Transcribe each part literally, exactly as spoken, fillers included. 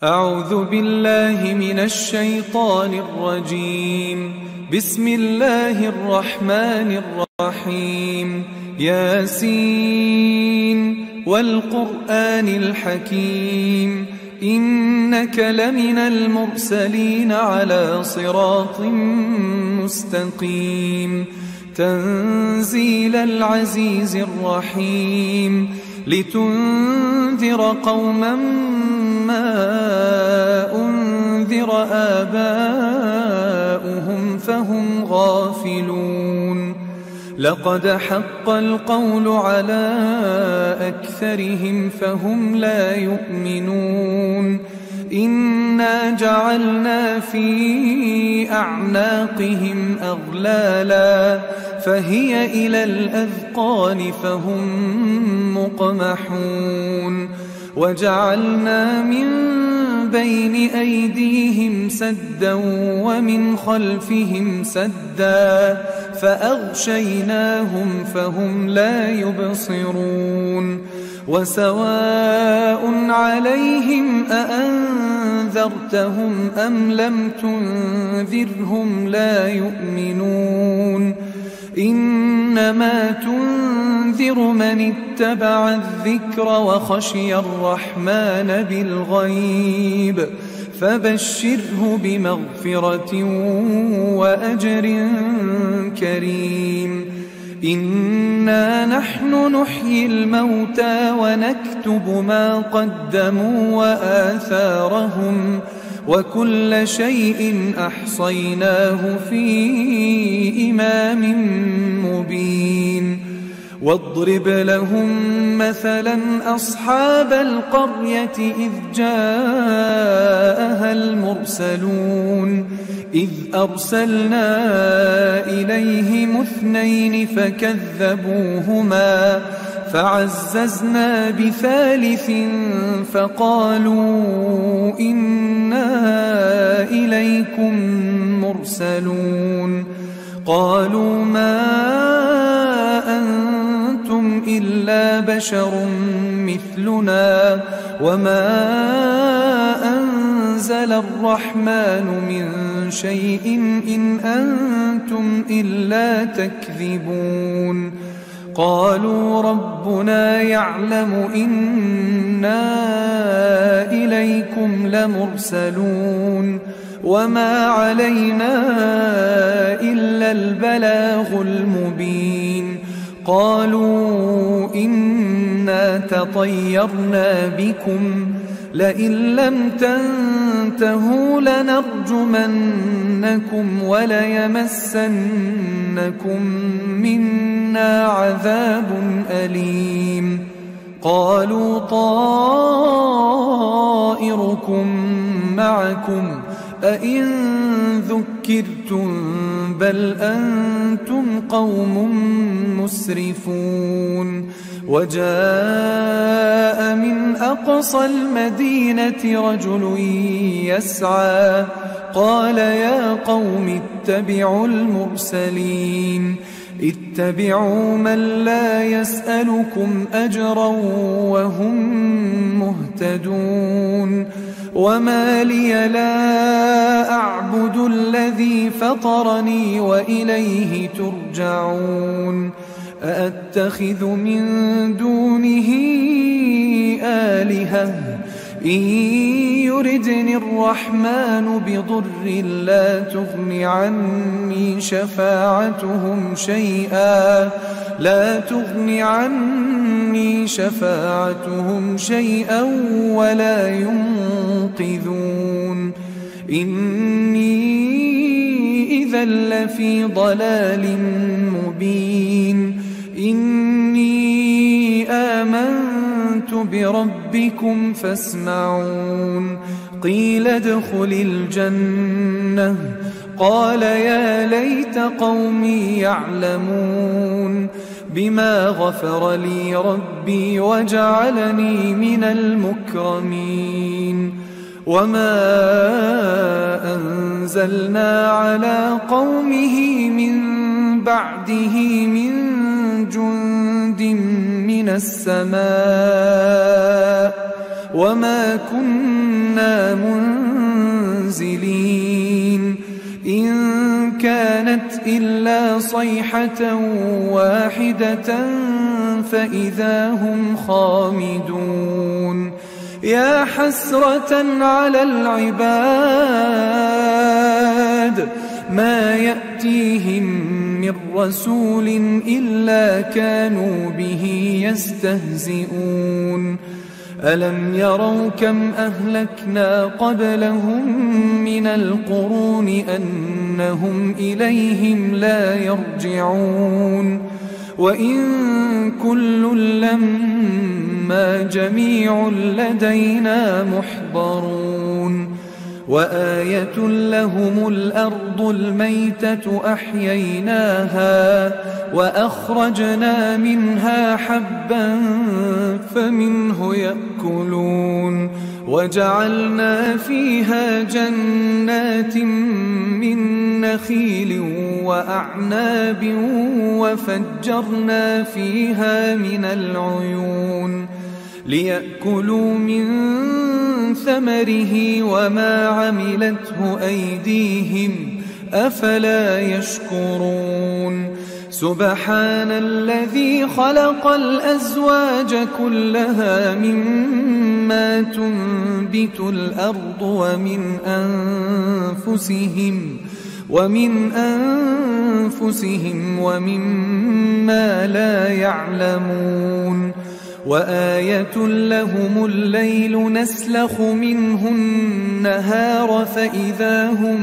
أعوذ بالله من الشيطان الرجيم. بسم الله الرحمن الرحيم. ياسين والقرآن الحكيم إنك لمن المرسلين على صراط مستقيم تنزيل العزيز الرحيم لتنذر قوما ما أنذر آباؤهم فهم غافلون. لقد حق القول على أكثرهم فهم لا يؤمنون. إنا جعلنا في أعناقهم أغلالا فهي إلى الأذقان فهم مقمحون. وجعلنا من بين أيديهم سدا ومن خلفهم سدا فأغشيناهم فهم لا يبصرون. وسواء عليهم أأنذرتهم أم لم تنذرهم لا يؤمنون. إنما تنذر من اتبع الذكر وخشي الرحمن بالغيب فبشره بمغفرة وأجر كريم. إنا نحن نحيي الموتى ونكتب ما قدموا وآثارهم وكل شيء أحصيناه في إمام مبين. واضرب لهم مثلا أصحاب القرية إذ جاءها المرسلون إذ أرسلنا إليهم اثنين فكذبوهما فعززنا بثالث فقالوا إنا إليكم مرسلون. قالوا ما أنتم إلا بشر مثلنا وما أنزل الرحمن من شيء إن أنتم إلا تكذبون. قالوا ربنا يعلم إنا إليكم لمرسلون وما علينا إلا البلاغ المبين. قالوا إنا تطيرنا بكم لئن لم تنتهوا لنرجمنكم وليمسنكم منا عذاب أليم. قالوا طائركم معكم أئن ذكرتم بل أنتم قوم مسرفون. وجاء من أقصى المدينة رجل يسعى قال يا قوم اتبعوا المرسلين اتبعوا من لا يسألكم أجرا وهم مهتدون. وما لي لا أعبد الذي فطرني وإليه ترجعون. أأتخذ من دونه آلهة إن يردني الرحمن بضر لا تغن عني شفاعتهم شيئا لا تغن عني شفاعتهم شيئا ولا ينقذون. إني إذا لفي ضلال مبين. إني آمنت بربكم فاسمعون. قيل ادخل الجنة قال يا ليت قومي يعلمون بما غفر لي ربي وجعلني من المكرمين. وما أنزلنا على قومه من بعده من جند من السماء وما كنا منزلين إن كانت إلا صيحة واحدة فإذا هم خامدون يا حسرة على العباد ما يأتيهم من رسول إلا كانوا به يستهزئون ألم يروا كم أهلكنا قبلهم من القرون أنهم إليهم لا يرجعون وإن كل لما جميع لدينا محضرون وآية لهم الأرض الميتة أحييناها وأخرجنا منها حبا فمنه يأكلون وجعلنا فيها جنات من نخيل وأعناب وفجرنا فيها من العيون ليأكلوا من ثمره وما عملته أيديهم أفلا يشكرون سبحان الذي خلق الأزواج كلها مما تنبت الأرض ومن أنفسهم ومن أنفسهم ومما لا يعلمون وآية لهم الليل نسلخ منه النهار فإذا هم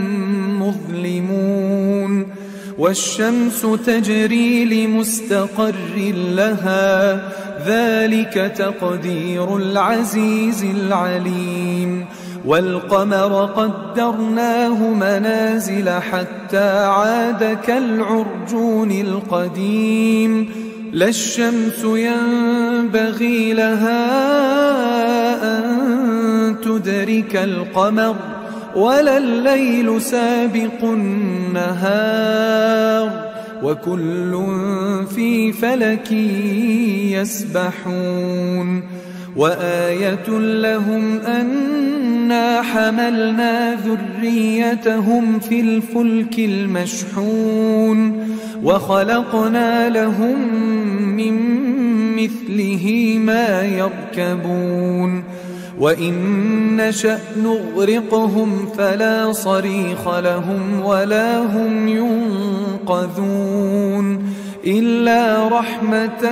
مظلمون والشمس تجري لمستقر لها ذلك تقدير العزيز العليم والقمر قدرناه منازل حتى عاد كالعرجون القديم لا الشمس ينبغي لها أن تدرك القمر ولا الليل سابق النهار وكل في فلك يسبحون وآية لهم أنا حملنا ذريتهم في الفلك المشحون وخلقنا لهم من مثله ما يركبون وإن نشأ نغرقهم فلا صريخ لهم ولا هم ينقذون إلا رحمة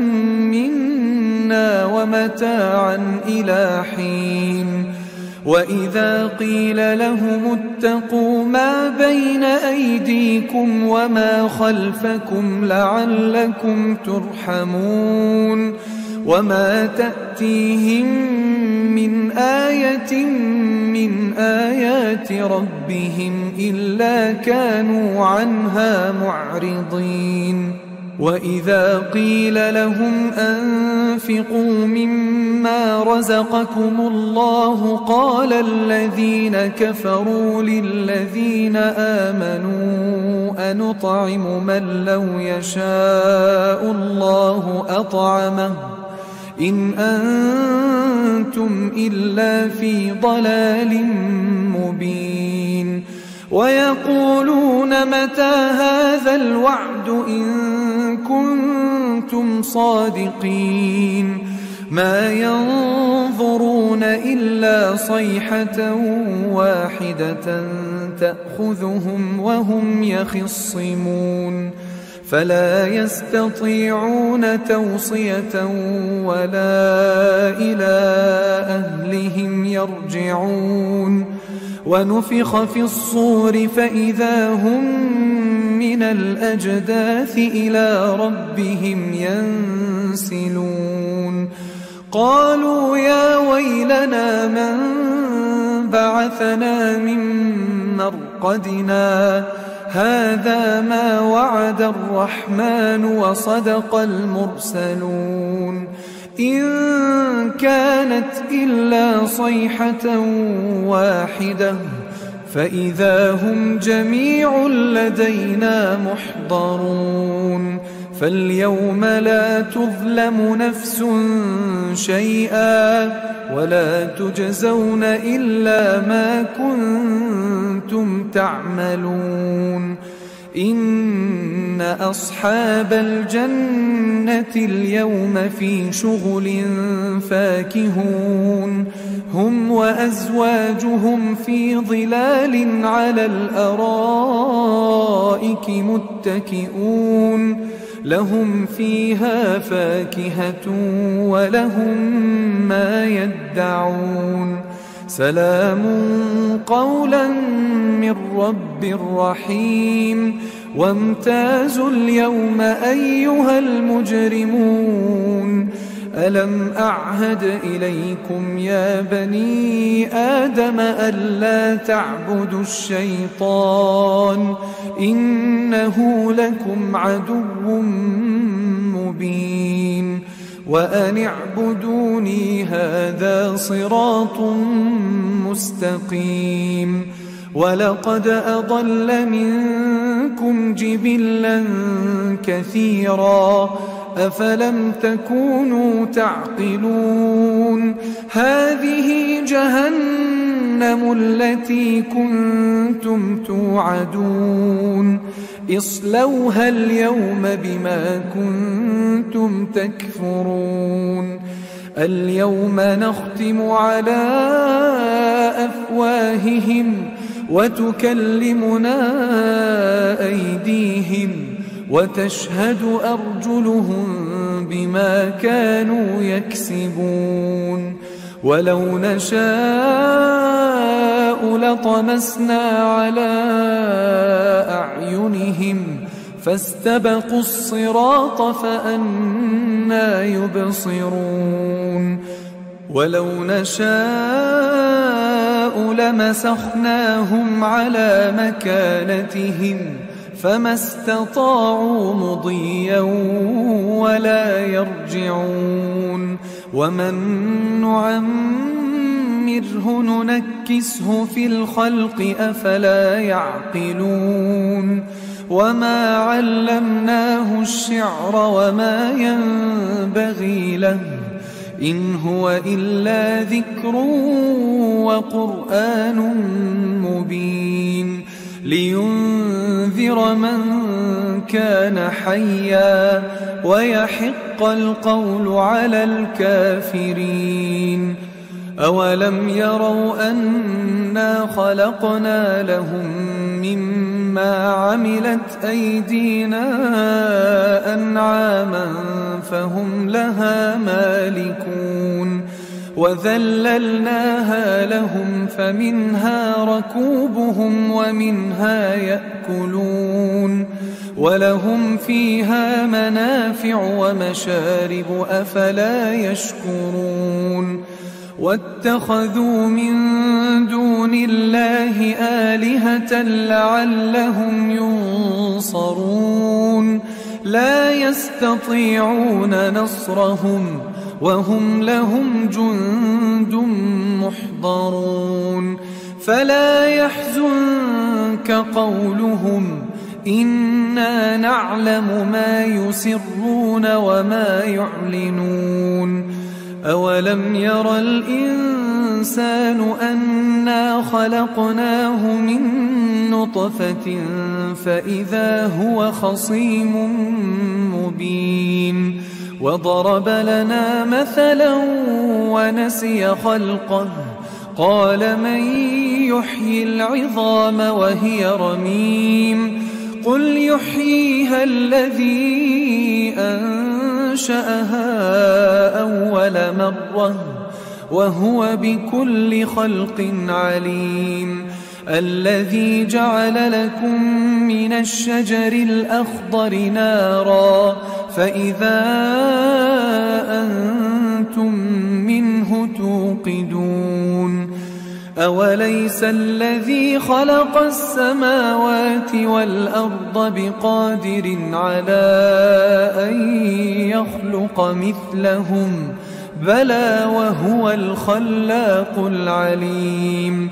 منا ومتاعا إلى حين وإذا قيل لهم اتقوا ما بين أيديكم وما خلفكم لعلكم ترحمون وما تأتيهم من آية من آيات ربهم إلا كانوا عنها معرضين وإذا قيل لهم أنفقوا مما رزقكم الله قال الذين كفروا للذين آمنوا أنطعم من لو يشاء الله أطعمه إن أنتم إلا في ضلال مبين ويقولون متى هذا الوعد إن كنتم صادقين ما ينظرون إلا صيحة واحدة تأخذهم وهم يخصمون فلا يستطيعون توصية ولا إلى أهلهم يرجعون ونفخ في الصور فإذا هم من الأجداث إلى ربهم ينسلون قالوا يا ويلنا من بعثنا من مرقدنا هذا ما وعد الرحمن وصدق المرسلون إن كانت إلا صيحة واحدة فإذا هم جميع لدينا محضرون فاليوم لا تظلم نفس شيئا ولا تجزون إلا ما كنتم تعملون إن أصحاب الجنة اليوم في شغل فاكهون هم وأزواجهم في ظلال على الأرائك متكئون لهم فيها فاكهة ولهم ما يدعون سلام قولا من رب رحيم وامتازوا اليوم أيها المجرمون ألم أعهد إليكم يا بني آدم ألا تعبدوا الشيطان إنه لكم عدو مبين وأن اعبدوني هذا صراط مستقيم ولقد أضل منكم جبلا كثيرا أفلم تكونوا تعقلون هذه جهنم التي كنتم توعدون اصلوها اليوم بما كنتم تكفرون اليوم نختم على أفواههم وتكلمنا أيديهم وتشهد أرجلهم بما كانوا يكسبون ولو نشاء لطمسنا على أعينهم فاستبقوا الصراط فأنى يبصرون ولو نشاء لمسخناهم على مكانتهم فما استطاعوا مضيا ولا يرجعون ومن نعمره ننكسه في الخلق أفلا يعقلون وما علمناه الشعر وما ينبغي له إن هو إلا ذكر وقرآن مبين لينذر من كان حيا ويحق القول على الكافرين أولم يروا أنا خلقنا لهم مما عملت أيدينا أنعاما فهم لها مالكون وذللناها لهم فمنها ركوبهم ومنها يأكلون ولهم فيها منافع ومشارب أفلا يشكرون واتخذوا من دون الله آلهة لعلهم ينصرون لا يستطيعون نصرهم وهم لهم جند محضرون فلا يحزنك قولهم إنا نعلم ما يسرون وما يعلنون أولم ير الإنسان أنا خلقناه من نطفة فإذا هو خصيم مبين وضرب لنا مثلا ونسي خلقه قال من يحيي العظام وهي رميم قل يحييها الذي أنشأها أول مرة وهو بكل خلق عليم الذي جعل لكم من الشجر الأخضر نارا فإذا أنتم منه توقدون أوليس الذي خلق السماوات والأرض بقادر على أن يخلق مثلهم بلى وهو الخلاق العليم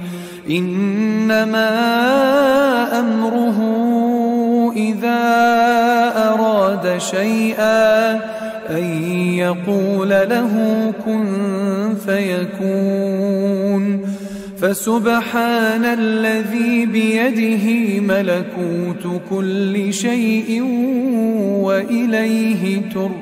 إنما أمره إذا أراد أراد شيئا أن يقول له كن فيكون. فسبحان الذي بيده ملكوت كل شيء وإليه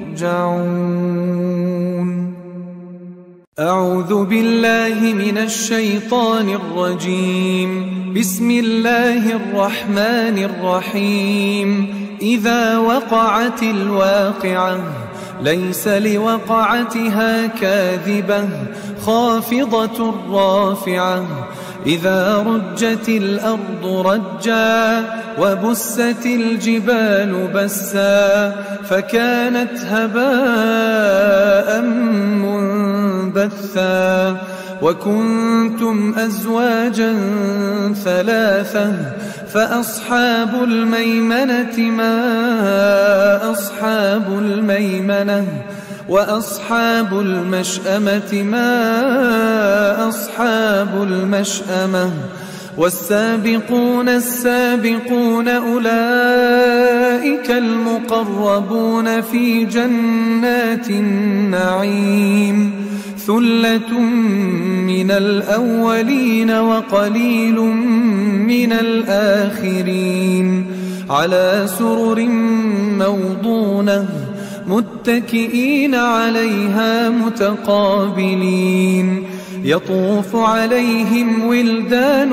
ترجعون. أعوذ بالله من الشيطان الرجيم. بسم الله الرحمن الرحيم. إذا وقعت الواقعة ليس لوقعتها كاذبة خافضة رافعة. إذا رجت الأرض رجا وبست الجبال بسا فكانت هباء منبثا. وكنتم أزواجا ثلاثة فأصحاب الميمنة ما أصحاب الميمنة وأصحاب المشأمة ما أصحاب المشأمة. والسابقون السابقون أولئك المقربون في جنات النعيم. ثلة من الأولين وقليل من الآخرين. على سرر موضونة متكئين عليها متقابلين. يطوف عليهم ولدان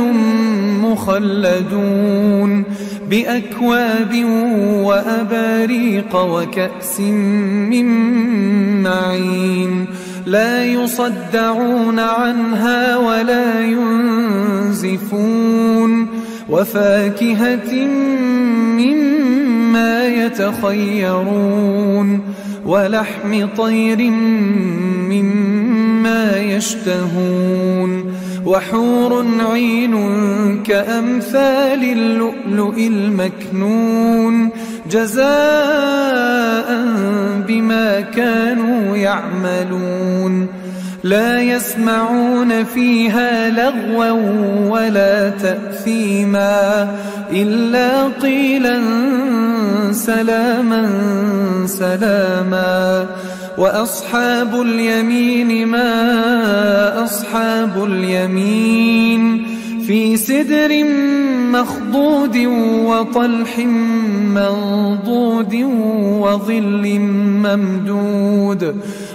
مخلدون بأكواب وأباريق وكأس من معين. لا يصدعون عنها ولا ينزفون. وفاكهة مما يتخيرون ولحم طير مما يشتهون. وحور عين كأمثال اللؤلؤ المكنون جزاء بما كانوا يعملون. لا يسمعون فيها لغوا ولا تأثيما إلا قيلا سلاما سلاما. وأصحاب اليمين ما أصحاب اليمين. في سدر مخضود وطلح منضود وظل ممدود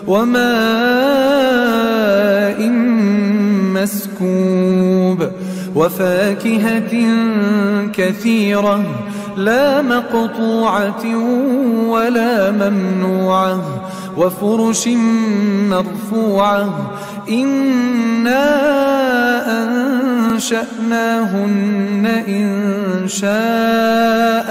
وماء مسكوب. وفاكهة كثيرة لا مقطوعة ولا ممنوعة. وفرش مرفوعة. إنا أنشأناهن إنشاء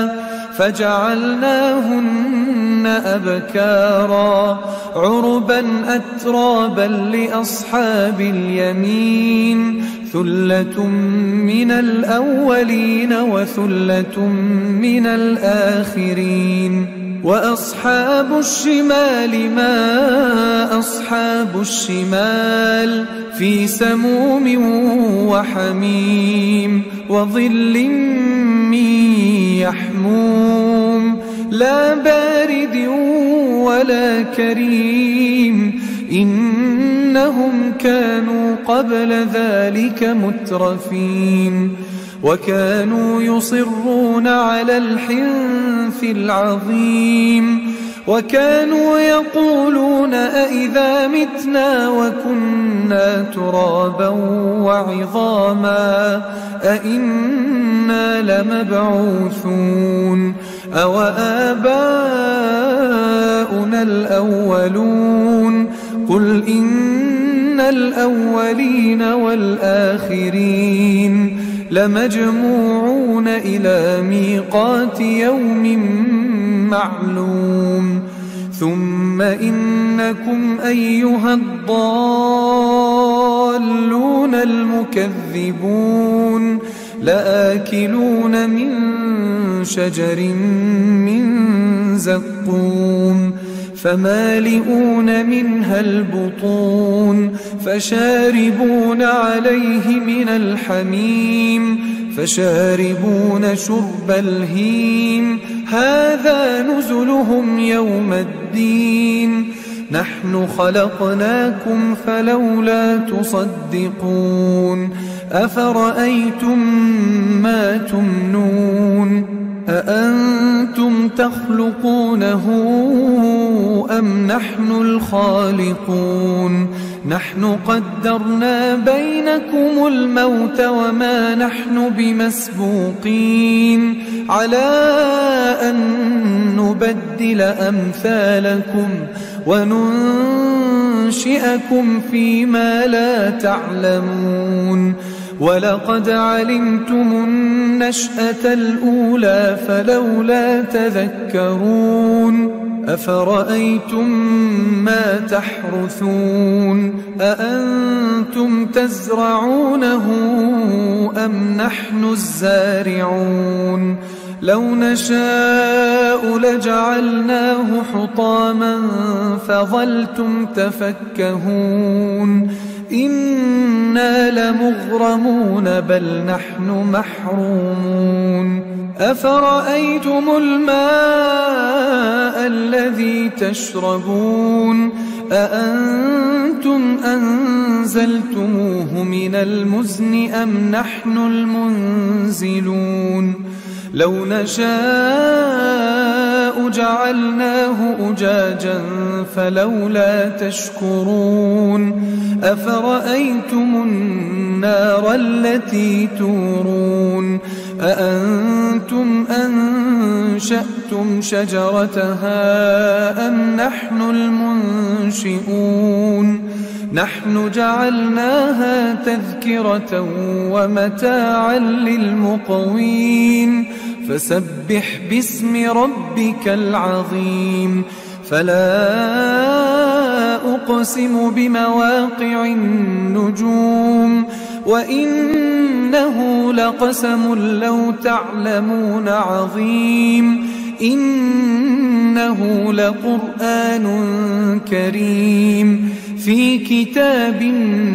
فجعلناهن أبكارا عربا أترابا لأصحاب اليمين. ثلة من الأولين وثلة من الآخرين. وأصحاب الشمال ما أصحاب الشمال. في سموم وحميم وظل من يحموم لا بارد ولا كريم. إنهم كانوا قبل ذلك مترفين. وكانوا يصرون على الحنث العظيم. وكانوا يقولون أئذا متنا وكنا ترابا وعظاما أئنا لمبعوثون أو آباؤنا الأولون. قل إن الأولين والآخرين لمجموعون إلى ميقات يوم معلوم. ثم إنكم أيها الضالون المكذبون لآكلون من شجر من زقوم فمالئون منها البطون فشاربون عليه من الحميم فشاربون شرب الهيم هذا نزلهم يوم الدين نحن خلقناكم فلولا تصدقون أفرأيتم ما تمنون أأنتم تخلقونه أم نحن الخالقون نحن قدرنا بينكم الموت وما نحن بمسبوقين على أن نبدل أمثالكم وننشئكم فيما لا تعلمون ولقد علمتم النشأة الأولى فلولا تذكرون أفرأيتم ما تحرثون أأنتم تزرعونه أم نحن الزارعون لو نشاء لجعلناه حطاما فظلتم تفكهون إنا لمغرمون بل نحن محرومون أفرأيتم الماء الذي تشربون أأنتم أنزلتموه من المزن أم نحن المنزلون لو نشاء جعلناه أجاجا فلولا تشكرون أفرأيتم النار التي تورون أأنتم أنشأتم شجرتها أم نحن المنشئون نحن جعلناها تذكرة ومتاعا للمقوين فسبح باسم ربك العظيم فلا أقسم بمواقع النجوم وإنه لقسم لو تعلمون عظيم إنه لقرآن كريم في كتاب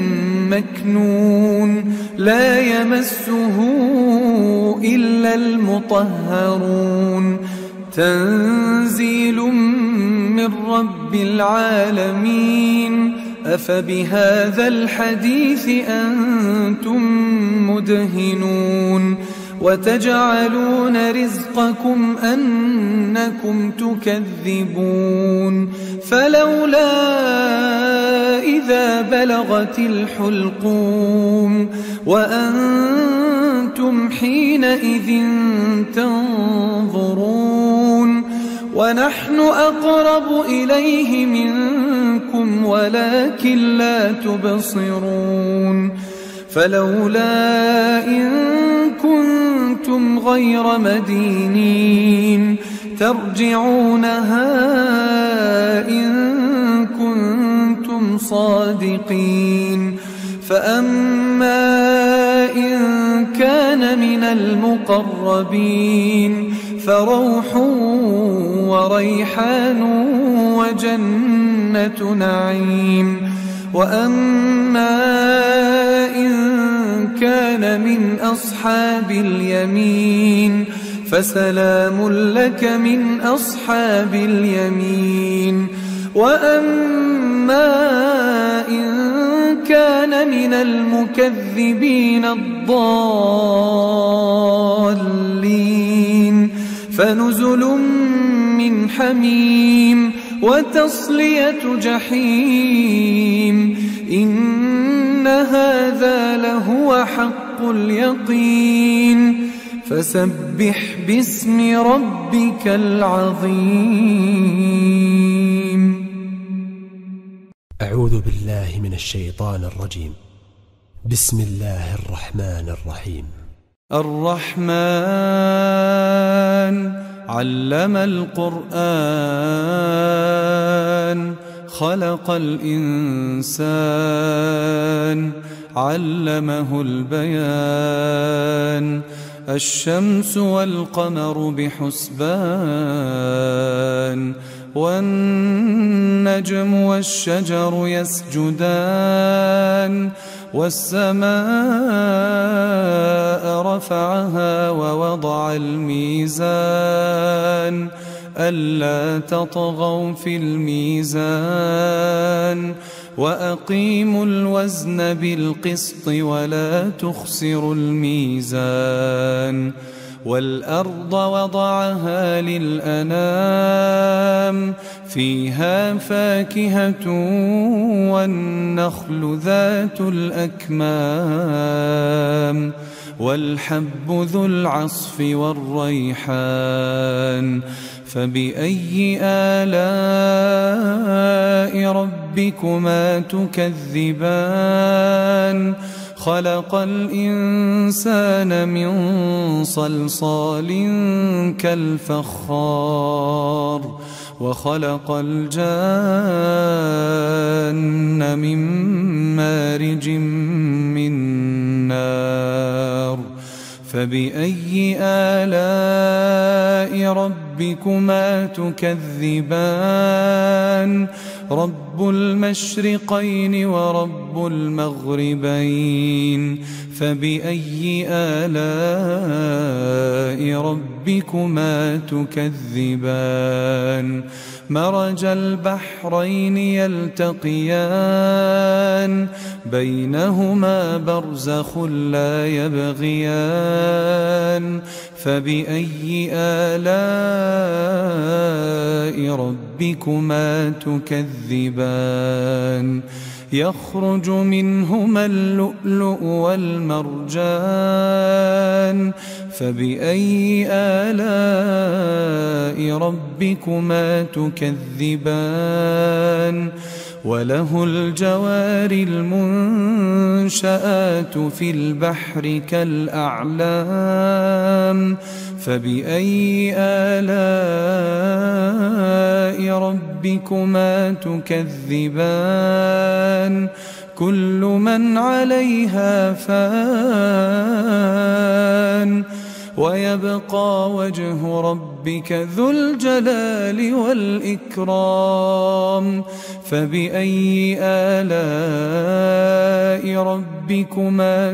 مكنون لا يمسه إلا المطهرون تنزيل من رب العالمين أفبهذا الحديث أنتم مدهنون وتجعلون رزقكم أنكم تكذبون فلولا إذا بلغت الحلقوم وأنتم حينئذ تنظرون ونحن أقرب إليه منكم ولكن لا تبصرون فلولا إن كنتم غير مدينين ترجعونها إن كنتم صادقين فأما إن كان من المقربين فروح وريحان وجنة نعيم وأما إن كان من أصحاب اليمين فسلام لك من أصحاب اليمين وأما إن كان من المكذبين الضالين فنزل من حميم وتصلية جحيم إن هذا لهو حق اليقين فسبح باسم ربك العظيم. أعوذ بالله من الشيطان الرجيم. بسم الله الرحمن الرحيم. الرحمن علم القرآن خلق الإنسان علمه البيان الشمس والقمر بحسبان والنجم والشجر يسجدان والسماء رفعها ووضع الميزان ألا تطغوا في الميزان وأقيموا الوزن بالقسط ولا تخسروا الميزان والأرض وضعها للأنام فيها فاكهة والنخل ذات الأكمام والحب ذو العصف والريحان فبأي آلاء ربكما تكذبان خلق الإنسان من صلصال كالفخار وخلق الجان من مارج من نار فبأي آلاء ربكما تكذبان رب المشرقين ورب المغربين فبأي آلاء ربكما تكذبان مرج البحرين يلتقيان بينهما برزخ لا يبغيان فبأي آلاء ربكما تكذبان يخرج منهما اللؤلؤ والمرجان فبأي آلاء ربكما تكذبان وله الجوار المنشآت في البحر كالأعلام فبأي آلاء ربكما تكذبان كل من عليها فان ويبقى وجه ربك ذو الجلال والإكرام فبأي آلاء ربكما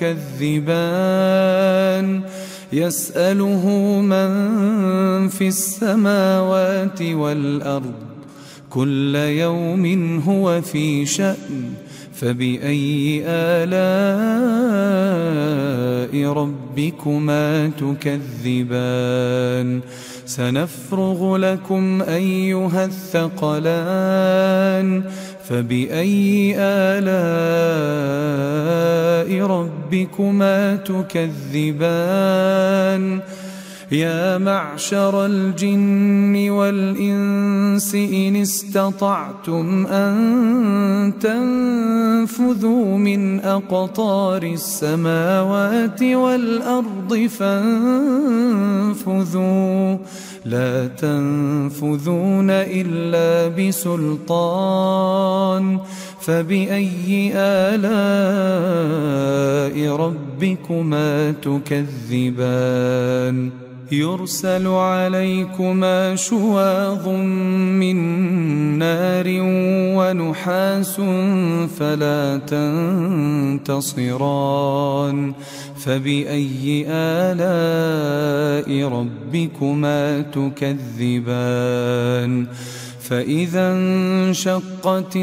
تكذبان يسأله من في السماوات والأرض كل يوم هو في شأن فبأي آلاء ربكما تكذبان سنفرغ لكم أيها الثقلان فبأي آلاء ربكما تكذبان يا معشر الجن والإنس إن استطعتم أن تنفذوا من أقطار السماوات والأرض فانفذوا لا تنفذون إلا بسلطان فبأي آلاء ربكما تكذبان يرسل عليكما شواظ من نار ونحاس فلا تنتصران فبأي آلاء ربكما تكذبان فإذا انشقت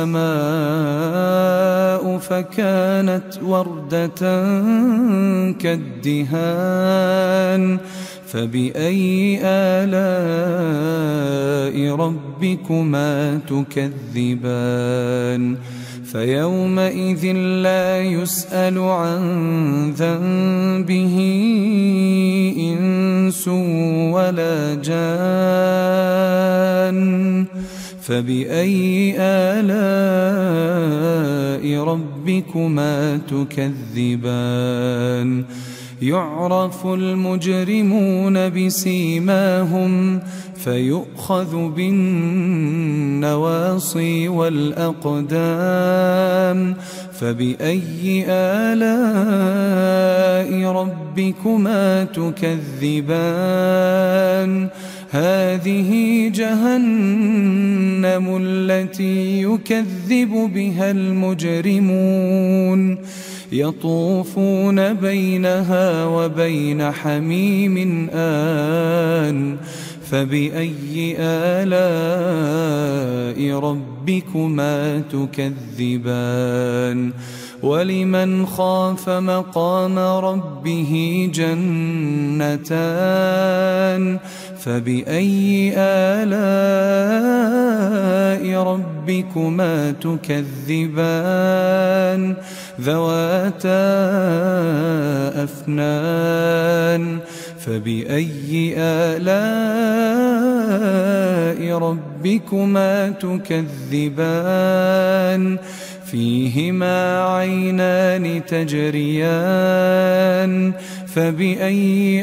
السماء فكانت وردة كالدهان فبأي آلاء ربكما تكذبان فيومئذ لا يسأل عن ذنبه إنس ولا جان فبأي آلاء ربكما تكذبان يعرف المجرمون بسيماهم فيؤخذ بالنواصي والأقدام فبأي آلاء ربكما تكذبان هذه جهنم التي يكذب بها المجرمون يطوفون بينها وبين حميم آن فبأي آلاء ربكما تكذبان ولمن خاف مقام ربه جنتان فبأي آلاء ربكما تكذبان ذواتا أفنان فبأي آلاء ربكما تكذبان فيهما عينان تجريان فبأي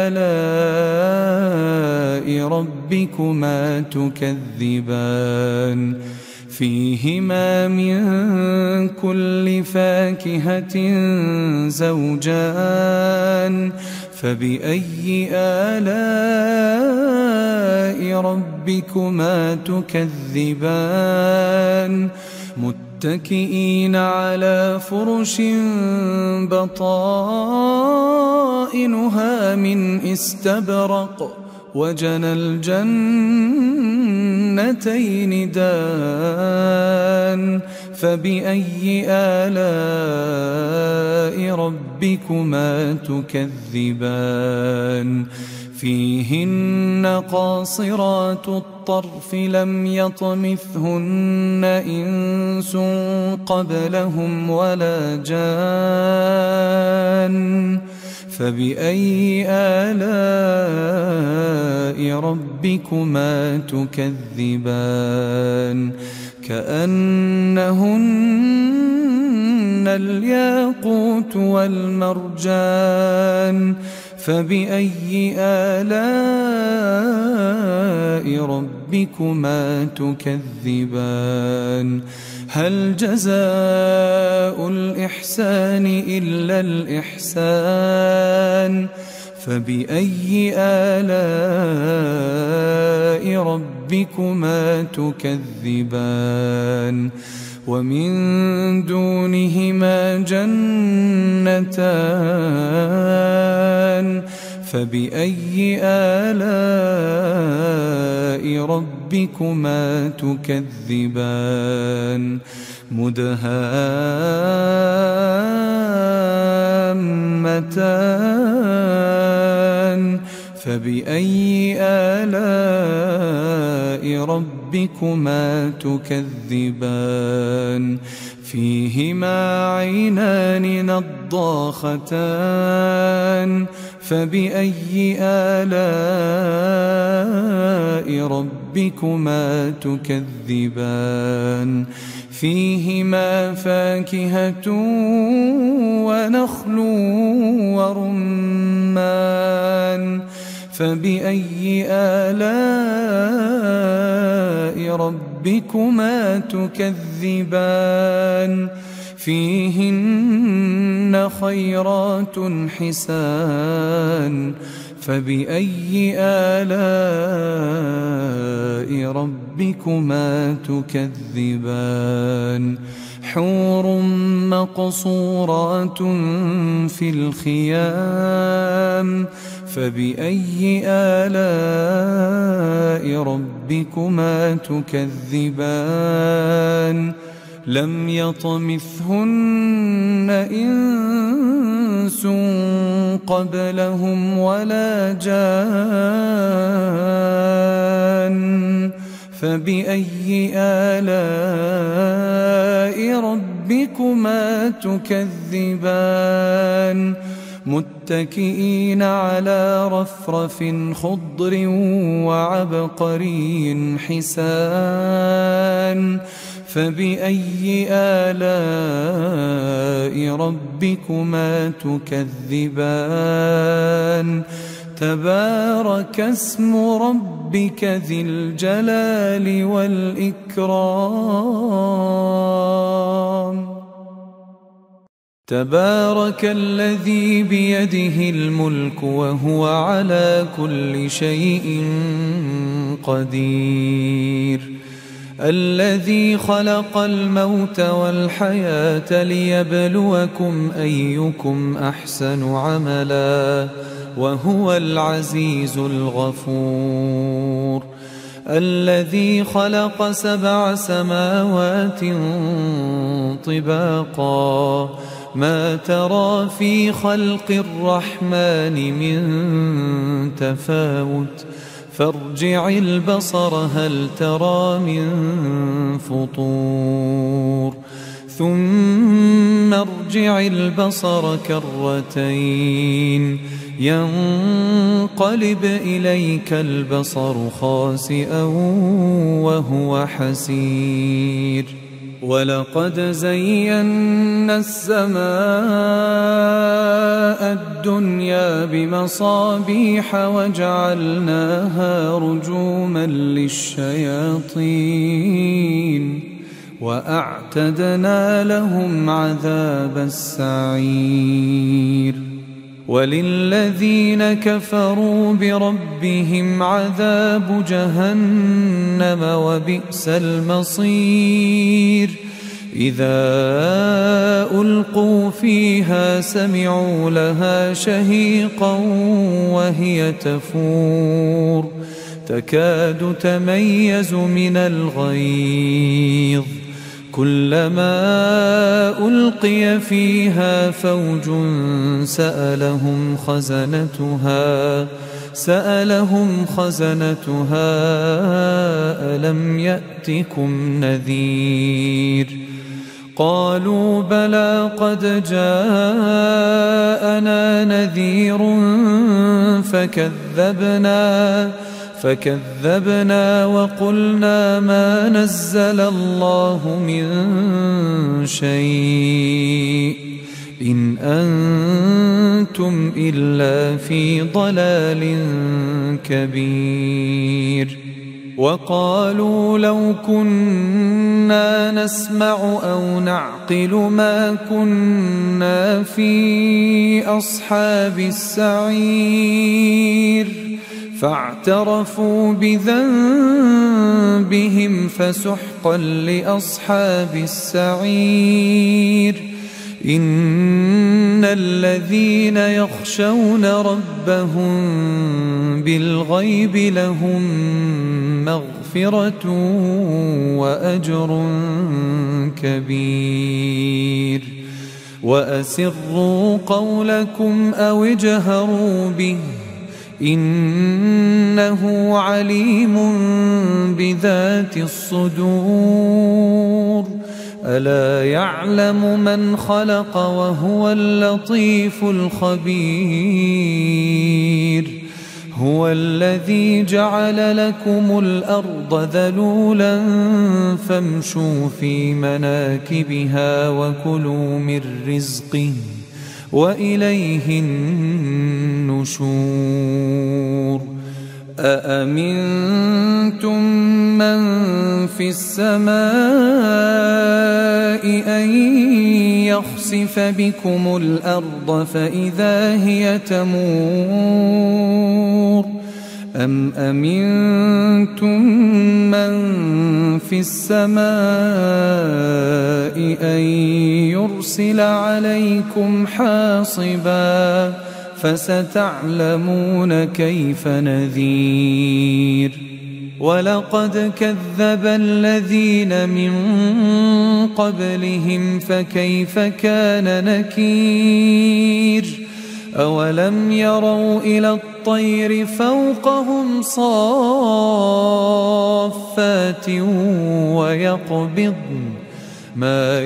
آلاء ربكما تكذبان فيهما من كل فاكهة زوجان فبأي آلاء ربكما تكذبان متكئين على فرش بطائنها من استبرق وجنى الجنتين دان فبأي آلاء ربكما تكذبان فيهن قاصرات الطرف لم يطمثهن إنس قبلهم ولا جان فبأي آلاء ربكما تكذبان كأنهن الياقوت والمرجان فبأي آلاء ربكما تكذبان هل جزاء الإحسان إلا الإحسان فبأي آلاء ربكما تكذبان ومن دونهما جنتان فبأي آلاء ربكما تكذبان مدهامتان فبأي آلاء ربكما تكذبان فيهما عينان نضاختان فبأي آلاء ربكما تكذبان فيهما فاكهة ونخل ورمان فبأي آلاء ربكما تكذبان فيهن خيرات حسان فبأي آلاء ربكما تكذبان حور مقصورات في الخيام فبأي آلاء ربكما تكذبان لم يطمثهن إنس قبلهم ولا جان فبأي آلاء ربكما تكذبان متكئين على رفرف خضر وعبقري حسان فبأي آلاء ربكما تكذبان تبارك اسم ربك ذي الجلال والإكرام تبارك الذي بيده الملك وهو على كل شيء قدير الذي خلق الموت والحياة ليبلوكم أيكم أحسن عملا وهو العزيز الغفور. الذي خلق سبع سماوات طباقا ما ترى في خلق الرحمن من تفاوت فارجع البصر هل ترى من فطور ثم ارجع البصر كرتين ينقلب إليك البصر خاسئا وهو حسير. ولقد زينا السماء الدنيا بمصابيح وجعلناها رجوما للشياطين وأعتدنا لهم عذاب السعير. وللذين كفروا بربهم عذاب جهنم وبئس المصير. إذا ألقوا فيها سمعوا لها شهيقا وهي تفور تكاد تميز من الغيظ كلما ألقي فيها فوج سألهم خزنتها سألهم خزنتها ألم يأتكم نذير قالوا بلى قد جاءنا نذير فكذبنا فكذبنا وقلنا ما نزل الله من شيء إن أنتم إلا في ضلال كبير. وقالوا لو كنا نسمع أو نعقل ما كنا في أصحاب السعير فاعترفوا بذنبهم فسحقا لأصحاب السعير. إن الذين يخشون ربهم بالغيب لهم مغفرة وأجر كبير. وأسروا قولكم أو اجهروا به إنه عليم بذات الصدور. ألا يعلم من خلق وهو اللطيف الخبير. هو الذي جعل لكم الأرض ذلولا فامشوا في مناكبها وكلوا من رزقه وإليه النشور. أأمنتم من في السماء أن يخسف بكم الأرض فإذا هي تمور أم أمنتم من في السماء أن يرسل عليكم حاصبا فستعلمون كيف نذير. ولقد كذب الذين من قبلهم فكيف كان نكير. أولم يروا إلى الطير فوقهم صافات ويقبضن ما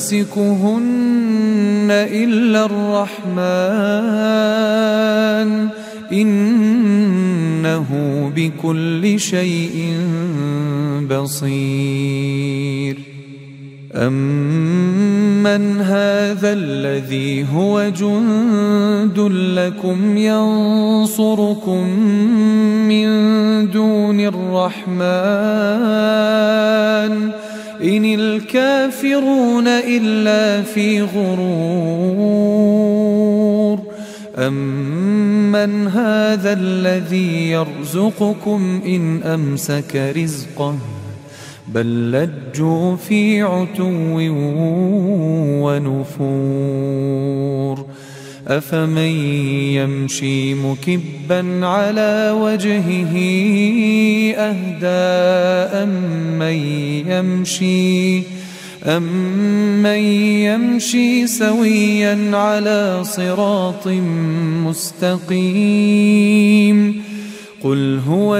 يمسكهن إلا الرحمن إنه بكل شيء بصير. أمن هذا الذي هو جند لكم ينصركم من دون الرحمن إن الكافرون إلا في غرور. أمن هذا الذي يرزقكم إن أمسك رزقه بل لجوا في عتو ونفور أفمن يمشي مكبا على وجهه أهدى أمن يمشي أمن يمشي سويا على صراط مستقيم قل هو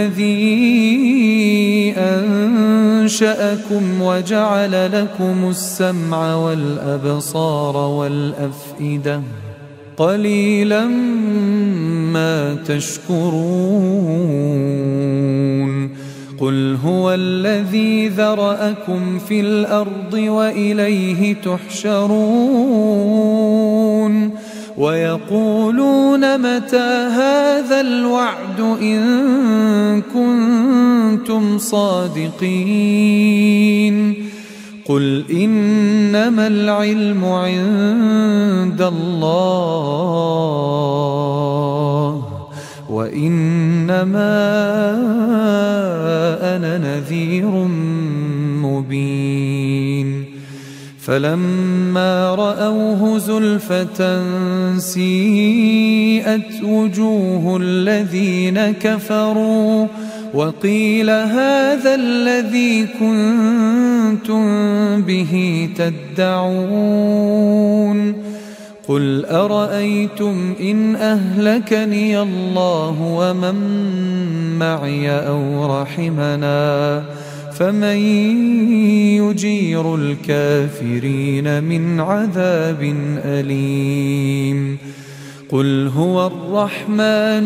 الذي أنشأكم وجعل لكم السمع والأبصار والأفئدة قليلا ما تشكرون قل هو الذي ذرأكم في الأرض وإليه تحشرون ويقولون متى هذا الوعد إن كنتم صادقين قل إنما العلم عند الله وإنما أنا نذير مبين فلما رأوه زلفة سيئت وجوه الذين كفروا وقيل هذا الذي كنتم به تدعون قل أرأيتم إن أهلكني الله ومن معي أو رحمنا فمن يجير الكافرين من عذاب أليم قل هو الرحمن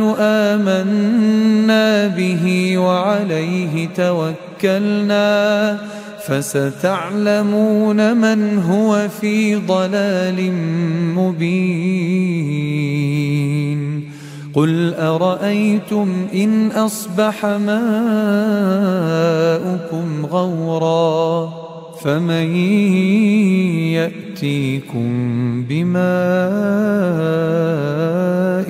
آمنا به وعليه توكلنا فستعلمون من هو في ضلال مبين قل أرأيتم إن أصبح ماؤكم غورا فمن يأتيكم بماء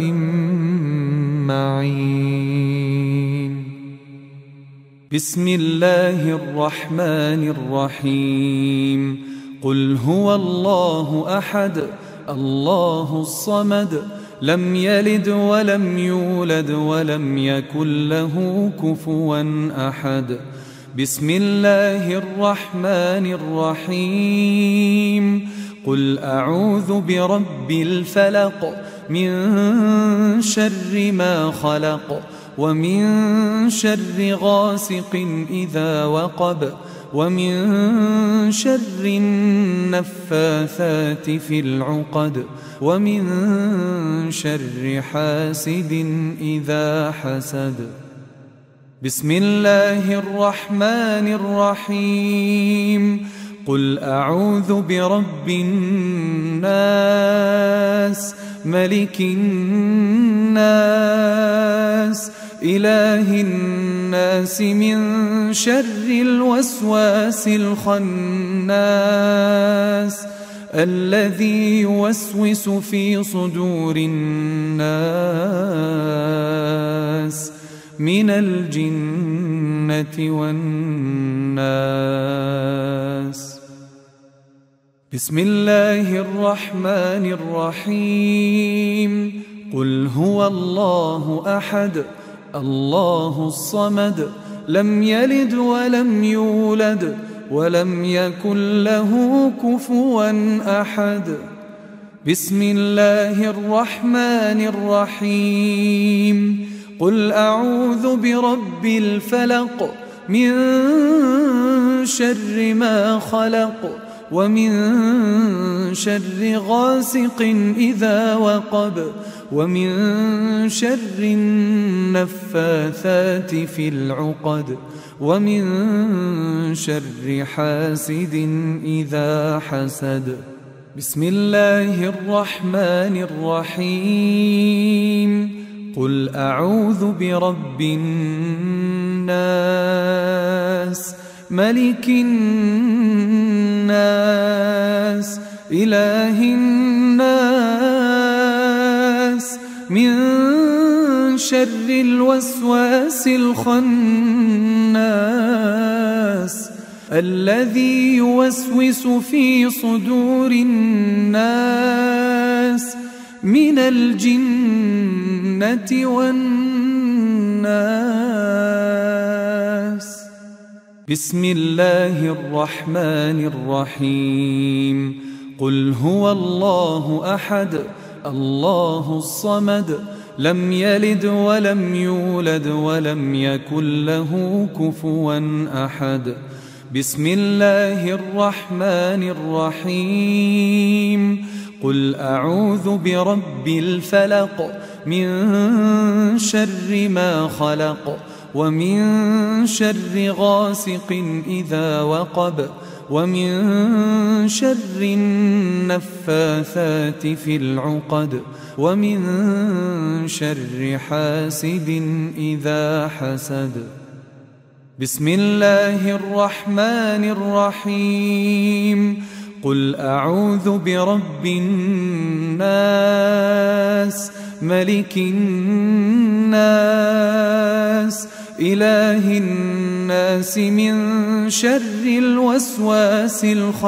معين بسم الله الرحمن الرحيم قل هو الله أحد الله الصمد لم يلد ولم يولد ولم يكن له كفوا أحد بسم الله الرحمن الرحيم قل أعوذ برب الفلق من شر ما خلق ومن شر غاسق إذا وقب ومن شر النفاثات في العقد ومن شر حاسد إذا حسد بسم الله الرحمن الرحيم قل أعوذ برب الناس ملك الناس إله الناس من شر الوسواس الخناس الذي يوسوس في صدور الناس من الجنة والناس بسم الله الرحمن الرحيم قل هو الله أحد الله الصمد لم يلد ولم يولد ولم يكن له كفوا أحد بسم الله الرحمن الرحيم قل أعوذ برب الفلق من شر ما خلق ومن شر غاسق إذا وقب ومن شر النفاثات في العقد ومن شر حاسد إذا حسد بسم الله الرحمن الرحيم قل أعوذ برب الناس ملك الناس إله الناس من شر الوسواس الخناس الذي يوسوس في صدور الناس من الجنة والناس. بسم الله الرحمن الرحيم. قل هو الله أحد الله الصمد لم يلد ولم يولد ولم يكن له كفوا أحد. بسم الله الرحمن الرحيم. قل أعوذ برب الفلق من شر ما خلق ومن شر غاسق إذا وقب ومن شر النفاثات في العقد ومن شر حاسد إذا حسد. بسم الله الرحمن الرحيم. قل أعوذ برب الناس ملك الناس إله الناس من شر الوسواس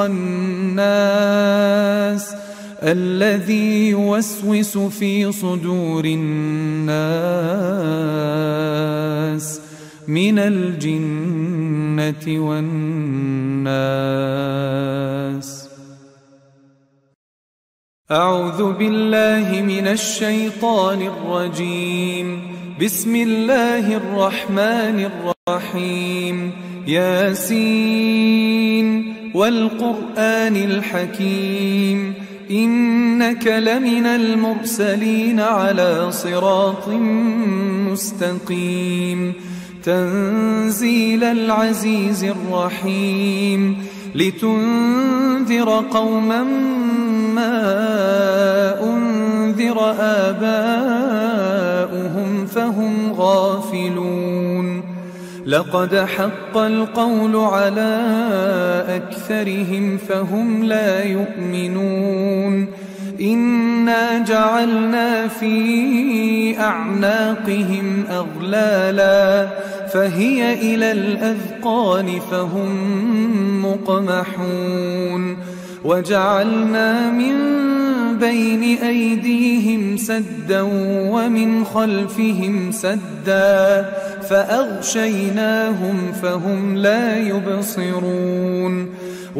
الخناس الذي يوسوس في صدور الناس من الجنة والناس. أعوذ بالله من الشيطان الرجيم. بسم الله الرحمن الرحيم. ياسين والقرآن الحكيم إنك لمن المرسلين على صراط مستقيم تنزيل العزيز الرحيم لتنذر قوما ما أنذر آباؤهم فهم غافلون. لقد حق القول على أكثرهم فهم لا يؤمنون. إنا جعلنا في أعناقهم أغلالا فهي إلى الأذقان فهم مقمحون. وجعلنا من بين أيديهم سدا ومن خلفهم سدا فأغشيناهم فهم لا يبصرون.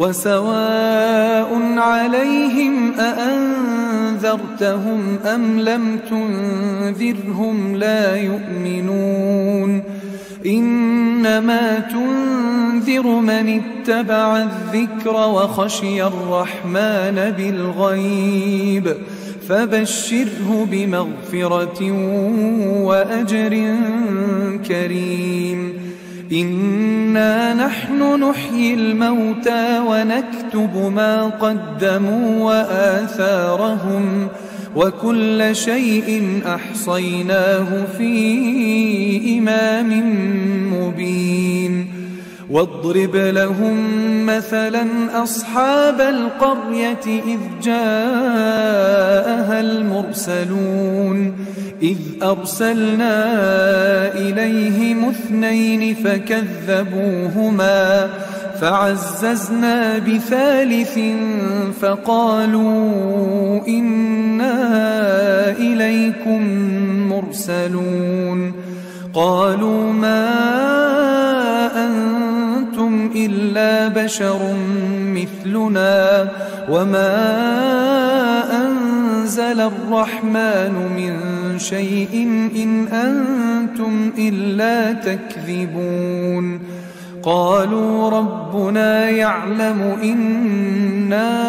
وسواء عليهم أأنذرتهم أم لم تنذرهم لا يؤمنون. إنما تنذر من اتبع الذكر وخشي الرحمن بالغيب فبشره بمغفرة وأجر كريم. إنا نحن نحيي الموتى ونكتب ما قدموا وآثارهم وكل شيء أحصيناه في إمام مبين. واضرب لهم مثلا أصحاب القرية إذ جاءها المرسلون إذ أرسلنا إليهم اثنين فكذبوهما فعززنا بثالث فقالوا إنا إليكم مرسلون. قالوا ما أنتم إلا بشر مثلنا وما أنزل الرحمن من شيء إن أنتم إلا تكذبون. قالوا ربنا يعلم إنا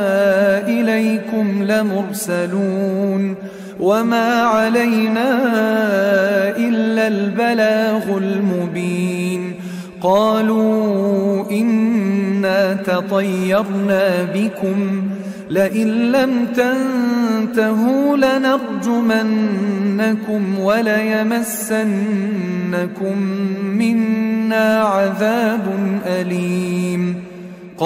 إليكم لمرسلون وما علينا إلا البلاغ المبين. قالوا إنا تطيرنا بكم لئن لم تنتهوا لنرجمنكم وليمسنكم منا عذاب أليم.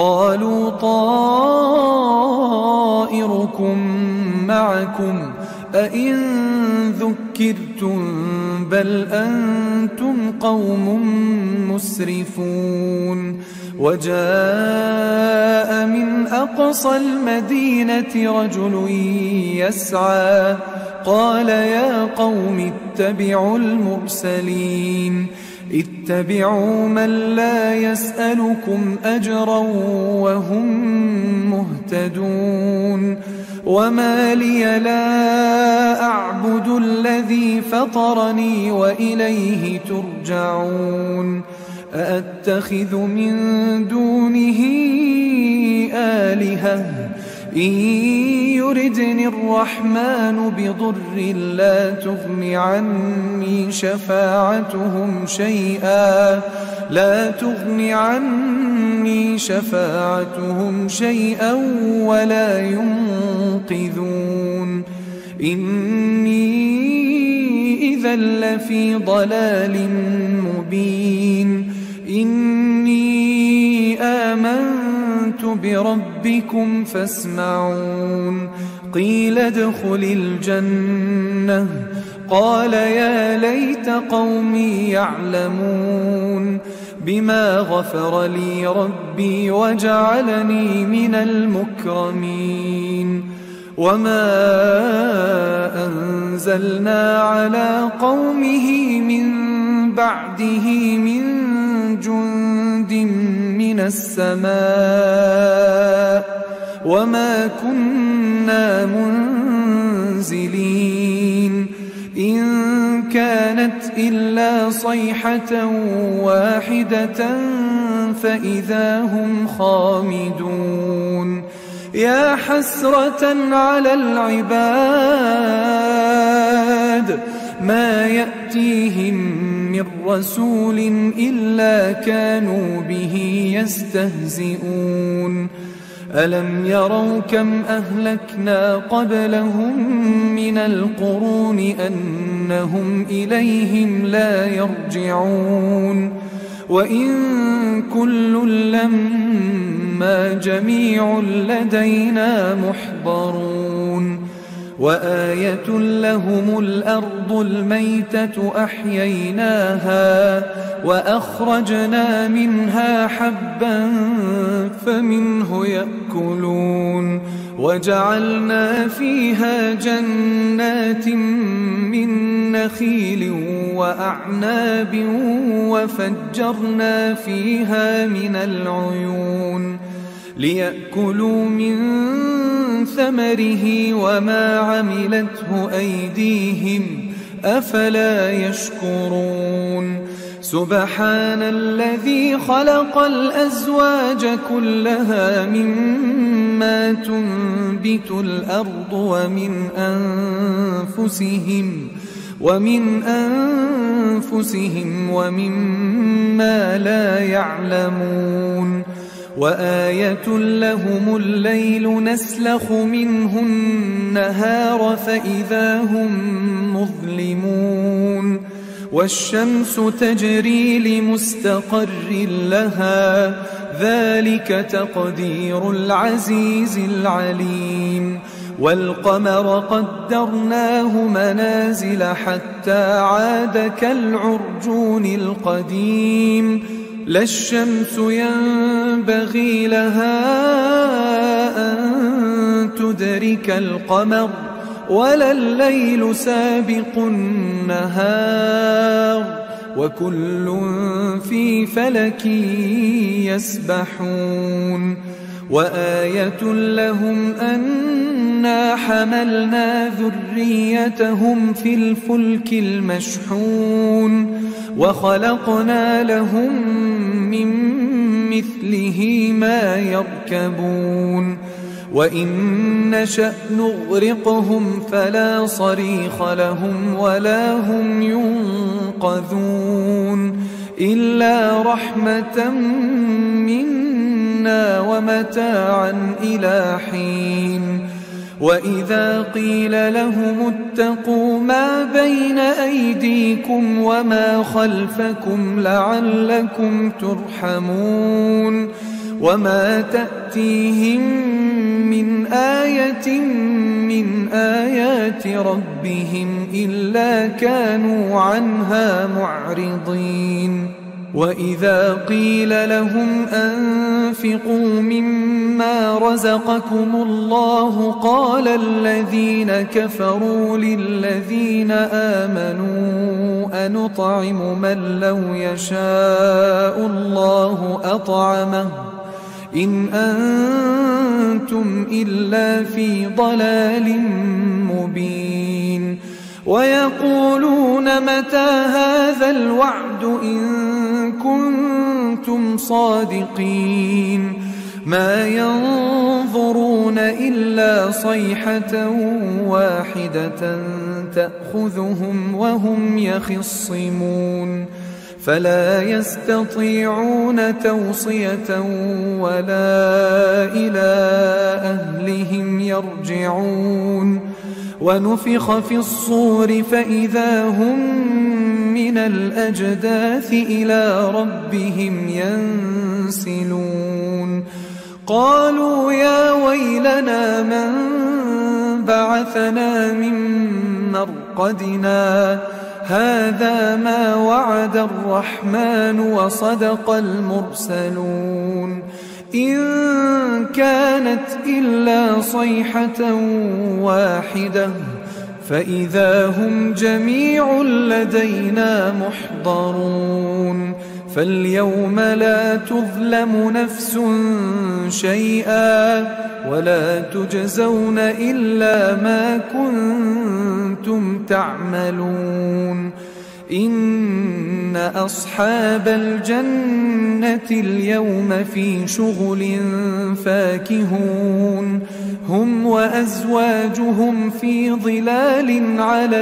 قالوا طائركم معكم أئن ذكرتم بل أنتم قوم مسرفون وجاء من أقصى المدينة رجل يسعى قال يا قوم اتبعوا المرسلين اتبعوا من لا يسألكم أجرا وهم مهتدون وما لي لا أعبد الذي فطرني وإليه ترجعون أأتخذ من دونه آلهة إن يردني الرحمن بضر لا تغن عني شفاعتهم شيئا لا تغن عني شفاعتهم شيئا ولا ينقذون إني إذا لفي ضلال مبين إني آمنت بربكم فاسمعون قيل ادخل الجنة قال يا ليت قومي يعلمون بما غفر لي ربي وجعلني من المكرمين وما أنزلنا على قومه من بعده من جند من السماء وما كنا منزلين إن كانت إلا صيحة واحدة فإذا هم خامدون يا حسرة على العباد ما يأتيهم من رسول إلا كانوا به يستهزئون ألم يروا كم أهلكنا قبلهم من القرون أنهم إليهم لا يرجعون وإن كل لما جميع لدينا محضرون وآية لهم الأرض الميتة أحييناها وأخرجنا منها حبا فمنه يأكلون وجعلنا فيها جنات من نخيل وأعناب وفجرنا فيها من العيون ليأكلوا من ثمره وما عملته أيديهم أفلا يشكرون سبحان الذي خلق الأزواج كلها مما تنبت الأرض ومن أنفسهم ومن أنفسهم ومما لا يعلمون وآية لهم الليل نسلخ منه النهار فإذا هم مظلمون والشمس تجري لمستقر لها ذلك تقدير العزيز العليم والقمر قدرناه منازل حتى عاد كالعرجون القديم لا الشمس ينبغي لها أن تدرك القمر ولا الليل سابق النهار وكل في فلك يسبحون وآية لهم أنا حملنا ذريتهم في الفلك المشحون وخلقنا لهم من مثله ما يركبون وإن نشأ نغرقهم فلا صريخ لهم ولا هم ينقذون إلا رحمة منا ومتاعا إلى حين وإذا قيل لهم اتقوا ما بين أيديكم وما خلفكم لعلكم ترحمون وما تأتيهم من آية من آيات ربهم إلا كانوا عنها معرضين وإذا قيل لهم أنفقوا مما رزقكم الله قال الذين كفروا للذين آمنوا أنطعم من لو يشاء الله أطعمه إن أنتم إلا في ضلال مبين ويقولون متى هذا الوعد إن كنتم صادقين ما ينظرون إلا صيحة واحدة تأخذهم وهم يخصمون فلا يستطيعون توصية ولا إلى أهلهم يرجعون ونفخ في الصور فإذا هم من الأجداث إلى ربهم ينسلون قالوا يا ويلنا من بعثنا من مرقدنا هذا ما وعد الرحمن وصدق المرسلون إن كانت إلا صيحة واحدة فإذا هم جميع لدينا محضرون فاليوم لا تظلم نفس شيئا ولا تجزون إلا ما كنتم تعملون إن أصحاب الجنة اليوم في شغل فاكهون هم وأزواجهم في ظلال على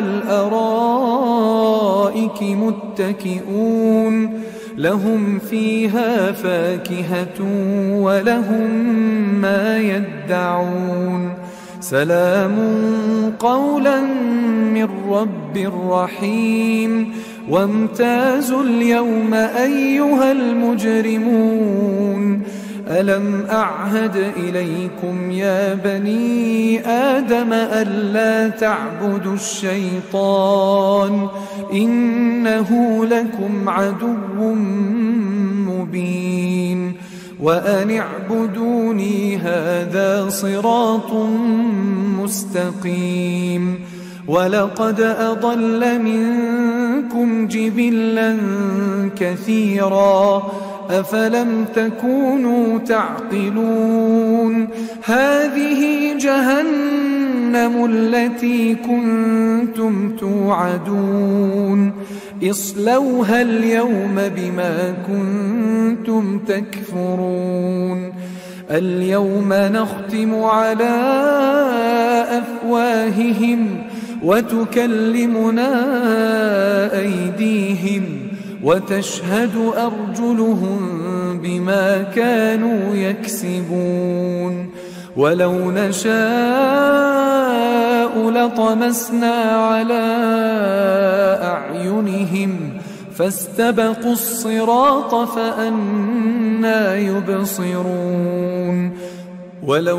الأرائك متكئون لهم فيها فاكهة ولهم ما يدعون سلام قولا من رب رحيم وامتازوا اليوم أيها المجرمون ألم أعهد إليكم يا بني آدم ألا تعبدوا الشيطان إنه لكم عدو مبين وأن اعبدوني هذا صراط مستقيم ولقد أضل منكم جبلا كثيرا أفلم تكونوا تعقلون هذه جهنم التي كنتم توعدون اصلوها اليوم بما كنتم تكفرون اليوم نختم على أفواههم وتكلمنا أيديهم وتشهد أرجلهم بما كانوا يكسبون ولو نشاء لطمسنا على أعينهم فاستبقوا الصراط فأنى يبصرون ولو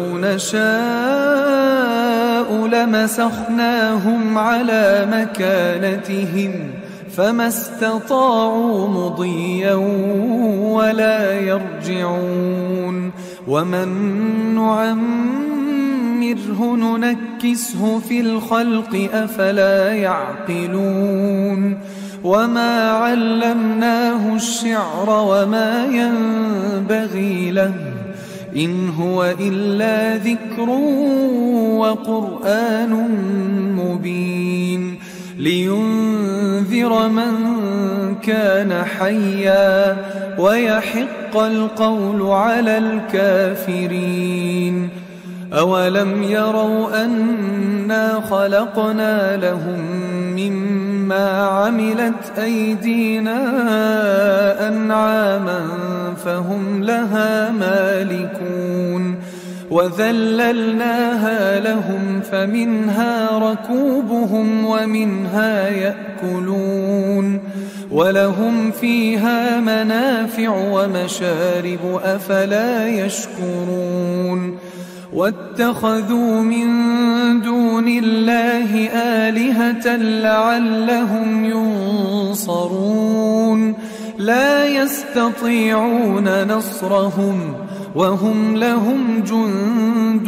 نشاء لمسخناهم على مكانتهم فما استطاعوا مضيا ولا يرجعون ومن نعمره ننكسه في الخلق أفلا يعقلون وما علمناه الشعر وما ينبغي له إن هو إلا ذكر وقرآن مبين لينذر من كان حيا ويحق القول على الكافرين أولم يروا أنا خلقنا لهم مما عملت أيدينا أنعاما فهم لها مالكون وذللناها لهم فمنها ركوبهم ومنها يأكلون ولهم فيها منافع ومشارب أفلا يشكرون واتخذوا من دون الله آلهة لعلهم ينصرون لا يستطيعون نصرهم وهم لهم جند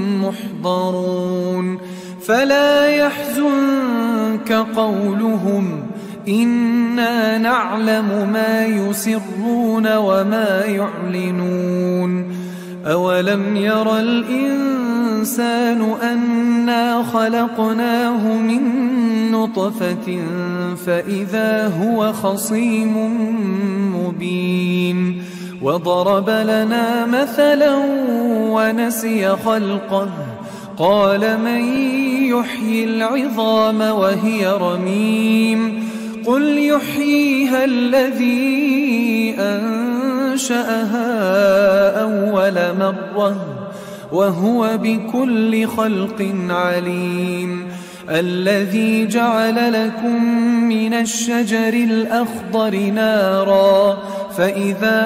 محضرون فلا يحزنك قولهم إنا نعلم ما يسرون وما يعلنون أولم ير الإنسان أنا خلقناه من نطفة فإذا هو خصيم مبين وضرب لنا مثلا ونسي خلقه قال من يحيي العظام وهي رميم قل يحييها الذي أنشأها أول مرة وهو بكل خلق عليم الذي جعل لكم من الشجر الأخضر نارا فإذا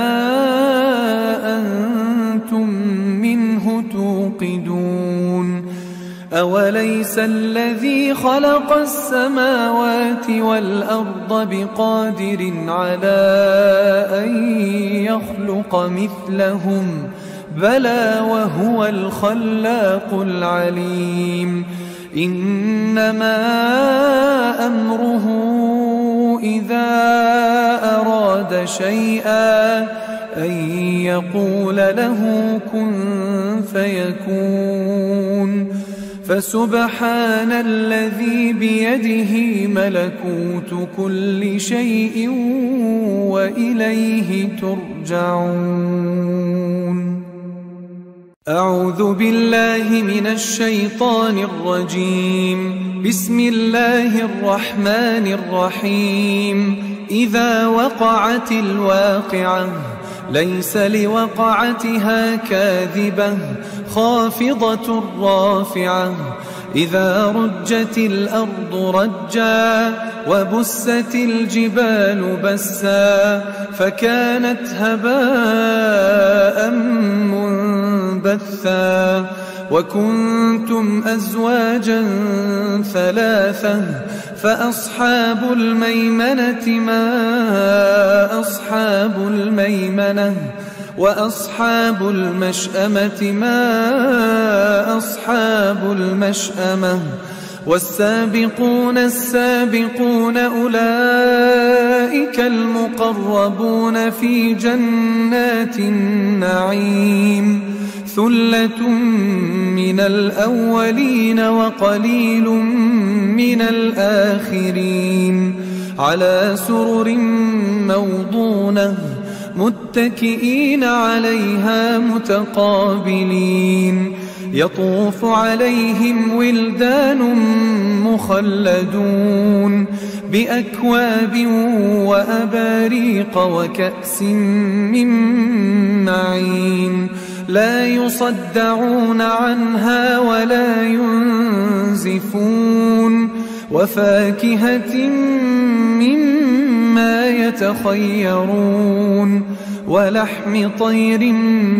أنتم منه توقدون أوليس الذي خلق السماوات والأرض بقادر على أن يخلق مثلهم بلى وهو الخلاق العليم إنما أمره إذا أراد شيئا أن يقول له كن فيكون فسبحان الذي بيده ملكوت كل شيء وإليه ترجعون أعوذ بالله من الشيطان الرجيم بسم الله الرحمن الرحيم إذا وقعت الواقعة ليس لوقعتها كاذبة خافضة رافعة إذا رجت الأرض رجا وبست الجبال بسا فكانت هباء منبثا وكنتم أزواجا ثلاثة فأصحاب الميمنة ما أصحاب الميمنة وأصحاب المشأمة ما أصحاب المشأمة والسابقون السابقون أولئك المقربون في جنات النعيم ثلة من الأولين وقليل من الآخرين على سرر موضونة متكئين عليها متقابلين يطوف عليهم ولدان مخلدون بأكواب وأباريق وكأس من معين لا يصدعون عنها ولا ينزفون وفاكهة مما يتخيرون ولحم طير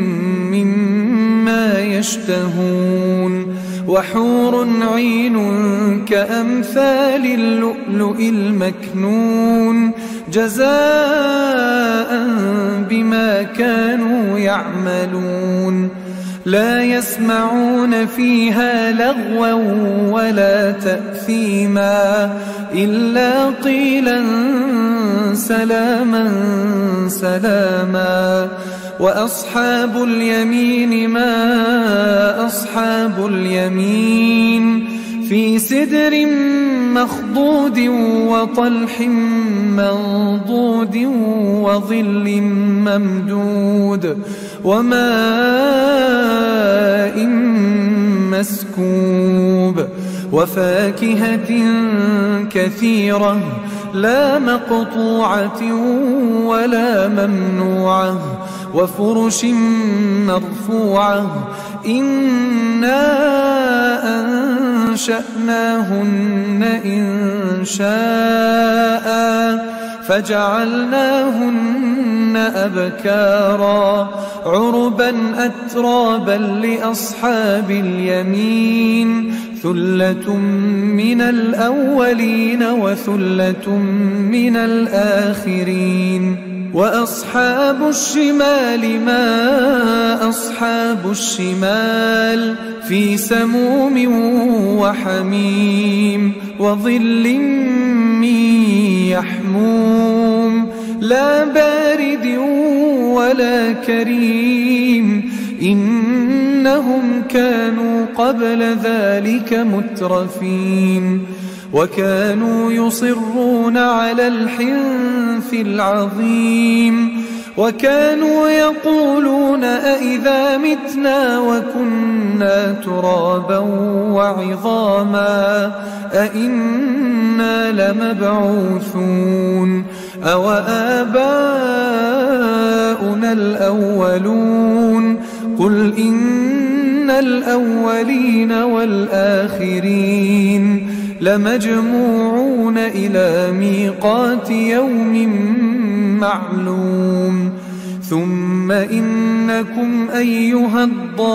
مما يشتهون وحور عين كأمثال اللؤلؤ المكنون جزاء بما كانوا يعملون لا يسمعون فيها لغوا ولا تأثيما إلا قيلا سلاما سلاما وأصحاب اليمين ما أصحاب اليمين في سدر مخضود وطلح منضود وظل ممدود وماء مسكوب وفاكهة كثيرة لا مقطوعة ولا ممنوعة وفرش مرفوعة إنا أنشأناهن إن شاء فجعلناهن أبكارا عربا أترابا لأصحاب اليمين ثلة من الأولين وثلة من الآخرين وأصحاب الشمال ما أصحاب الشمال في سموم وحميم وظل من يحموم لا بارد ولا كريم إنهم كانوا قبل ذلك مترفين وكانوا يصرون على الحنث العظيم وكانوا يقولون أئذا متنا وكنا ترابا وعظاما أئنا لمبعوثون أو آباؤنا الأولون قل إن الأولين والآخرين لمجموعون إلى ميقات يوم معلوم ثم إنكم أيها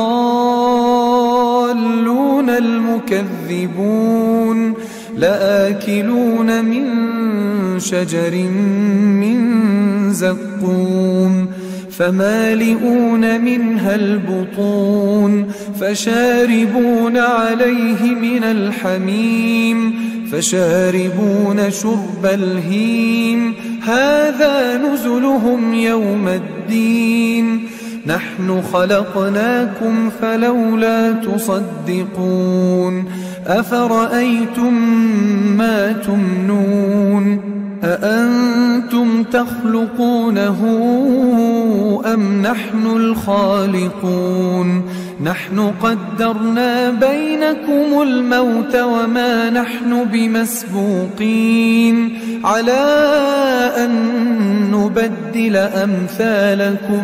الضالون المكذبون لآكلون من شجر من زقوم فمالئون منها البطون فشاربون عليه من الحميم فشاربون شرب الهيم هذا نزلهم يوم الدين نحن خلقناكم فلولا تصدقون أفرأيتم ما تمنون أأنتم تخلقونه أم نحن الخالقون نحن قدرنا بينكم الموت وما نحن بمسبوقين على أن نبدل أمثالكم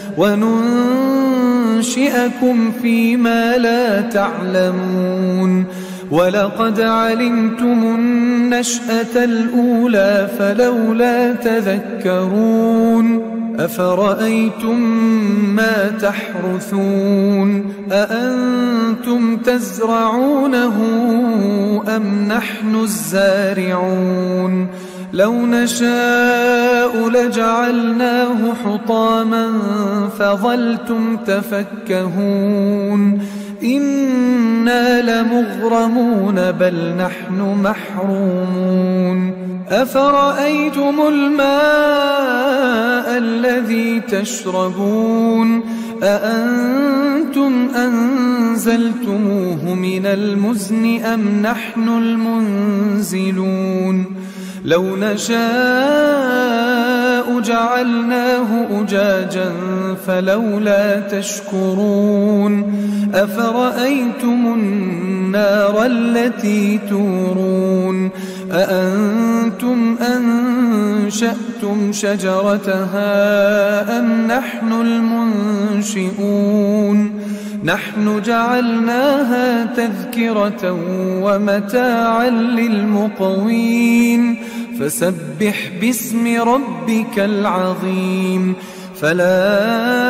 وننشئكم فيما لا تعلمون ولقد علمتم النشأة الأولى فلولا تذكرون أفرأيتم ما تحرثون أأنتم تزرعونه أم نحن الزارعون لو نشاء لجعلناه حطاما فظلتم تفكهون إنا لمغرمون بل نحن محرومون أفرأيتم الماء الذي تشربون أأنتم أنزلتموه من المزن أم نحن المنزلون لو نشاء جعلناه أجاجا فلولا تشكرون أفرأيتم النار التي تورون أأنتم أنشأتم شجرتها أم نحن المنشئون نحن جعلناها تذكرة ومتاعا للمقوين فسبح باسم ربك العظيم فلا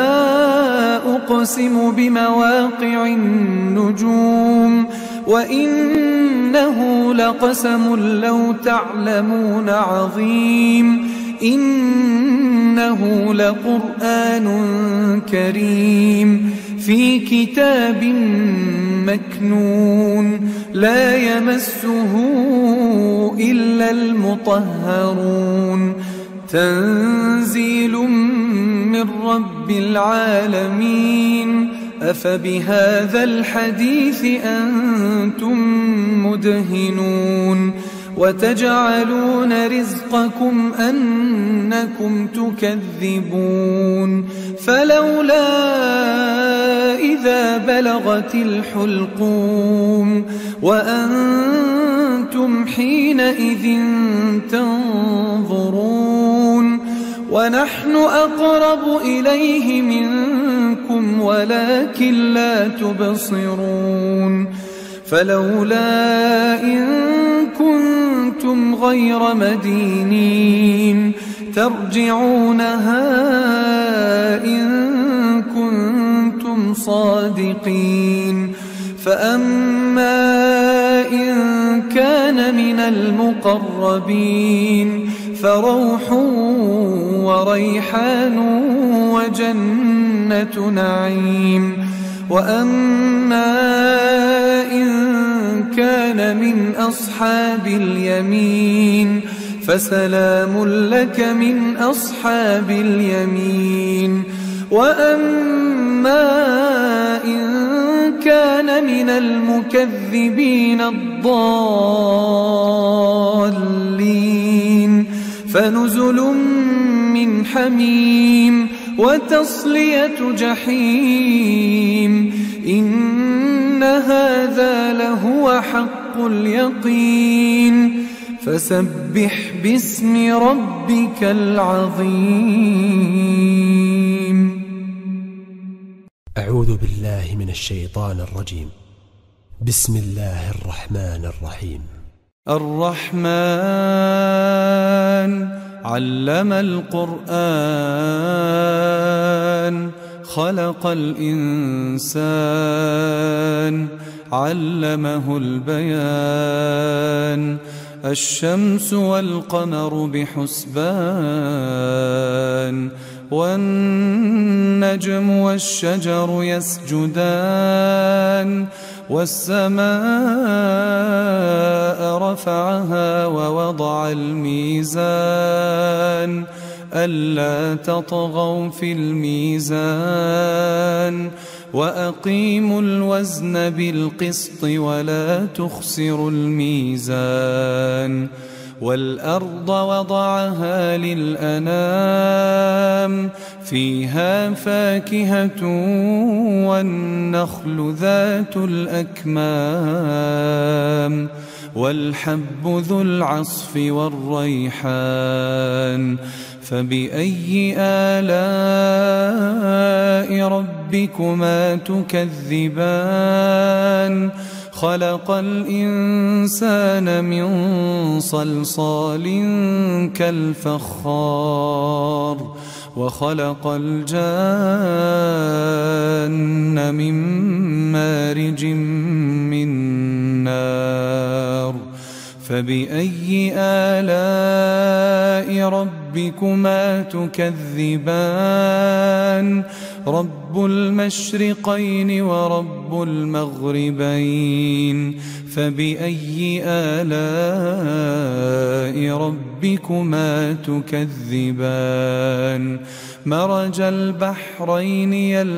أقسم بمواقع النجوم وإنه لقسم لو تعلمون عظيم إنه لقرآن كريم في كتاب مكنون لا يمسه إلا المطهرون تنزيل من رب العالمين أفبهذا الحديث أنتم مدهنون وتجعلون رزقكم أنكم تكذبون فلولا إذا بلغت الحلقوم وأنتم حينئذ تنظرون ونحن أقرب إليه منكم ولكن لا تبصرون فلولا إن كنتم كنتم غير مدينين ترجعونها إن كنتم صادقين. فأما إن كان من المقربين فروح وريحان وجنة نعيم. وأما إن كان من أصحاب اليمين فسلام لك من أصحاب اليمين. وأما إن كان من المكذبين الضالين فنزل من حميم وتصلية جحيم. إن هذا لهو حق اليقين. فسبح باسم ربك العظيم. أعوذ بالله من الشيطان الرجيم. بسم الله الرحمن الرحيم. الرحمن علم القرآن خلق الإنسان علمه البيان. الشمس والقمر بحسبان والنجم والشجر يسجدان. والسماء رفعها ووضع الميزان ألا تطغوا في الميزان وأقيموا الوزن بالقسط ولا تخسروا الميزان. والأرض وضعها للأنام فيها فاكهة والنخل ذات الأكمام والحب ذو العصف والريحان. فبأي آلاء ربكما تكذبان؟ خلق الإنسان من صلصال كالفخار وخلق الجان من مارج من نار. فبأي آلاء ربكما تكذبان؟ رب المشرقين ورب المغربين. فبأي آلاء ربكما تكذبان؟ مرج البحرين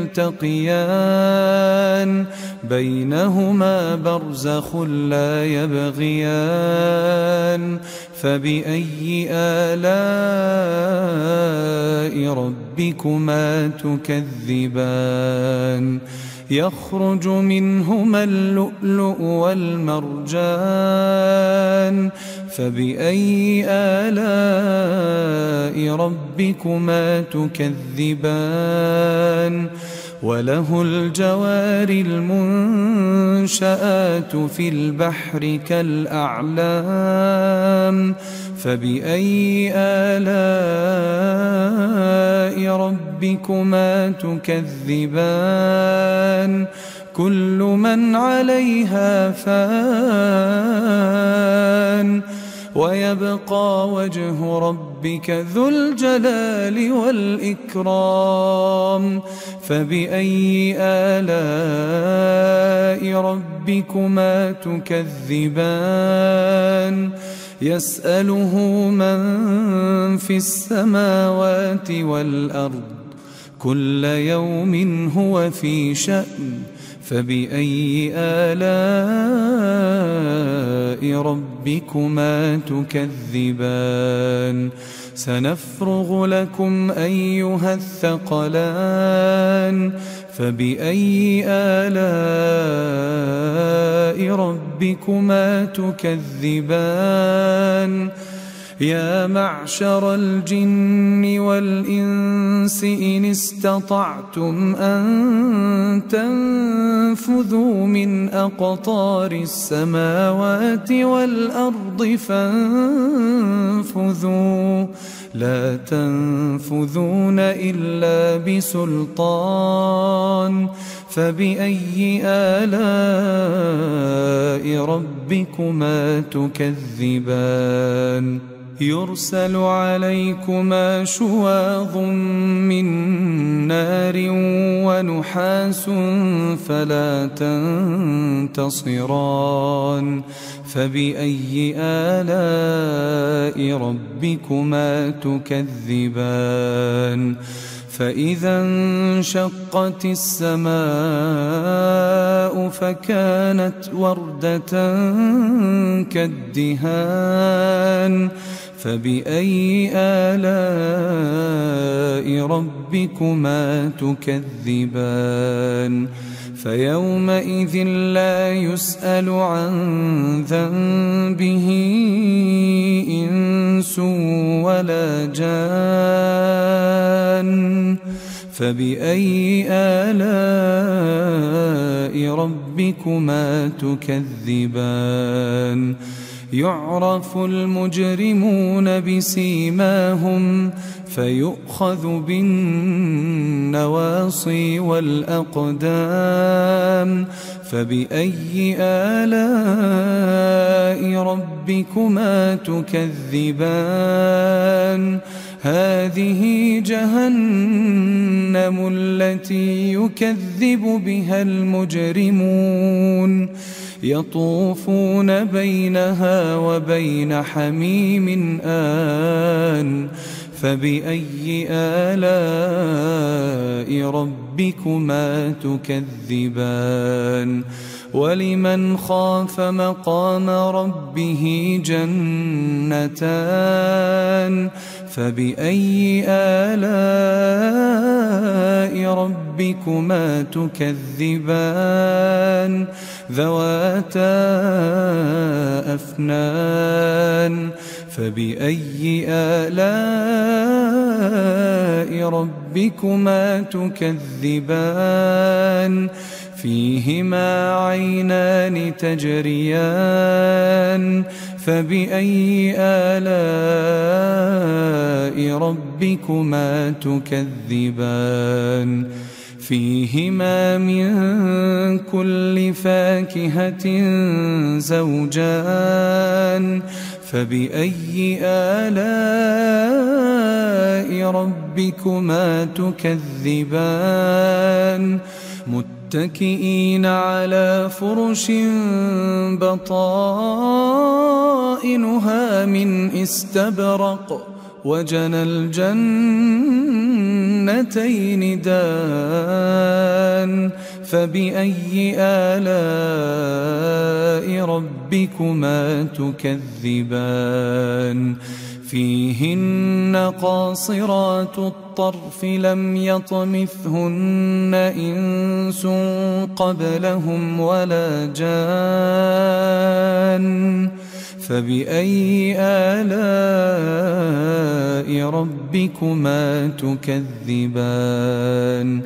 يلتقيان بينهما برزخ لا يبغيان. فبأي آلاء ربكما تكذبان؟ يخرج منهما اللؤلؤ والمرجان. فبأي آلاء ربكما تكذبان؟ وله الجوار المنشآت في البحر كالأعلام. فبأي آلاء ربكما تكذبان؟ كل من عليها فان ويبقى وجه ربك ذو الجلال والإكرام. فبأي آلاء ربكما تكذبان؟ يسأله من في السماوات والأرض كل يوم هو في شأن. فبأي آلاء ربكما تكذبان؟ سنفرغ لكم أيها الثقلان. فبأي آلاء ربكما تكذبان؟ يا معشر الجن والإنس إن استطعتم أن تنفذوا من أقطار السماوات والأرض فانفذوا لا تنفذون إلا بسلطان فبأي آلاء ربكما تكذبان يرسل عليكما شواظ من نار ونحاس فلا تنتصران فبأي آلاء ربكما تكذبان فإذا انشقت السماء فكانت وردة كالدهان فبأي آلاء ربكما تكذبان فيومئذ لا يسأل عن ذنبه إنس ولا جان فبأي آلاء ربكما تكذبان يعرف المجرمون بسيماهم فيؤخذ بالنواصي والأقدام فبأي آلاء ربكما تكذبان هذه جهنم التي يكذب بها المجرمون يطوفون بينها وبين حميم آن فبأي آلاء ربكما تكذبان ولمن خاف مقام ربه جنتان فبأي آلاء ربكما تكذبان ذواتا أفنان فبأي آلاء ربكما تكذبان فيهما عينان تجريان فبأي آلاء ربكما تكذبان فيهما من كل فاكهة زوجان فبأي آلاء ربكما تكذبان متكئين على فرش بطائنها من استبرق وجنى الجنتين دان فبأي آلاء ربكما تكذبان فيهن قاصرات الطرف لم يطمثهن إنس قبلهم ولا جان فبأي آلاء ربكما تكذبان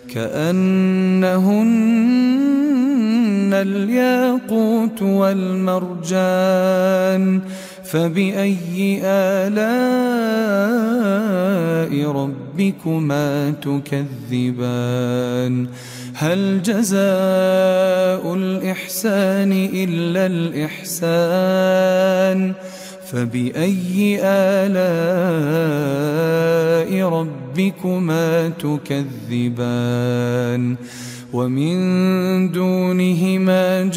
كأنهن الياقوت والمرجان فبأي آلاء ربكما تكذبان هل جزاء الإحسان إلا الإحسان فبأي آلاء ربكما تكذبان ومن دونهما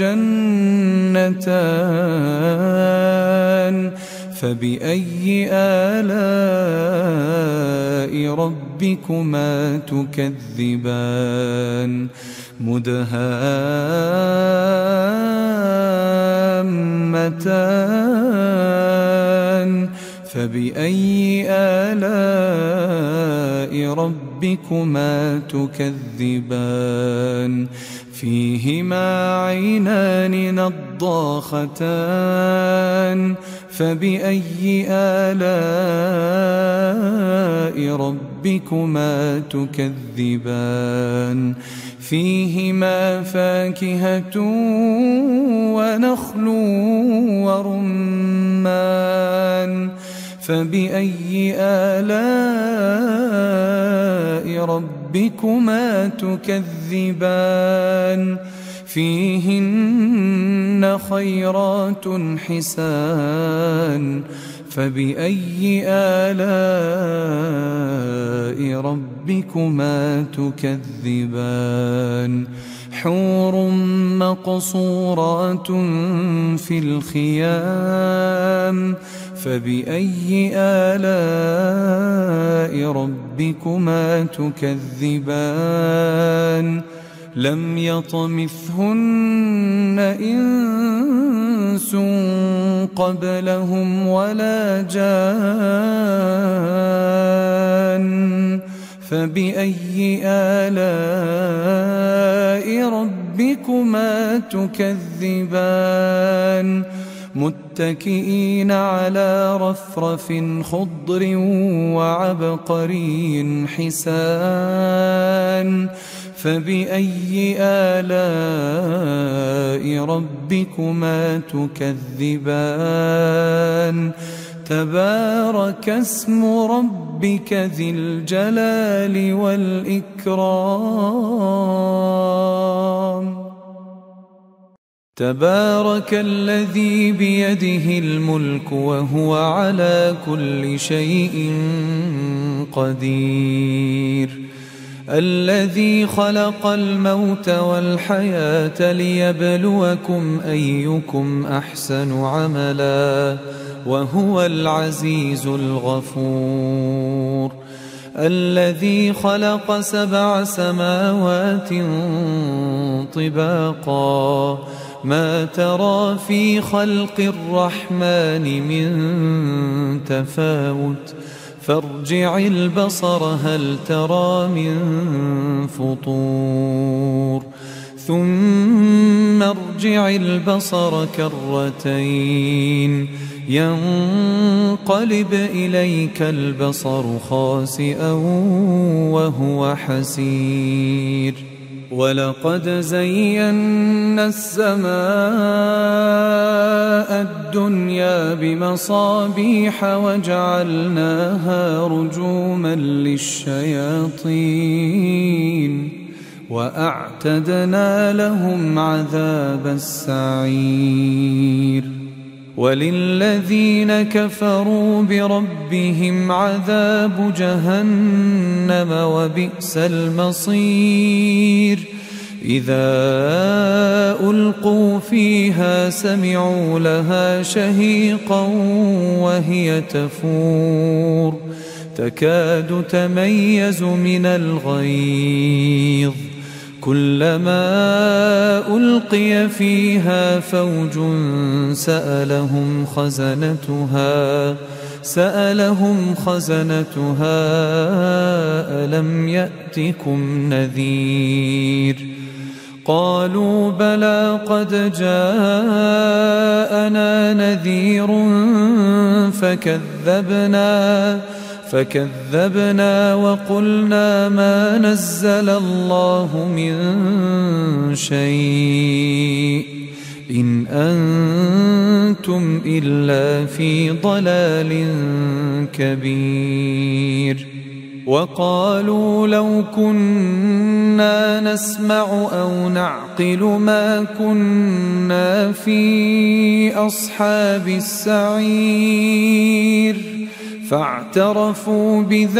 جنتان فبأي آلاء ربكما تكذبان مدهامتان فبأي آلاء ربكما تكذبان فيهما عينان نضاختان فبأي آلاء ربكما تكذبان فيهما فاكهة ونخل ورمان فبأي آلاء ربكما تكذبان فيهن خيرات حسان فبأي آلاء ربكما تكذبان حور مقصورات في الخيام فبأي آلاء ربكما تكذبان لم يطمثهن إنس قبلهم ولا جان فبأي آلاء ربكما تكذبان متكئين على رفرف خضر وعبقري حسان فبأي آلاء ربكما تكذبان تبارك اسم ربك ذي الجلال والإكرام تبارك الذي بيده الملك وهو على كل شيء قدير الذي خلق الموت والحياة ليبلوكم أيكم أحسن عملا وهو العزيز الغفور الذي خلق سبع سماوات طباقا ما ترى في خلق الرحمن من تفاوت فارجع البصر هل ترى من فطور ثم ارجع البصر كرتين ينقلب إليك البصر خاسئا وهو حسير ولقد زينا السماء الدنيا بمصابيح وجعلناها رجوما للشياطين وأعتدنا لهم عذاب السعير وللذين كفروا بربهم عذاب جهنم وبئس المصير إذا ألقوا فيها سمعوا لها شهيقا وهي تفور تكاد تميز من الغيظ كلما ألقي فيها فوج سألهم خزنتها سألهم خزنتها ألم يأتكم نذير قالوا بلى قد جاءنا نذير فكذبنا فكذبنا وقلنا ما نزل الله من شيء إن أنتم إلا في ضلال كبير وقالوا لو كنا نسمع أو نعقل ما كنا في أصحاب السعير فاعترفوا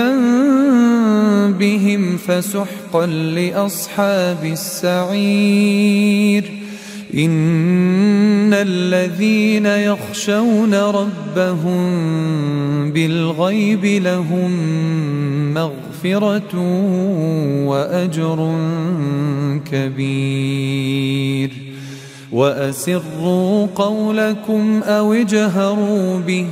بذنبهم فسحقا لأصحاب السعير إن الذين يخشون ربهم بالغيب لهم مغفرة وأجر كبير وأسروا قولكم أو اجهروا به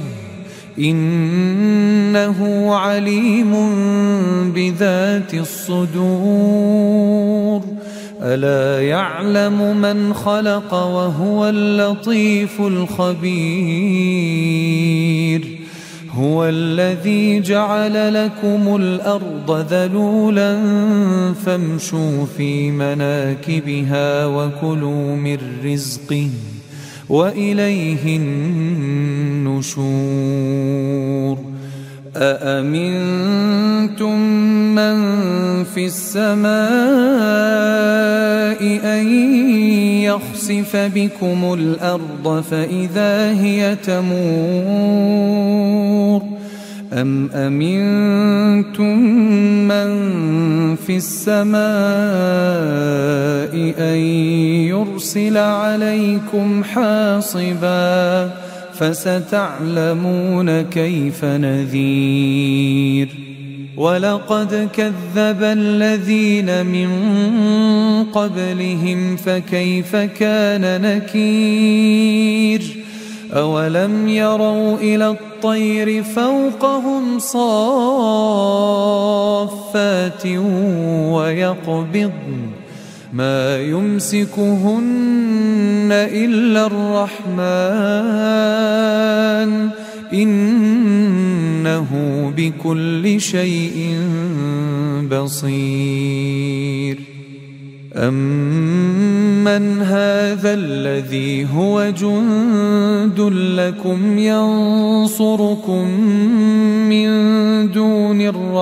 إنه عليم بذات الصدور ألا يعلم من خلق وهو اللطيف الخبير هو الذي جعل لكم الأرض ذلولا فامشوا في مناكبها وكلوا من رزقه وإليه النشور أأمنتم من في السماء أن يخسف بكم الأرض فإذا هي تمور أم أمنتم من في السماء أن يرسل عليكم حاصبا فستعلمون كيف نذير ولقد كذب الذين من قبلهم فكيف كان نكير أولم يروا إلى الطير فوقهم صافات ويقبضن ما يمسكهن إلا الرحمن إنه بكل شيء بصير أمن هذا الذي هو جند لكم ينصركم من دون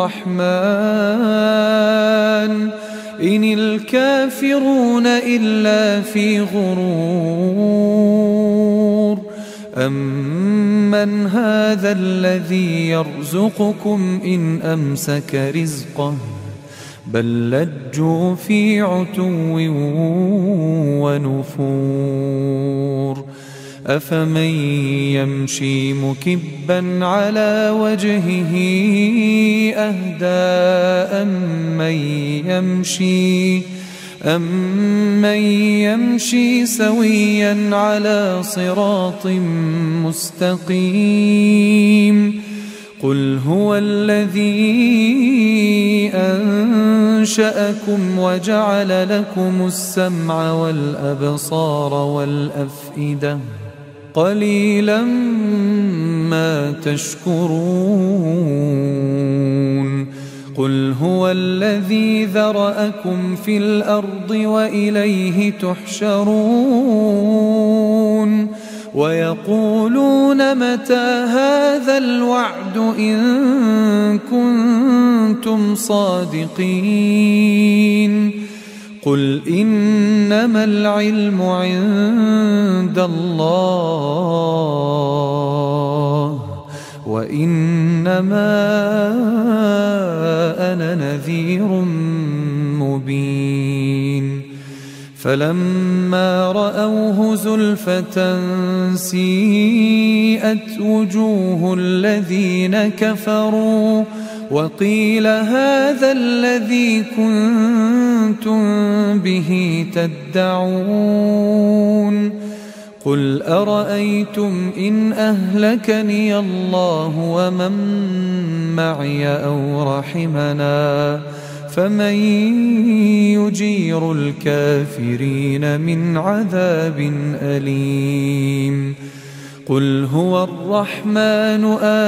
الرحمن إن الكافرون إلا في غرور أمن هذا الذي يرزقكم إن أمسك رزقه بل لجوا في عتو ونفور أفمن يمشي مكبا على وجهه أهدى أمن يمشي أمن يمشي سويا على صراط مستقيم قل هو الذي أنشأكم وجعل لكم السمع والأبصار والأفئدة قليلا ما تشكرون قل هو الذي ذرأكم في الأرض وإليه تحشرون ويقولون متى هذا الوعد إن كنتم صادقين قل إنما العلم عند الله وإنما أنا نذير مبين فلما رأوه زلفة سيئت وجوه الذين كفروا وقيل هذا الذي كنتم به تدعون قل أرأيتم إن أهلكني الله ومن معي أو رحمنا فمن يجير الكافرين من عذاب أليم قل هو الرحمن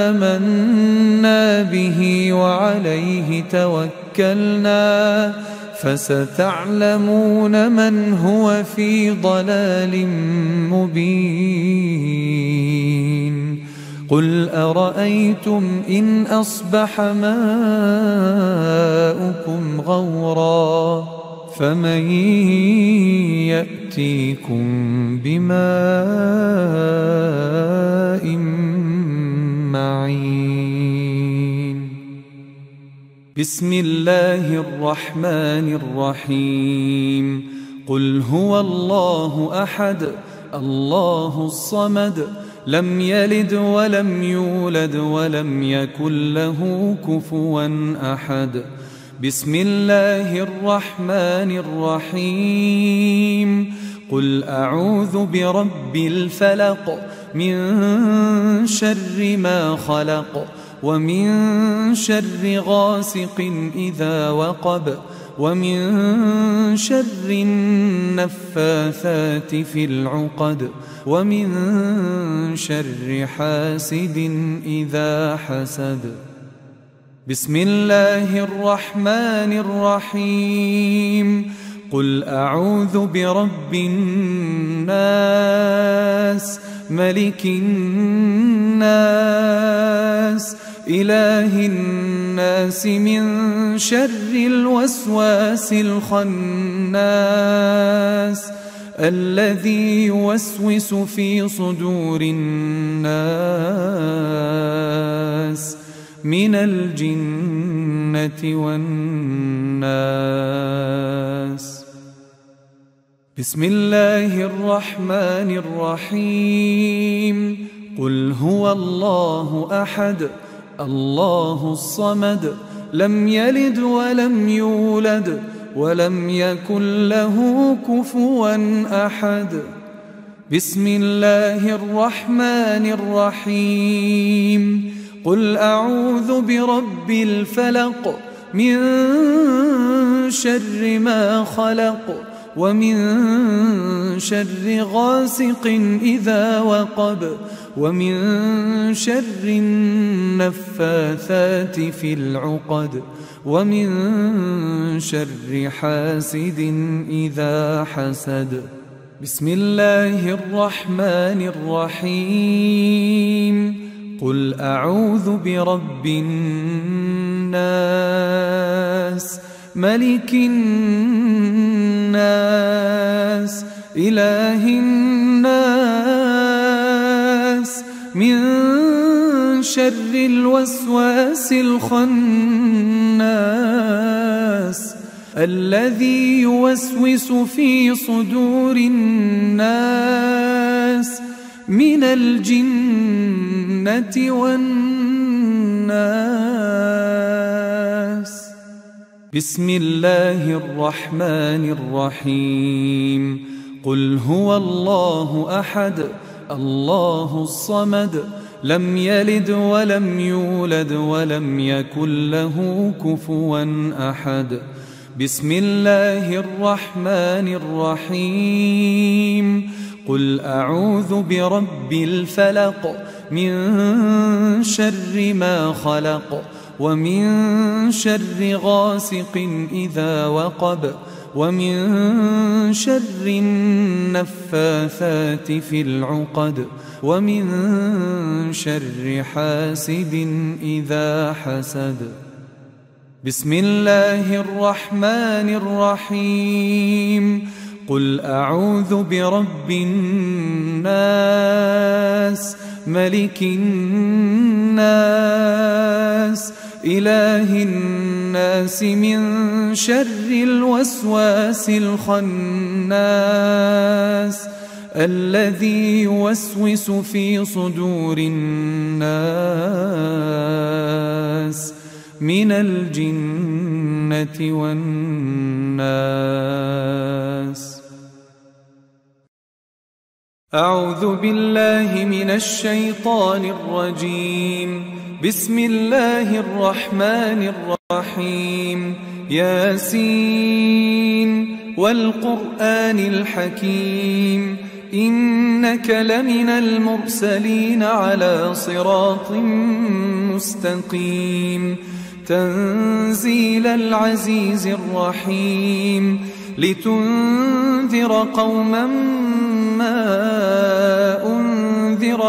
آمنا به وعليه توكلنا فستعلمون من هو في ضلال مبين قل أرأيتم إن أصبح ماؤكم غورا فمن يأتيكم بماء معين بسم الله الرحمن الرحيم قل هو الله أحد الله الصمد لم يلد ولم يولد ولم يكن له كفوا أحد بسم الله الرحمن الرحيم قل أعوذ برب الفلق من شر ما خلق ومن شر غاسق إذا وقب ومن شر النفاثات في العقد ومن شر حاسد إذا حسد. بسم الله الرحمن الرحيم. قل أعوذ برب الناس ملك الناس إله الناس من شر الوسواس الخناس الذي يوسوس في صدور الناس من الجنة والناس. بسم الله الرحمن الرحيم. قل هو الله أحد الله الصمد لم يلد ولم يولد ولم يكن له كفوا أحد. بسم الله الرحمن الرحيم. قل أعوذ برب الفلق من شر ما خلق ومن شر غاسق إذا وقب ومن شر النفاثات في العقد ومن شر حاسد إذا حسد. بسم الله الرحمن الرحيم. قل أعوذ برب الناس ملك الناس إله الناس من شر الوسواس الخناس الذي يوسوس في صدور الناس من الجنة والناس. بسم الله الرحمن الرحيم. قل هو الله أحد الله الصمد لم يلد ولم يولد ولم يكن له كفوا أحد. بسم الله الرحمن الرحيم. قل أعوذ برب الفلق من شر ما خلق ومن شر غاسق إذا وقب ومن شر النفاثات في العقد ومن شر حاسد إذا حسد. بسم الله الرحمن الرحيم. قل أعوذ برب الناس ملك الناس إله الناس من شر الوسواس الخناس الذي يوسوس في صدور الناس من الجنة والناس. أعوذ بالله من الشيطان الرجيم. بسم الله الرحمن الرحيم. ياسين والقرآن الحكيم إنك لمن المرسلين على صراط مستقيم. تنزيل العزيز الرحيم لتنذر قوما ما أنذر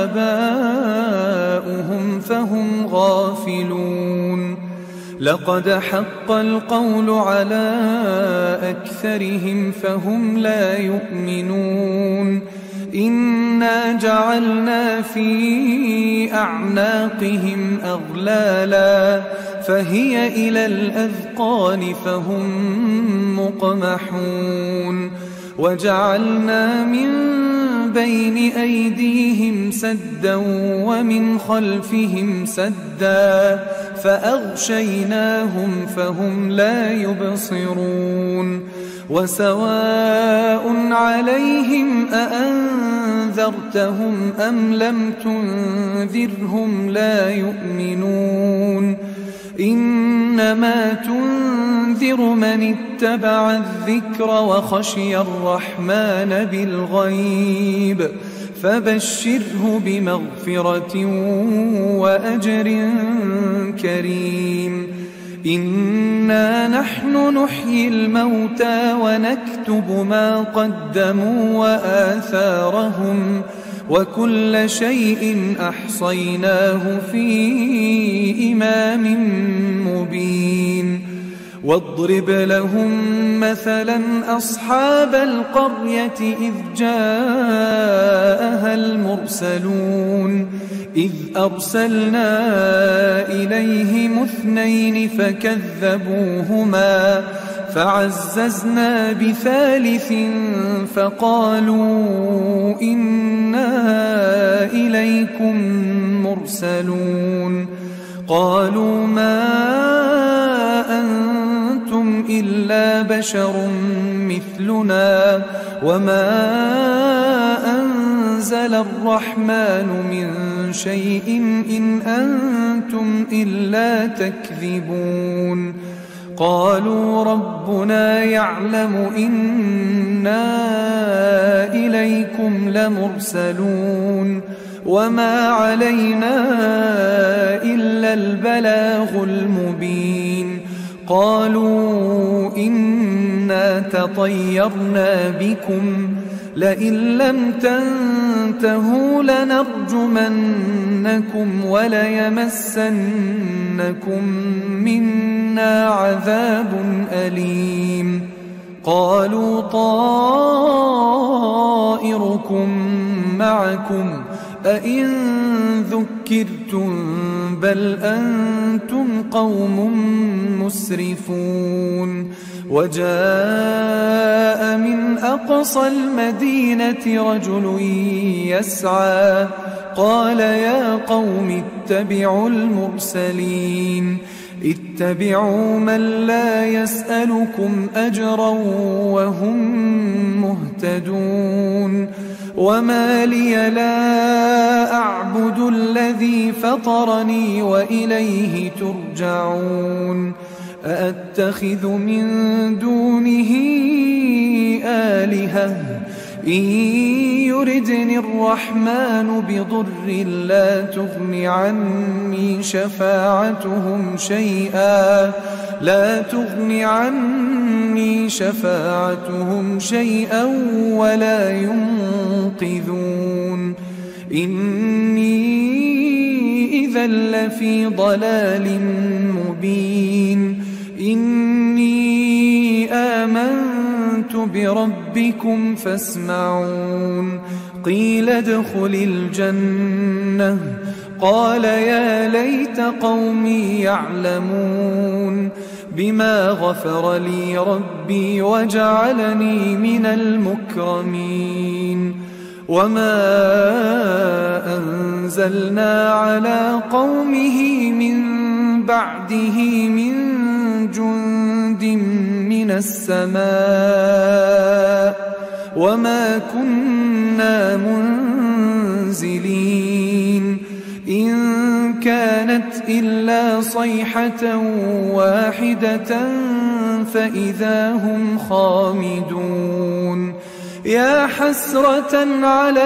آباؤهم فهم غافلون. لقد حق القول على أكثرهم فهم لا يؤمنون. إنا جعلنا في أعناقهم أغلالا فهي إلى الأذقان فهم مقمحون. وجعلنا من بين أيديهم سدا ومن خلفهم سدا فأغشيناهم فهم لا يبصرون. وسواء عليهم أأنذرتهم أم لم تنذرهم لا يؤمنون. إنما تنذر من اتبع الذكر وخشي الرحمن بالغيب فبشره بمغفرة وأجر كريم إنا نحن نحيي الموتى ونكتب ما قدموا وآثارهم وكل شيء أحصيناه في إمام مبين واضرب لهم مثلا أصحاب القرية إذ جاءها المرسلون إذ أرسلنا إليهم اثنين فكذبوهما فعززنا بثالث فقالوا إنا إليكم مرسلون قالوا ما أنتم إلا بشر مثلنا وما أنزل الرحمن من شيء إن أنتم إلا تكذبون قالوا ربنا يعلم إنا إليكم لمرسلون وما علينا إلا البلاغ المبين قالوا إنا تطيرنا بكم لئن لم تنتهوا لنرجمنكم وليمسنكم منا عذاب أليم قالوا طائركم معكم أئن ذكرتم بل أنتم قوم مسرفون وجاء من أقصى المدينة رجل يسعى قال يا قوم اتبعوا المرسلين اتبعوا من لا يسألكم أجرا وهم مهتدون وما لي لا أعبد الذي فطرني وإليه ترجعون أأتخذ من دونه آلهة إن يردني الرحمن بضر لا تغن عني شفاعتهم شيئا لا تغن عني شفاعتهم شيئا ولا ينقذون إني إذا لفي ضلال مبين إني آمنت بربكم فاسمعون قيل ادخل الجنة قال يا ليت قومي يعلمون بما غفر لي ربي وجعلني من المكرمين وما أنزلنا على قومه من بعده من جند من السماء وما كنا منزلين إن كانت إلا صيحة واحدة فإذا هم خامدون يا حسرة على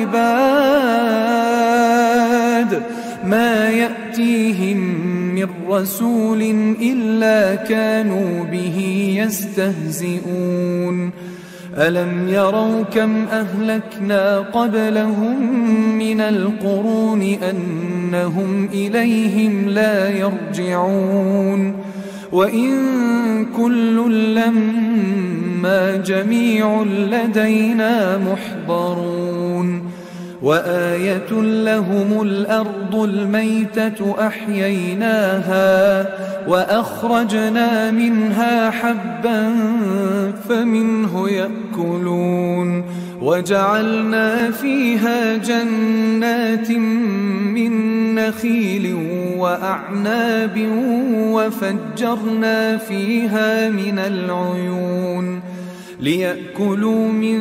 العباد ما يأتيهم من رسول إلا كانوا به يستهزئون ألم يروا كم أهلكنا قبلهم من القرون أنهم إليهم لا يرجعون وإن كل لما جميع لدينا محضرون وآية لهم الأرض الميتة أحييناها وأخرجنا منها حبا فمنه يأكلون وجعلنا فيها جنات من نخيل وأعناب وفجرنا فيها من العيون ليأكلوا من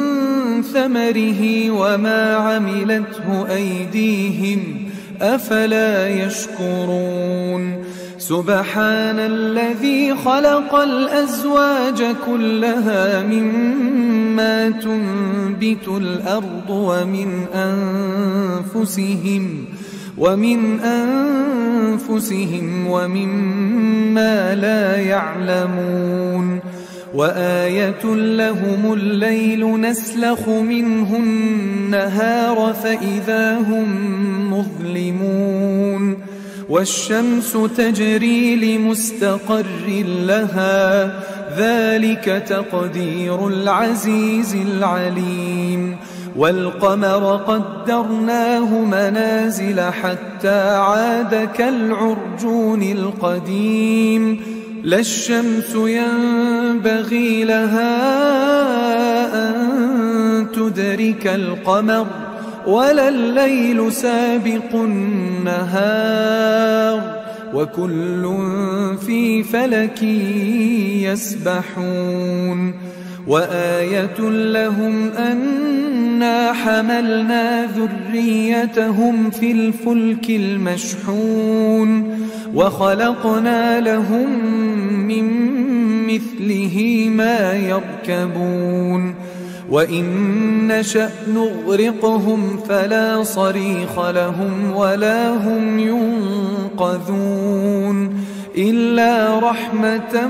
ثمره وما عملته أيديهم أفلا يشكرون سبحان الذي خلق الأزواج كلها مما تنبت الأرض ومن أنفسهم ومن أنفسهم ومما لا يعلمون وآية لهم الليل نسلخ منه النهار فإذا هم مظلمون والشمس تجري لمستقر لها ذلك تقدير العزيز العليم والقمر قدرناه منازل حتى عاد كالعرجون القديم لا الشمس ينبغي لها أن تدرك القمر ولا الليل سابق النهار وكل في فلك يسبحون وآية لهم أنا حملنا ذريتهم في الفلك المشحون وخلقنا لهم من مثله ما يركبون وإن نشأ نغرقهم فلا صريخ لهم ولا هم ينقذون إلا رحمة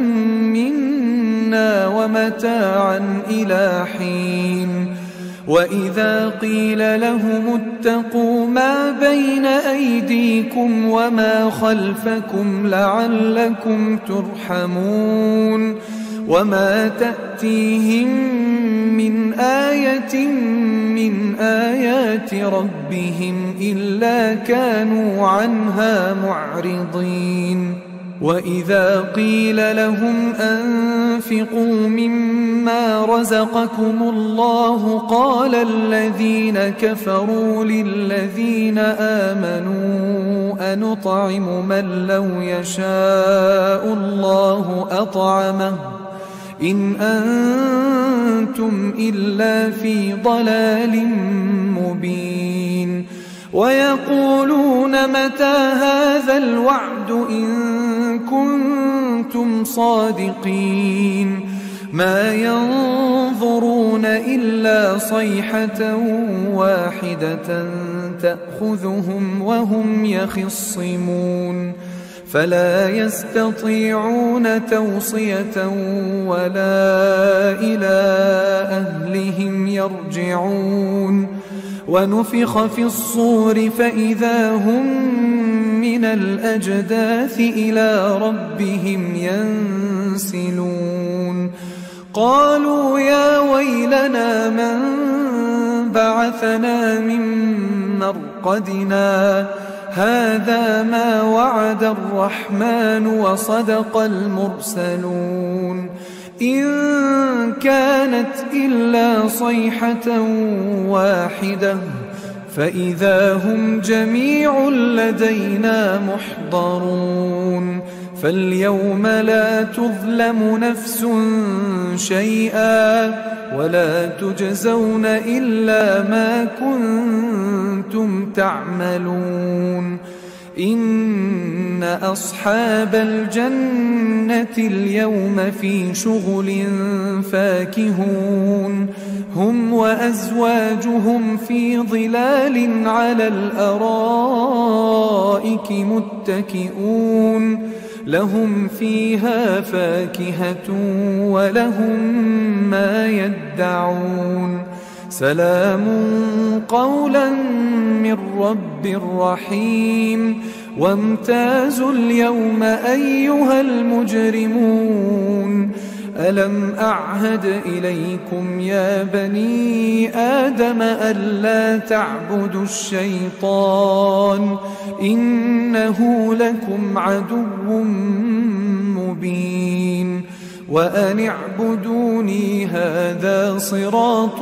منا ومتاعا إلى حين وإذا قيل لهم اتقوا ما بين أيديكم وما خلفكم لعلكم ترحمون وما تأتيهم من آية من آيات ربهم إلا كانوا عنها معرضين وإذا قيل لهم أنفقوا مما رزقكم الله قال الذين كفروا للذين آمنوا أنطعم من لو يشاء الله أطعمه إن أنتم إلا في ضلال مبين ويقولون متى هذا الوعد إن كنتم صادقين ما ينظرون إلا صيحة واحدة تأخذهم وهم يخصمون فلا يستطيعون توصية ولا إلى أهلهم يرجعون ونفخ في الصور فإذا هم من الأجداث إلى ربهم ينسلون قالوا يا ويلنا من بعثنا من مرقدنا هذا ما وعد الرحمن وصدق المرسلون إن كانت إلا صيحة واحدة فإذا هم جميع لدينا محضرون فاليوم لا تظلم نفس شيئا ولا تجزون إلا ما كنتم تعملون إن أصحاب الجنة اليوم في شغل فاكهون هم وأزواجهم في ظلال على الأرائك متكئون لهم فيها فاكهة ولهم ما يدعون سلام قولا من رب رحيم وامتازوا اليوم أيها المجرمون ألم أعهد إليكم يا بني آدم ألا تعبدوا الشيطان إنه لكم عدو مبين وأن اعبدوني هذا صراط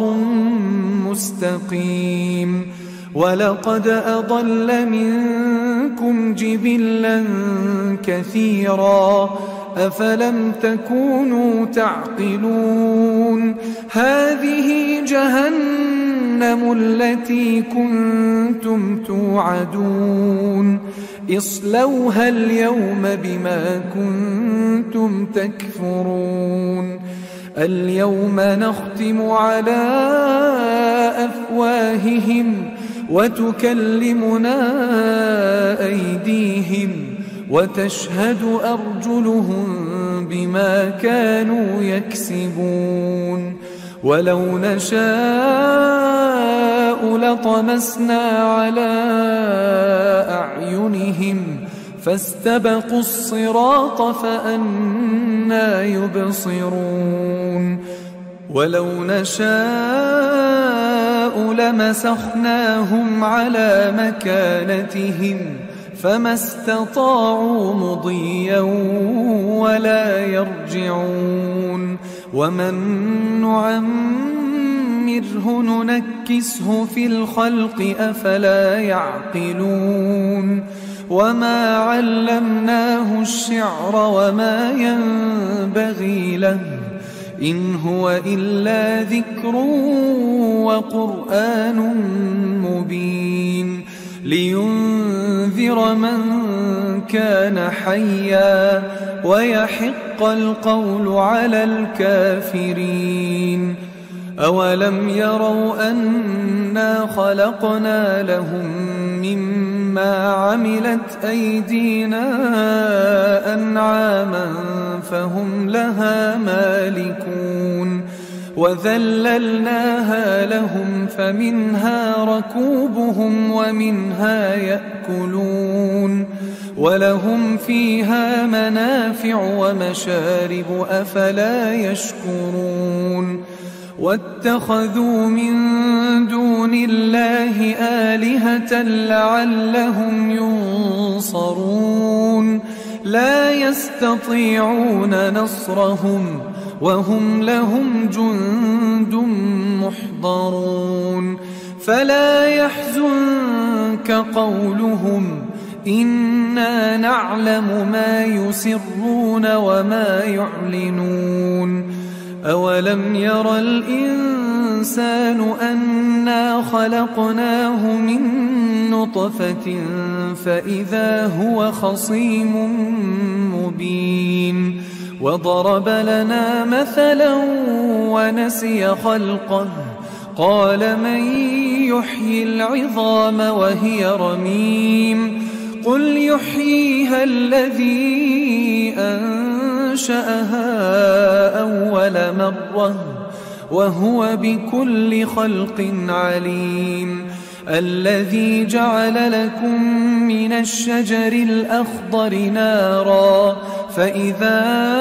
مستقيم ولقد أضل منكم جبلا كثيرا أفلم تكونوا تعقلون هذه جهنم التي كنتم توعدون اصلوها اليوم بما كنتم تكفرون اليوم نختم على أفواههم وتكلمنا أيديهم وتشهد أرجلهم بما كانوا يكسبون ولو نشاء لطمسنا على أعينهم فاستبقوا الصراط فأنى يبصرون ولو نشاء لمسخناهم على مكانتهم فما استطاعوا مضيا ولا يرجعون ومن نعمره ننكسه في الخلق أفلا يعقلون وما علمناه الشعر وما ينبغي له إن هو إلا ذكر وقرآن مبين لينذر من كان حيا ويحق القول على الكافرين أولم يروا أنا خلقنا لهم مما عملت أيدينا أنعاما فهم لها مالكون وذللناها لهم فمنها ركوبهم ومنها يأكلون ولهم فيها منافع ومشارب أفلا يشكرون واتخذوا من دون الله آلهة لعلهم ينصرون لا يستطيعون نصرهم وهم لهم جند محضرون فلا يحزنك قولهم إنا نعلم ما يسرون وما يعلنون أولم ير الإنسان أنا خلقناه من نطفة فإذا هو خصيم مبين وضرب لنا مثلا ونسي خلقه قال من يحيي العظام وهي رميم قل يحييها الذي أنشأها أول مرة وهو بكل خلق عليم الذي جعل لكم من الشجر الأخضر نارا فإذا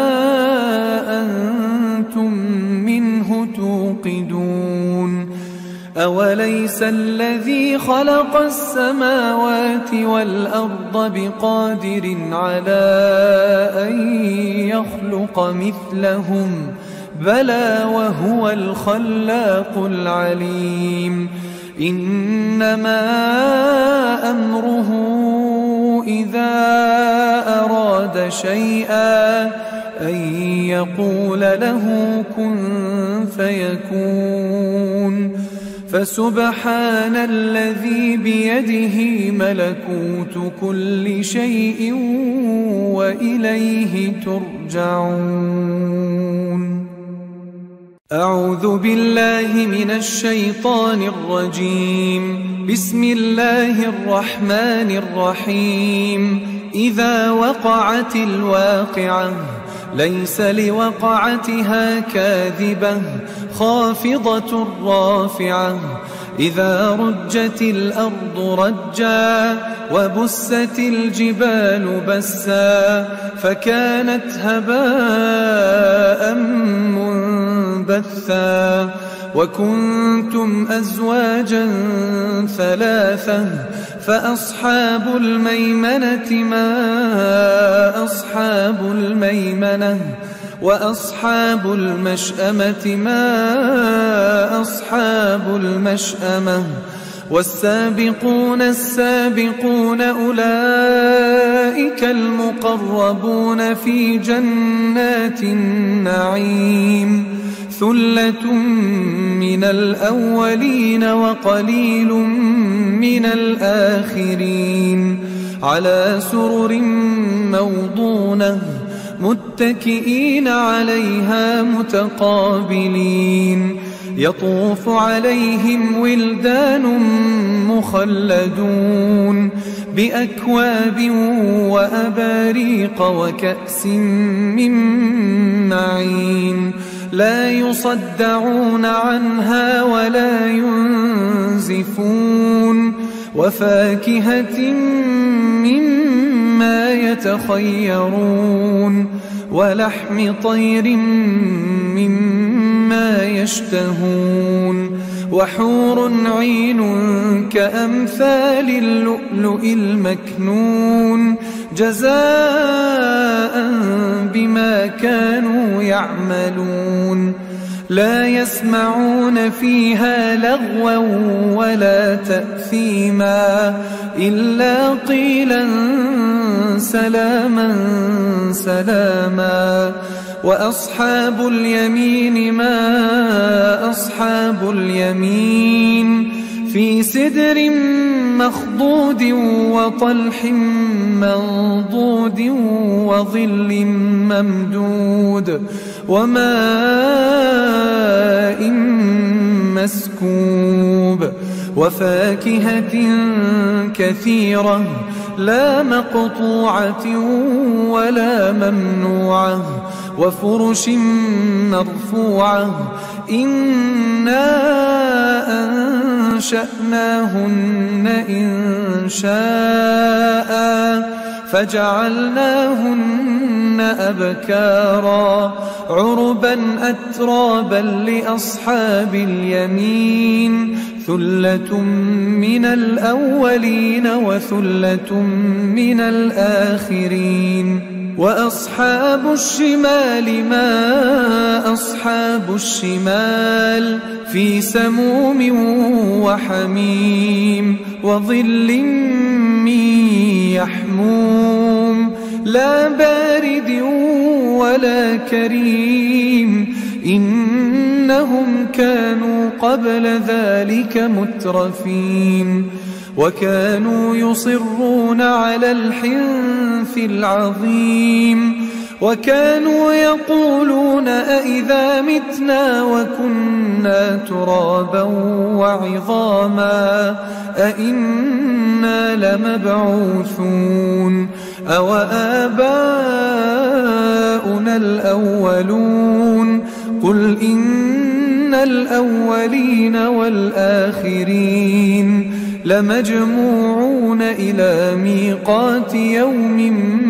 أنتم منه توقدون أوليس الذي خلق السماوات والأرض بقادر على أن يخلق مثلهم بلى وهو الخلاق العليم إنما أمره إذا أراد شيئا أن يقول له كن فيكون فسبحان الذي بيده ملكوت كل شيء وإليه ترجعون أعوذ بالله من الشيطان الرجيم بسم الله الرحمن الرحيم إذا وقعت الواقعة ليس لوقعتها كاذبة خافضة رافعة إذا رجت الأرض رجا وبست الجبال بسا فكانت هباء منبثا وكنتم أزواجا ثلاثة فأصحاب الميمنة ما أصحاب الميمنة وأصحاب المشأمة ما أصحاب المشأمة والسابقون السابقون أولئك المقربون في جنات النعيم ثلة من الأولين وقليل من الآخرين على سرر موضونة متكئين عليها متقابلين يطوف عليهم ولدان مخلدون بأكواب وأباريق وكأس من معين لا يصدعون عنها ولا ينزفون وفاكهة مما يتخيرون ولحم طير مما يشتهون وحور عين كأمثال اللؤلؤ المكنون جزاء بما كانوا يعملون لا يسمعون فيها لغوا ولا تأثيما إلا قيلا سلاما سلاما وأصحاب اليمين ما أصحاب اليمين في سدر مخضود وطلح منضود وظل ممدود وماء مسكوب وفاكهة كثيرة لا مقطوعة ولا ممنوعة وفرش مرفوعة إنا أنشأناهن إنشاء فجعلناهن أبكارا عربا أترابا لأصحاب اليمين ثلة من الأولين وثلة من الآخرين وأصحاب الشمال ما أصحاب الشمال في سموم وحميم وظل من يحموم لا بارد ولا كريم إنهم كانوا قبل ذلك مترفين وكانوا يصرون على الحنث العظيم وكانوا يقولون أئذا متنا وكنا ترابا وعظاما أئنا لمبعوثون أو آباؤنا الأولون قل إن الأولين والآخرين لمجموعون إلى ميقات يوم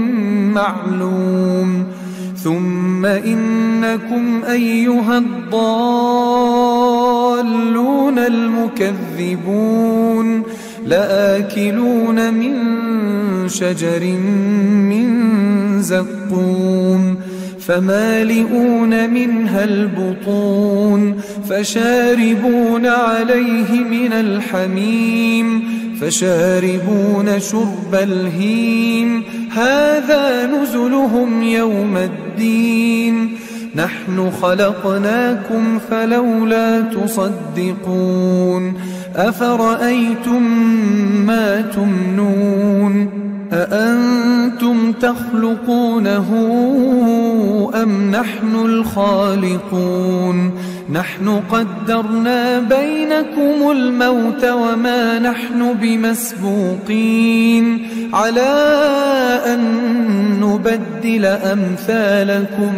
معلوم ثم إنكم أيها الضالون المكذبون لآكلون من شجر من زقوم فمالئون منها البطون فشاربون عليه من الحميم فشاربون شرب الهيم هذا نزلهم يوم الدين نحن خلقناكم فلولا تصدقون أفرأيتم ما تمنون أأنتم تخلقونه أم نحن الخالقون نحن قدرنا بينكم الموت وما نحن بمسبوقين على أن نبدل أمثالكم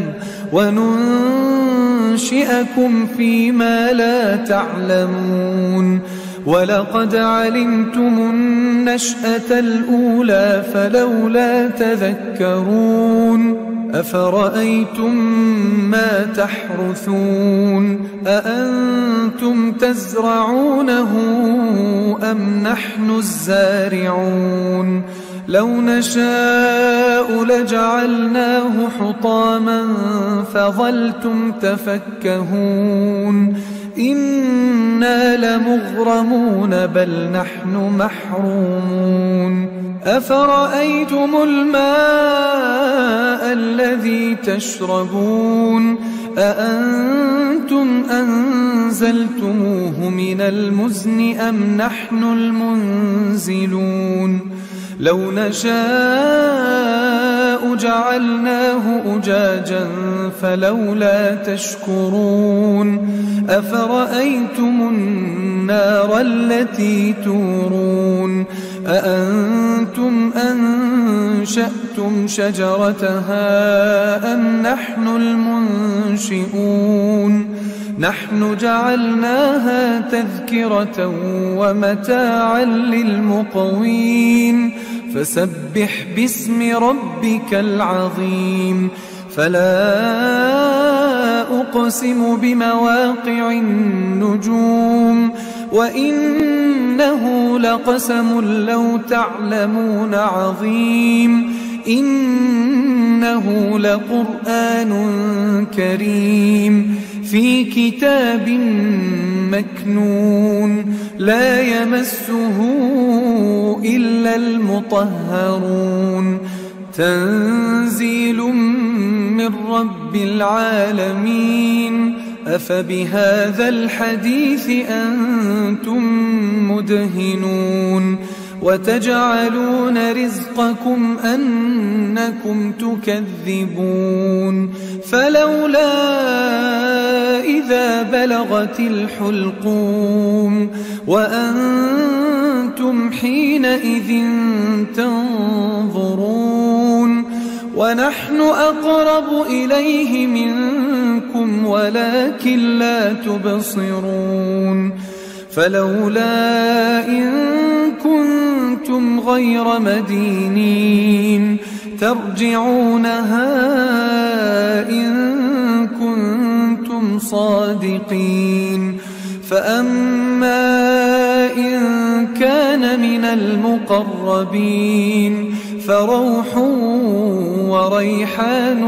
وننشئكم فيما لا تعلمون ولقد علمتم النشأة الأولى فلولا تذكرون أفرأيتم ما تحرثون أأنتم تزرعونه أم نحن الزارعون لو نشاء لجعلناه حطاما فظلتم تفكهون إنا لمغرمون بل نحن محرومون أفرأيتم الماء الذي تشربون أأنتم أنزلتموه من المزن أم نحن المنزلون لو نشاء جعلناه أجاجا فلولا تشكرون أفرأيتم النار التي تورون أأنتم أنشأتم شجرتها أم نحن المنشئون نحن جعلناها تذكرة ومتاعا للمقوين فسبح باسم ربك العظيم فلا أقسم بمواقع النجوم وإنه لقسم لو تعلمون عظيم إنه لقرآن كريم في كتاب مكنون لا يمسه إلا المطهرون تنزيل من رب العالمين أفبهذا الحديث أنتم مدهنون وتجعلون رزقكم أنكم تكذبون فلولا إذا بلغت الحلقوم وأنتم حينئذ تنظرون ونحن أقرب إليه منكم ولكن لا تبصرون فلولا إن كنتم غير مدينين ترجعونها إن كنتم صادقين فأما إن كان من المقربين فروح وريحان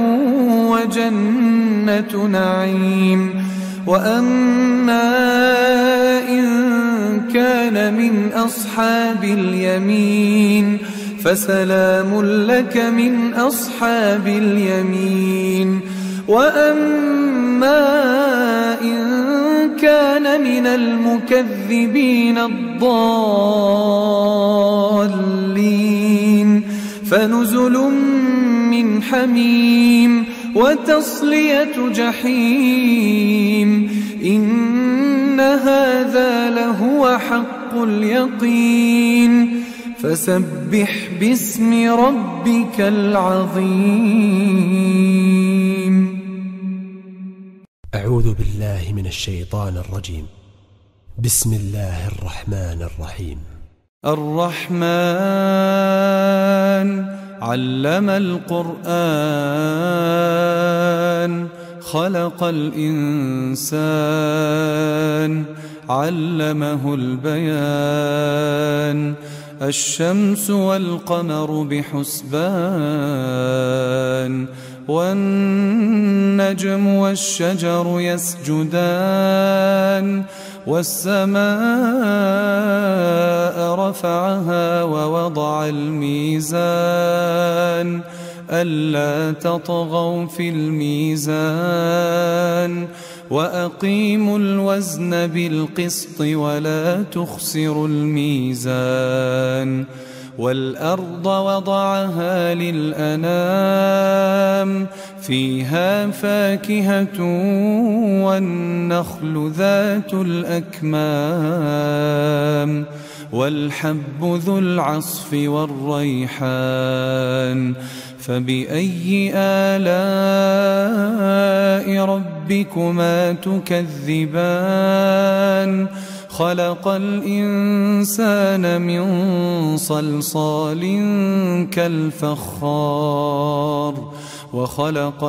وجنة نعيم وأما إن كان من أصحاب اليمين فسلام لك من أصحاب اليمين وأما إن كان من المكذبين الضالين فنزل من حميم وتصلية جحيم إن هذا لهو حق اليقين فسبح باسم ربك العظيم. أعوذ بالله من الشيطان الرجيم. بسم الله الرحمن الرحيم. الرحمن علم القرآن خلق الإنسان علمه البيان الشمس والقمر بحسبان والنجم والشجر يسجدان والسماء رفعها ووضع الميزان ألا تطغوا في الميزان وأقيموا الوزن بالقسط ولا تخسروا الميزان والأرض وضعها للأنام فيها فاكهة والنخل ذات الأكمام والحب ذو العصف والريحان فبأي آلاء ربكما تكذبان خلق الإنسان من صلصال كالفخار وخلق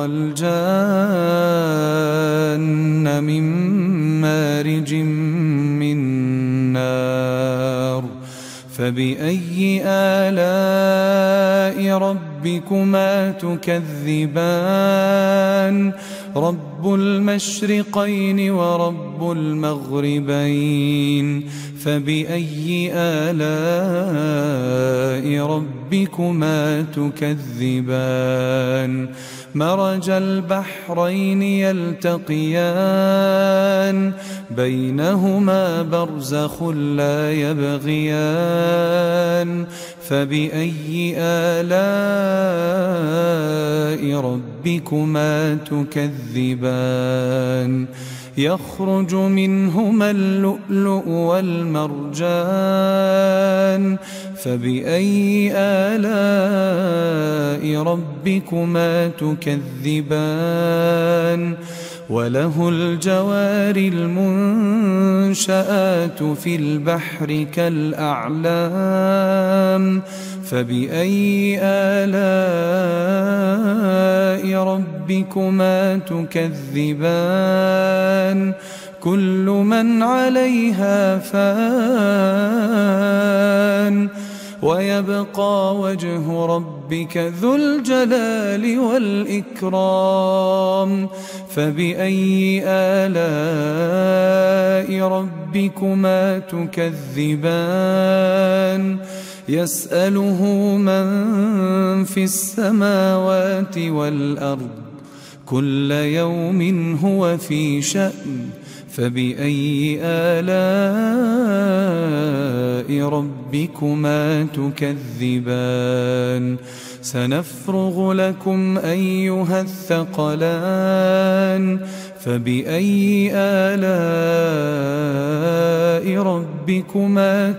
الجان من مارج من نار فبأي آلاء ربكما تكذبان رب المشرقين ورب المغربين فبأي آلاء ربكما تكذبان مرج البحرين يلتقيان بينهما برزخ لا يبغيان فبأي آلاء ربكما تكذبان يخرج منهما اللؤلؤ والمرجان فبأي آلاء ربكما تكذبان وله الجوار المنشآت في البحر كالأعلام فبأي آلاء ربكما تكذبان كل من عليها فان ويبقى وجه ربك ذو الجلال والإكرام فبأي آلاء ربكما تكذبان يسأله من في السماوات والأرض كل يوم هو في شأن فبأي آلاء ربكما تكذبان سنفرغ لكم أيها الثقلان فبأي آلاء ربكما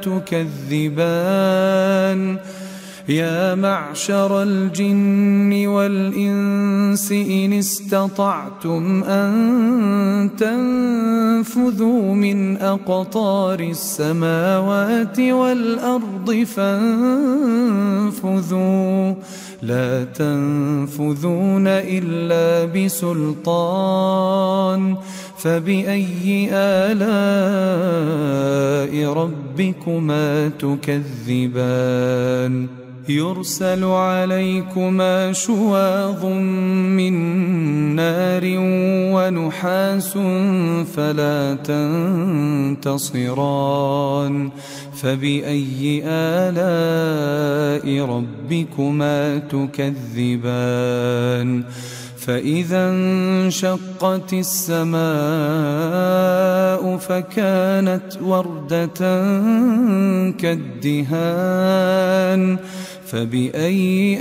تكذبان يا معشر الجن والإنس إن استطعتم أن تنفذوا من أقطار السماوات والأرض فانفذوا لا تنفذون إلا بسلطان فبأي آلاء ربكما تكذبان يرسل عليكما شواظ من نار ونحاس فلا تنتصران فبأي آلاء ربكما تكذبان فإذا انشقت السماء فكانت وردة كالدهان فبأي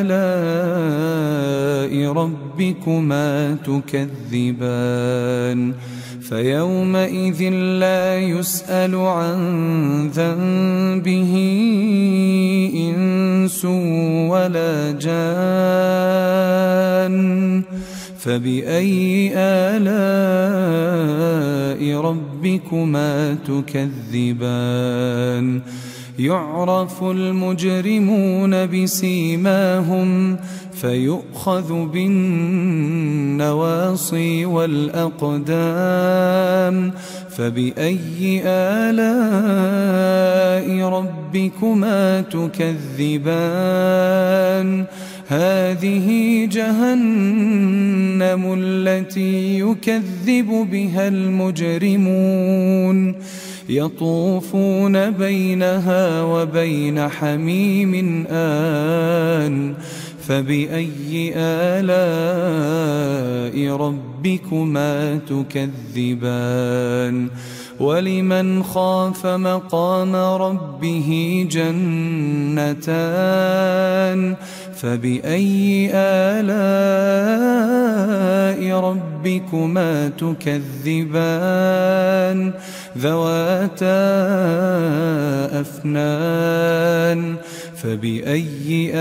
آلاء ربكما تكذبان فيومئذ لا يسأل عن ذنبه إنس ولا جان فبأي آلاء ربكما تكذبان يعرف المجرمون بسيماهم فيؤخذ بالنواصي والأقدام فبأي آلاء ربكما تكذبان هذه جهنم التي يكذب بها المجرمون يطوفون بينها وبين حميم آن فبأي آلاء ربكما تكذبان ولمن خاف مقام ربه جنتان فبأي آلاء ربكما تكذبان ذواتا أفنان فبأي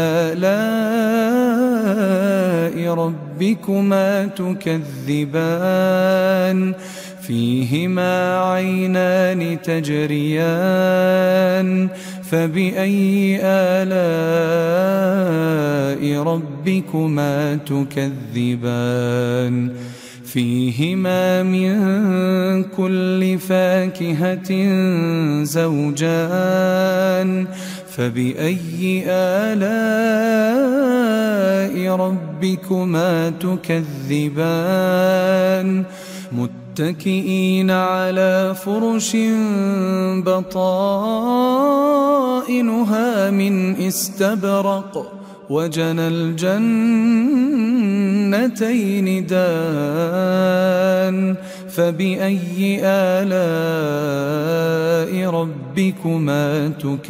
آلاء ربكما تكذبان فيهما عينان تجريان فبأي آلاء ربكما تكذبان فيهما من كل فاكهة زوجان فبأي آلاء ربكما تكذبان متكئين على فرش بطائنها من استبرق وجنى الجنتين جنتين دان فبأي آلاء ربكما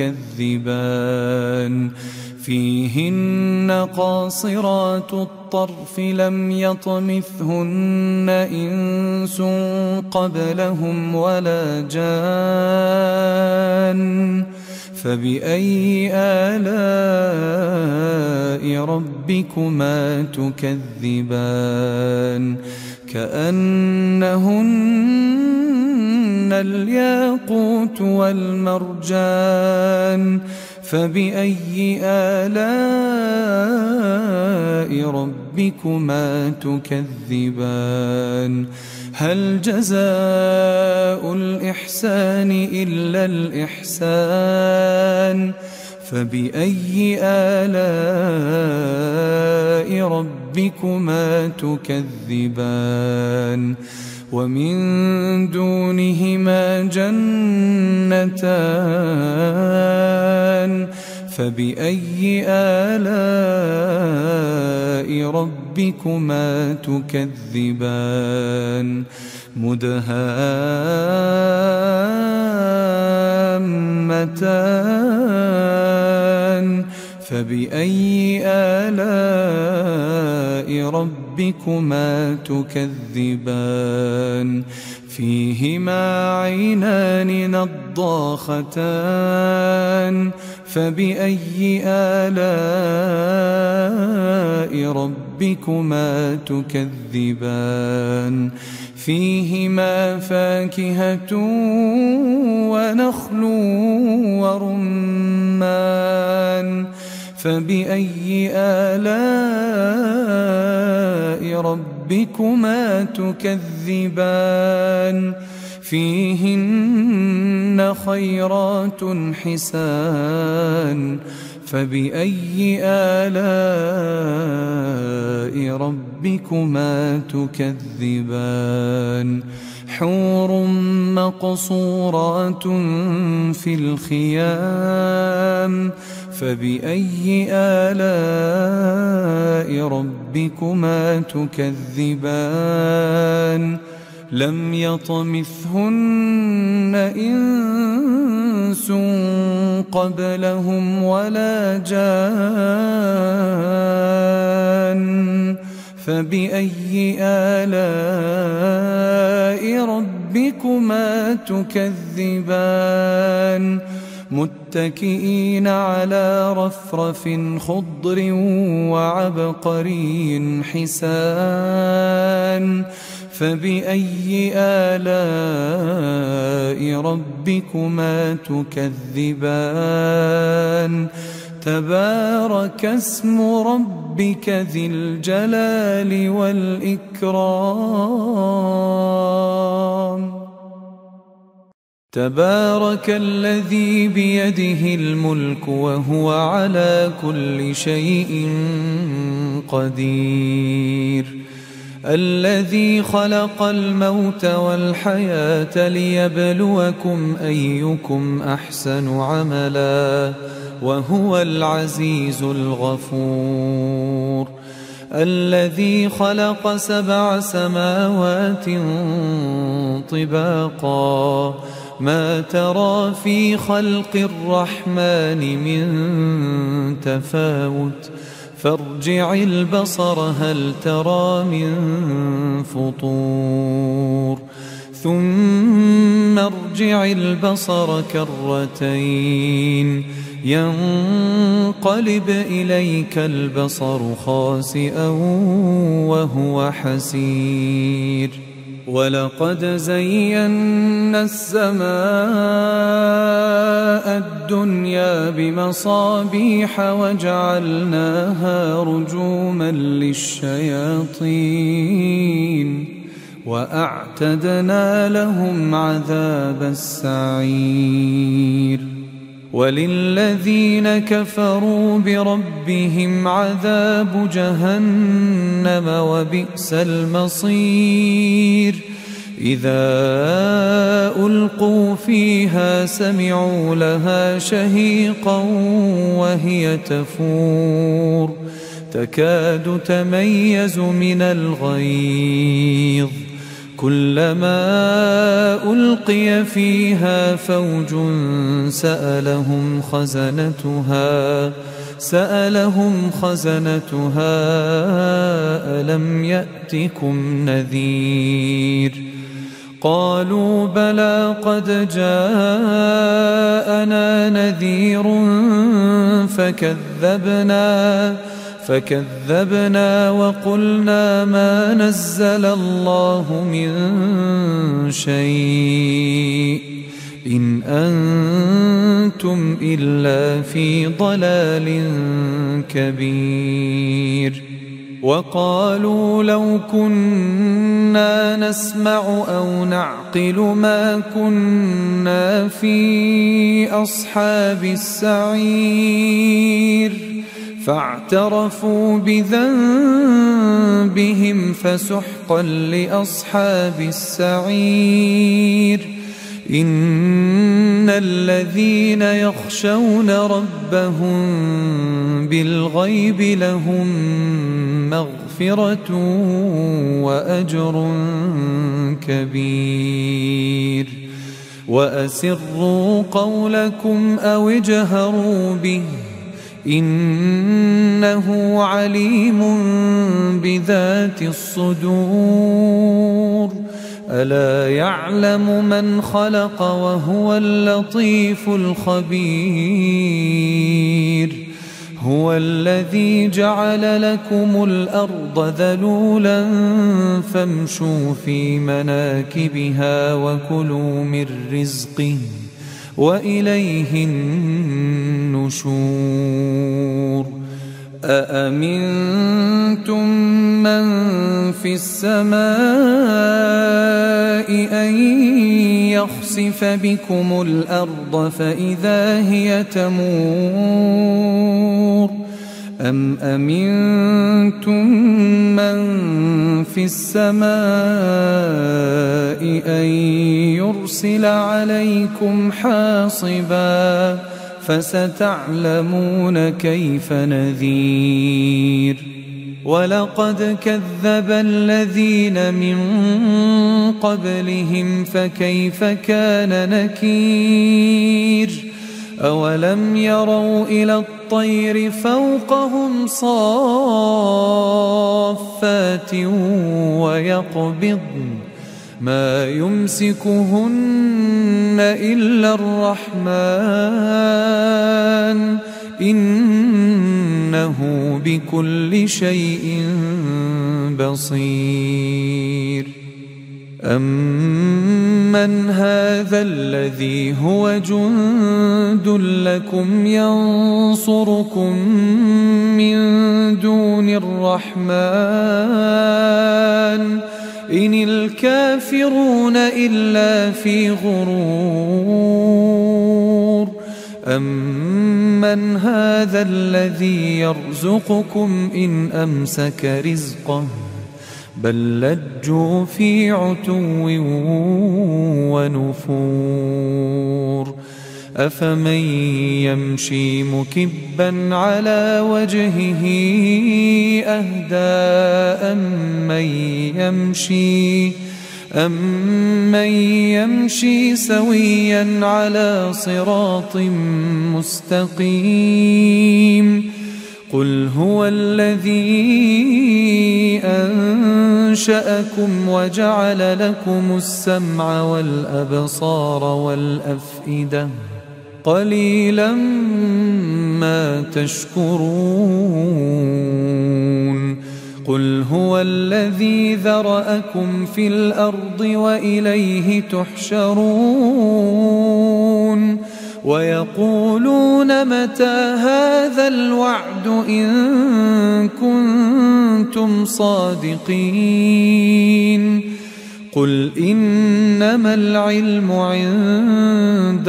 تكذبان فيهن قاصرات الطرف لم يطمثهن إنس قبلهم ولا جان فبأي آلاء ربكما تكذبان كأنهن الياقوت والمرجان فبأي آلاء ربكما تكذبان هل جزاء الإحسان إلا الإحسان فبأي آلاء ربكما تكذبان ومن دونهما جنتان فبأي آلاء ربكما تكذبان مدهامتان فبأي آلاء ربكما تكذبان فيهما عينان نضاختان فبأي آلاء ربكما تكذبان فيهما فاكهة ونخل ورمان فبأي آلاء ربكما تكذبان فيهن خيرات حسان فبأي آلاء ربكما تكذبان حور مقصورات في الخيام فبأي آلاء ربكما تكذبان لم يطمثهن إنس قبلهم ولا جان فبأي آلاء ربكما تكذبان متكئين على رفرف خضر وعبقري حسان فبأي آلاء ربكما تكذبان تبارك اسم ربك ذي الجلال والإكرام تبارك الذي بيده الملك وهو على كل شيء قدير الذي خلق الموت والحياة ليبلوكم أيكم أحسن عملا وهو العزيز الغفور الذي خلق سبع سماوات طباقا ما ترى في خلق الرحمن من تفاوت فارجع البصر هل ترى من فطور ثم ارجع البصر كرتين ينقلب إليك البصر خاسئا وهو حسير ولقد زينا السماء الدنيا بمصابيح وجعلناها رجوما للشياطين وأعتدنا لهم عذاب السعير وللذين كفروا بربهم عذاب جهنم وبئس المصير إذا ألقوا فيها سمعوا لها شهيقا وهي تفور تكاد تميز من الغيظ كلما ألقي فيها فوج سألهم خزنتها سألهم خزنتها ألم يأتكم نذير قالوا بلى قد جاءنا نذير فكذبنا فكذبنا وقلنا ما نزل الله من شيء إن أنتم إلا في ضلال كبير وقالوا لو كنا نسمع أو نعقل ما كنا في أصحاب السعير فاعترفوا بذنبهم فسحقا لأصحاب السعير إن الذين يخشون ربهم بالغيب لهم مغفرة وأجر كبير وأسروا قولكم أو اجهروا به إنه عليم بذات الصدور ألا يعلم من خلق وهو اللطيف الخبير هو الذي جعل لكم الأرض ذلولا فامشوا في مناكبها وكلوا من رزقه وإليه النشور أأمنتم من في السماء أن يخسف بكم الأرض فإذا هي تمور أم أمنتم من في السماء أن يرسل عليكم حاصبا فستعلمون كيف نذير ولقد كذب الذين من قبلهم فكيف كان نكير أولم يروا إلى الطير فوقهم صافات ويقبضن ما يمسكهن إلا الرحمن إنه بكل شيء بصير أمن هذا الذي هو جند لكم ينصركم من دون الرحمن إن الكافرون إلا في غرور أمن هذا الذي يرزقكم إن أمسك رزقه بل لجوا في عتو ونفور أفمن يمشي مكبا على وجهه أهدى أمن يمشي أمن يمشي سويا على صراط مستقيم قل هو الذي أنشأكم وجعل لكم السمع والأبصار والأفئدة قليلا ما تشكرون قل هو الذي ذرأكم في الأرض وإليه تحشرون ويقولون متى هذا الوعد إن كنتم صادقين قل إنما العلم عند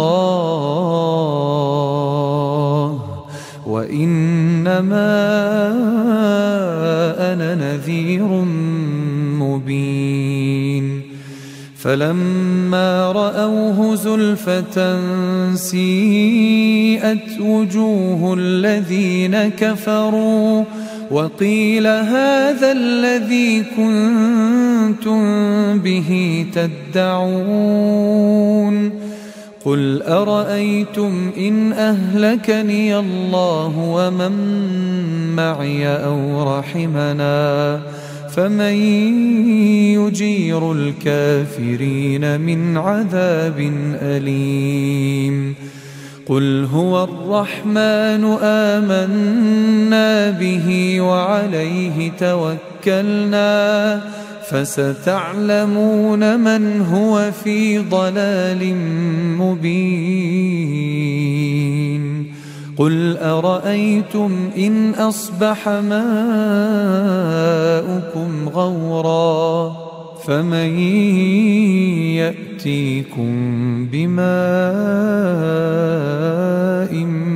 الله وإنما أنا نذير مبين فلما رأوه زلفة سيئت وجوه الذين كفروا وقيل هذا الذي كنتم به تدعون قل أرأيتم إن أهلكني الله ومن معي أو رحمنا فمن يجير الكافرين من عذاب أليم قل هو الرحمن آمنا به وعليه توكلنا فستعلمون من هو في ضلال مبين قل أرأيتم إن أصبح ماؤكم غورا فمن يأتيكم بماء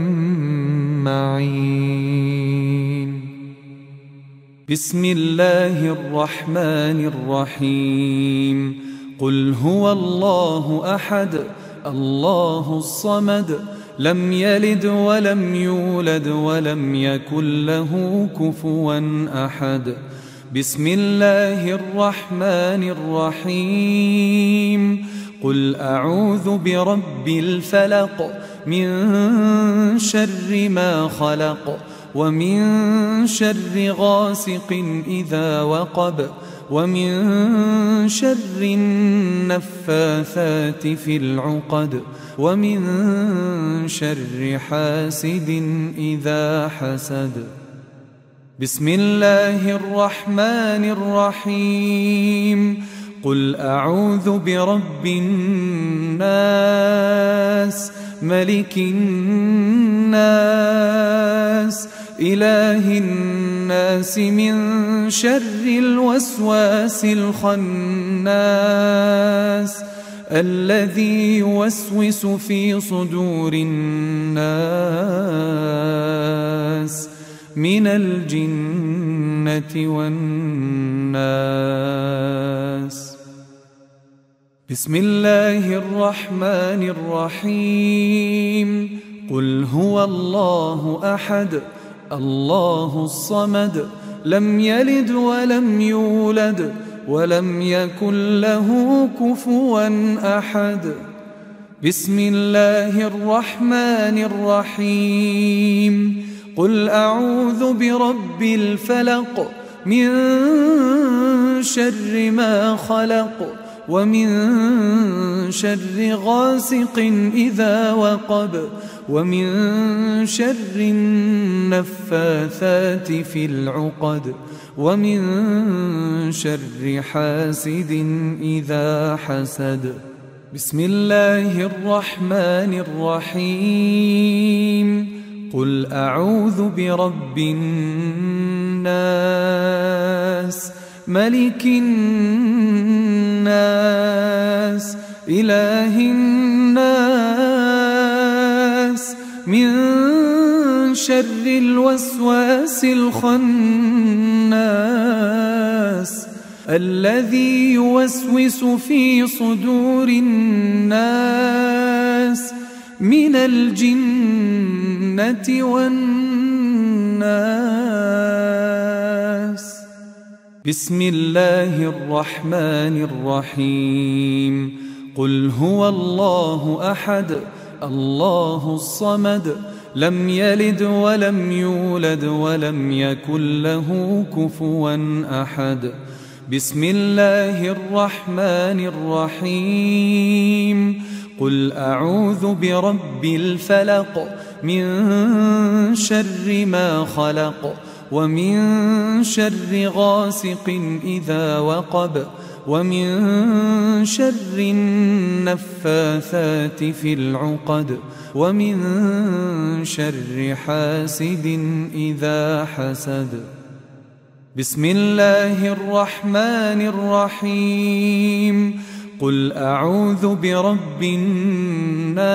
معين بسم الله الرحمن الرحيم قل هو الله أحد الله الصمد لم يلد ولم يولد ولم يكن له كفوا أحد بسم الله الرحمن الرحيم قل أعوذ برب الفلق من شر ما خلق ومن شر غاسق إذا وقب ومن شر النفاثات في العقد ومن شر حاسد إذا حسد بسم الله الرحمن الرحيم قل أعوذ برب الناس ملك الناس إله الناس من شر الوسواس الخناس الذي يوسوس في صدور الناس من الجنة والناس بسم الله الرحمن الرحيم قل هو الله أحد الله الصمد لم يلد ولم يولد ولم يكن له كفوا أحد بسم الله الرحمن الرحيم قل أعوذ برب الفلق من شر ما خلق ومن شر غاسق إذا وقب ومن شر النفاثات في العقد ومن شر حاسد إذا حسد بسم الله الرحمن الرحيم قل أعوذ برب الناس ملك الناس إله الناس من شر الوسواس الخناس الذي يوسوس في صدور الناس من الجنة والناس بسم الله الرحمن الرحيم قل هو الله أحد الله الصمد لم يلد ولم يولد ولم يكن له كفوا أحد بسم الله الرحمن الرحيم قل أعوذ برب الفلق من شر ما خلق ومن شر غاسق إذا وقب ومن شر النفاثات في العقد ومن شر حاسد إذا حسد بسم الله الرحمن الرحيم قل أعوذ برب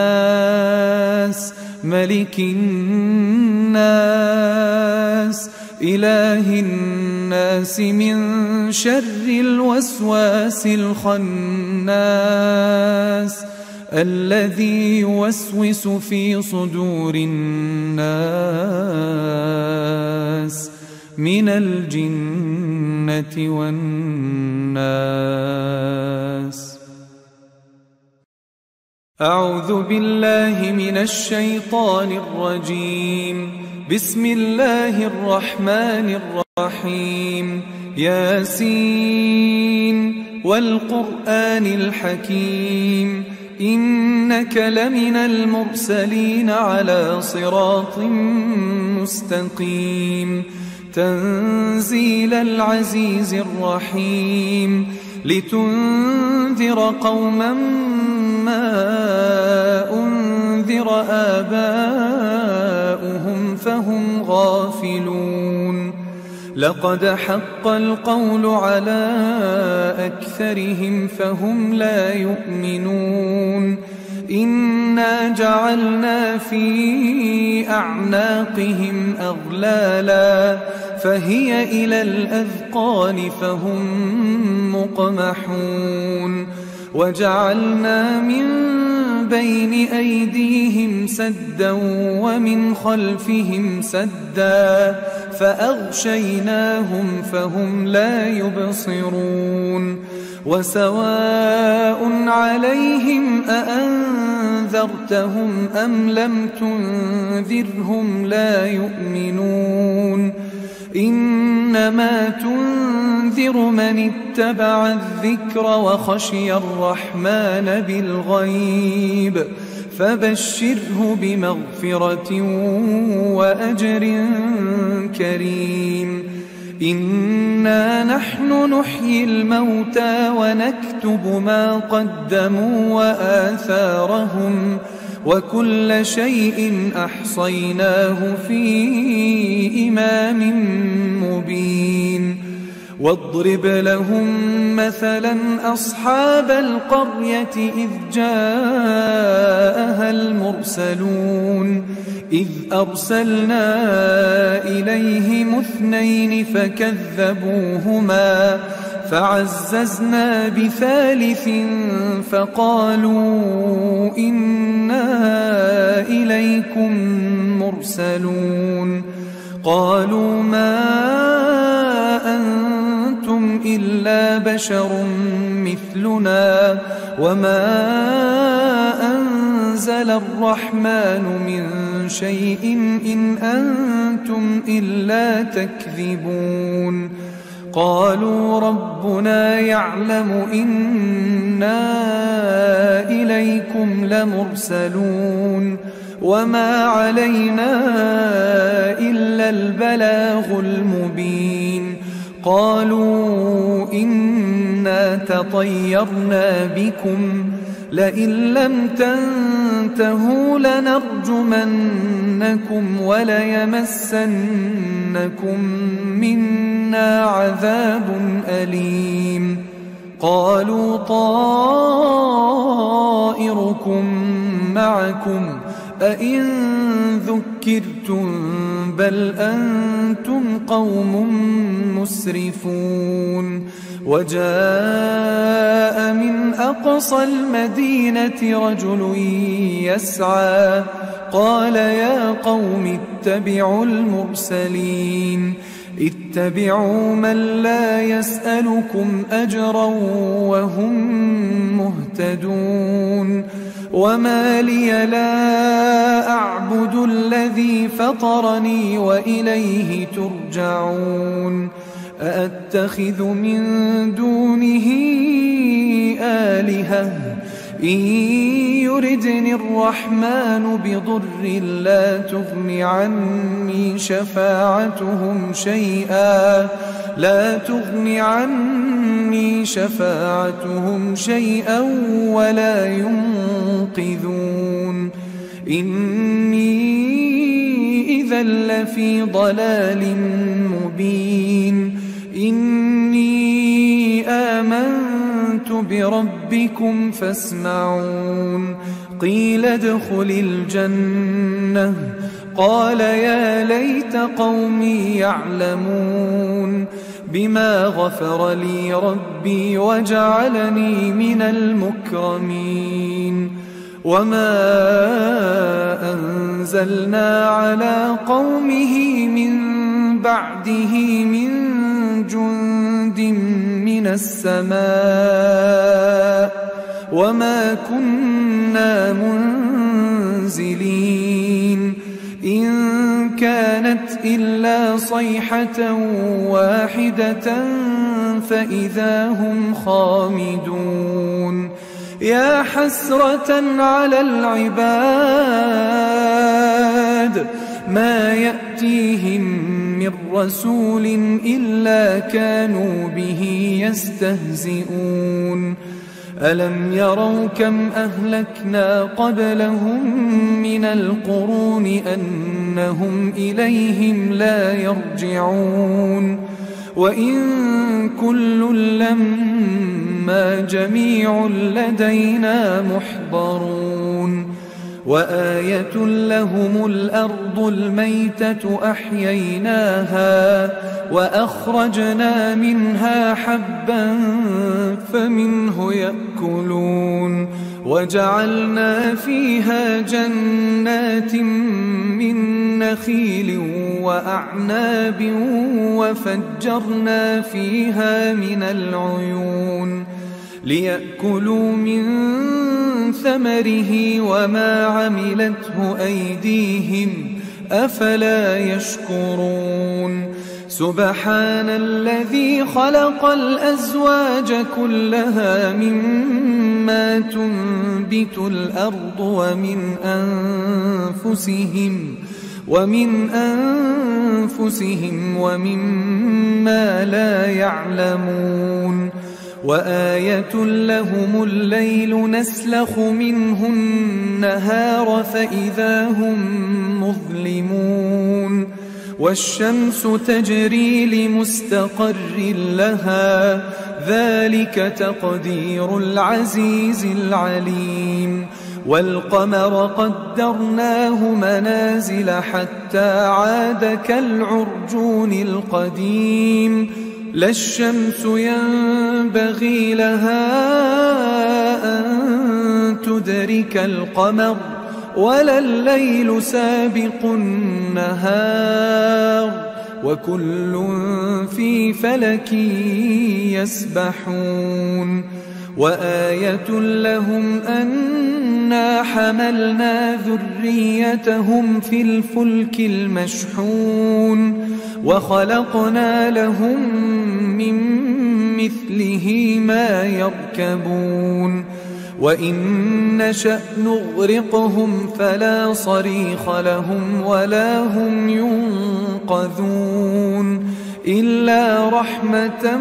الناس ملك الناس إله الناس من شر الوسواس الخناس الذي يوسوس في صدور الناس من الجنة والناس. أعوذ بالله من الشيطان الرجيم. بسم الله الرحمن الرحيم. ياسين والقرآن الحكيم إنك لمن المرسلين على صراط مستقيم تنزيل العزيز الرحيم لتنذر قوما ما أنذر آباؤهم فهم غافلون. لقد حق القول على أكثرهم فهم لا يؤمنون. إنا جعلنا في أعناقهم أغلالا فهي إلى الأذقان فهم مقمحون. وجعلنا من بين أيديهم سدا ومن خلفهم سدا فأغشيناهم فهم لا يبصرون. وسواء عليهم أأنذرتهم أم لم تنذرهم لا يؤمنون. إنما تنذر من اتبع الذكر وخشي الرحمن بالغيب فبشره بمغفرة وأجر كريم. إنا نحن نحيي الموتى ونكتب ما قدموا وآثارهم وكل شيء أحصيناه في إمام مبين. واضرب لهم مثلا أصحاب القرية إذ جاءها المرسلون إذ أرسلنا إليهم اثنين فكذبوهما فعززنا بثالث فقالوا إنا إليكم مرسلون. قالوا ما أنتم إلا بشر مثلنا وما أنزل الرحمن من شيء إن أنتم إلا تكذبون. قالوا ربنا يعلم إنا إليكم لمرسلون وما علينا إلا البلاغ المبين. قالوا إنا تطيرنا بكم لئن لم تنتهوا لنرجمنكم وليمسنكم منا عذاب أليم. قالوا طائركم معكم أئن ذكرتم بل أنتم قوم مسرفون. وجاء من أقصى المدينة رجل يسعى قال يا قوم اتبعوا المرسلين اتبعوا من لا يسألكم أجرا وهم مهتدون. وما لي لا أعبد الذي فطرني وإليه ترجعون. أأتخذ من دونه آلهة إن يردني الرحمن بضر لا تغن عني شفاعتهم شيئا لا تغن عني شفاعتهم شيئا ولا ينقذون. إني إذا لفي ضلال مبين. إني آمنت بربكم فاسمعون. قيل ادخل الجنة قال يا ليت قومي يعلمون بما غفر لي ربي وجعلني من المكرمين وما أنزلنا على قومه من بعده من جند من السماء وما كنا منزلين إن كانت إلا صيحة واحدة فإذا هم خامدون يا حسرة على العباد ما يأتيهم من رسول إلا كانوا به يستهزئون ألم يروا كم أهلكنا قبلهم من القرون أنهم إليهم لا يرجعون وإن كل لما جميع لدينا محضرون وآية لهم الأرض الميتة أحييناها وأخرجنا منها حبا فمنه يأكلون وجعلنا فيها جنات من نخيل وأعناب وفجرنا فيها من العيون ليأكلوا من ثمره وما عملته أيديهم أفلا يشكرون سبحان الذي خلق الأزواج كلها مما تنبت الأرض ومن أنفسهم ومن أنفسهم ومما لا يعلمون وآية لهم الليل نسلخ منه النهار فإذا هم مظلمون والشمس تجري لمستقر لها ذلك تقدير العزيز العليم والقمر قدرناه منازل حتى عاد كالعرجون القديم لا الشمس ينبغي لها أن تدرك القمر ولا الليل سابق النهار وكل في فلك يسبحون وآية لهم أنا حملنا ذريتهم في الفلك المشحون وخلقنا لهم من مثله ما يركبون وإن نشأ نغرقهم فلا صريخ لهم ولا هم ينقذون إلا رحمة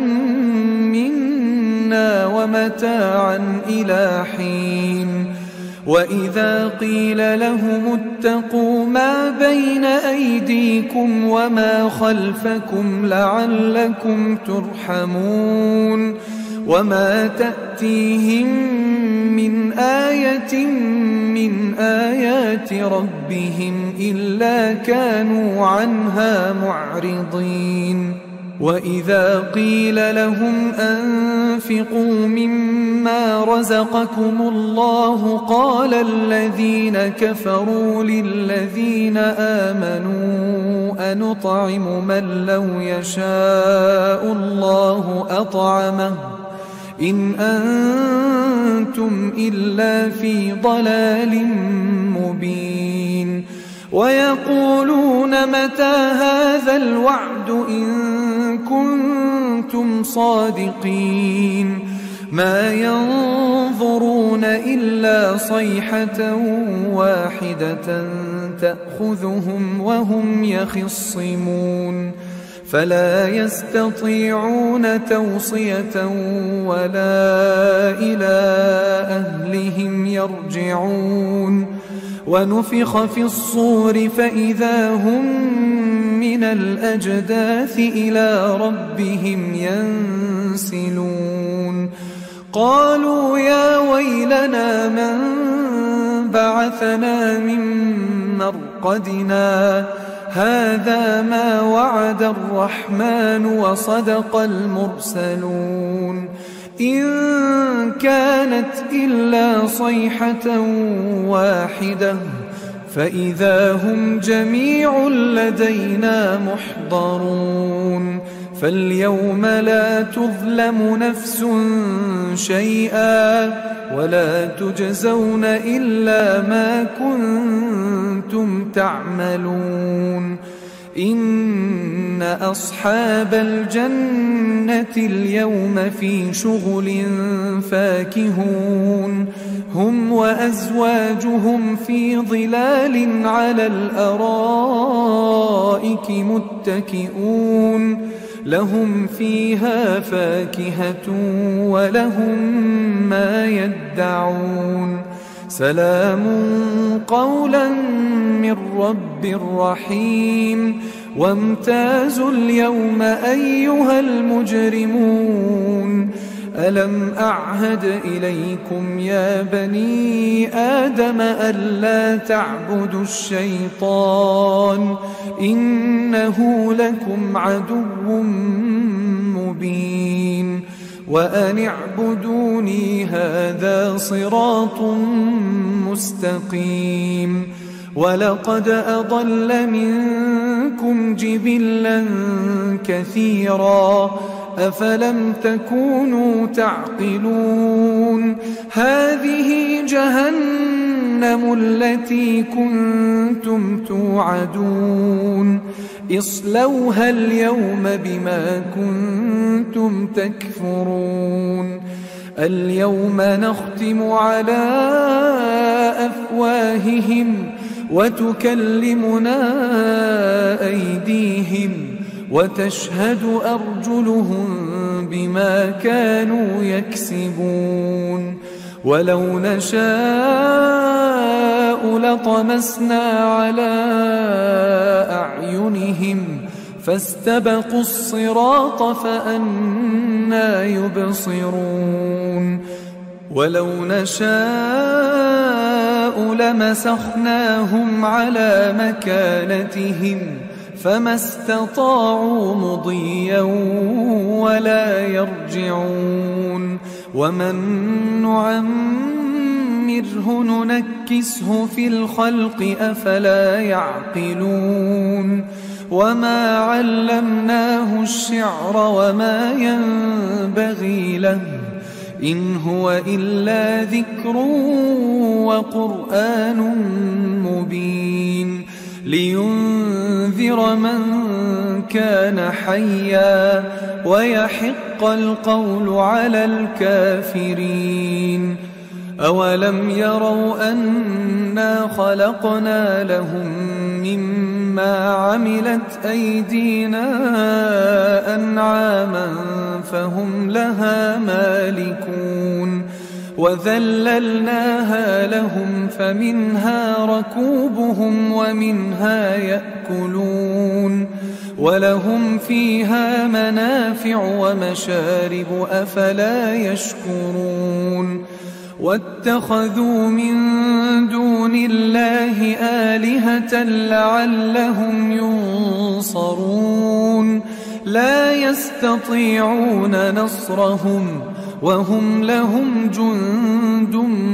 منا ومتاعا إلى حين وإذا قيل لهم اتقوا ما بين أيديكم وما خلفكم لعلكم ترحمون وما تأتيهم من آية من آيات ربهم إلا كانوا عنها معرضين وإذا قيل لهم أنفقوا مما رزقكم الله قال الذين كفروا للذين آمنوا أنطعم من لو يشاء الله أطعمه إن أنتم إلا في ضلال مبين ويقولون متى هذا الوعد إن كنتم صادقين ما ينظرون إلا صيحة واحدة تأخذهم وهم يخصمون فلا يستطيعون توصية ولا إلى أهلهم يرجعون ونفخ في الصور فإذا هم من الأجداث إلى ربهم ينسلون قالوا يا ويلنا من بعثنا من مرقدنا معقدنا هذا ما وعد الرحمن وصدق المرسلون إن كانت إلا صيحة واحدة فإذا هم جميع لدينا محضرون فاليوم لا تظلم نفس شيئا ولا تجزون إلا ما كنتم تعملون إن أصحاب الجنة اليوم في شغل فاكهون هم وأزواجهم في ظلال على الأرائك متكئون لهم فيها فاكهة ولهم ما يدعون سلام قولا من رب رحيم وامتازوا اليوم أيها المجرمون ألم أعهد إليكم يا بني آدم ألا تعبدوا الشيطان إنه لكم عدو مبين وأن اعبدوني هذا صراط مستقيم ولقد أضل منكم جبلا كثيرا أفلم تكونوا تعقلون هذه جهنم التي كنتم توعدون اصلوها اليوم بما كنتم تكفرون اليوم نختم على أفواههم وتكلمنا أيديهم وتشهد أرجلهم بما كانوا يكسبون ولو نشاء لطمسنا على أعينهم فاستبقوا الصراط فأنى يبصرون ولو نشاء لمسخناهم على مكانتهم فما استطاعوا مضيا ولا يرجعون ومن نعمره ننكسه في الخلق أفلا يعقلون وما علمناه الشعر وما ينبغي له إن هو إلا ذكر وقرآن مبين لينذر من كان حيا ويحق القول على الكافرين أولم يروا أنا خلقنا لهم مما عملت أيدينا أنعاما فهم لها مالكون وذللناها لهم فمنها ركوبهم ومنها يأكلون ولهم فيها منافع ومشارب أفلا يشكرون واتخذوا من دون الله آلهة لعلهم ينصرون لا يستطيعون نصرهم وهم لهم جند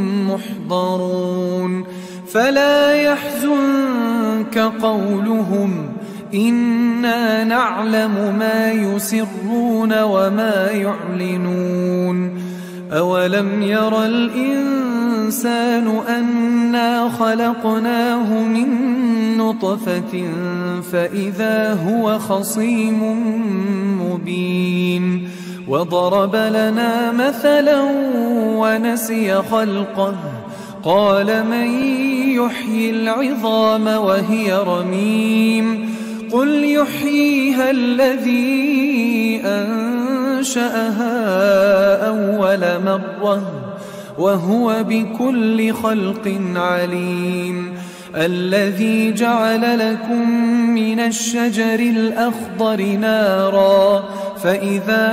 محضرون فلا يحزنك قولهم إنا نعلم ما يسرون وما يعلنون أولم ير الإنسان أنا خلقناه من نطفة فإذا هو خصيم مبين وضرب لنا مثلا ونسي خلقه قال من يحيي العظام وهي رميم قل يحييها الذي أنشأها أول مرة وهو بكل خلق عليم الذي جعل لكم من الشجر الأخضر نارا فإذا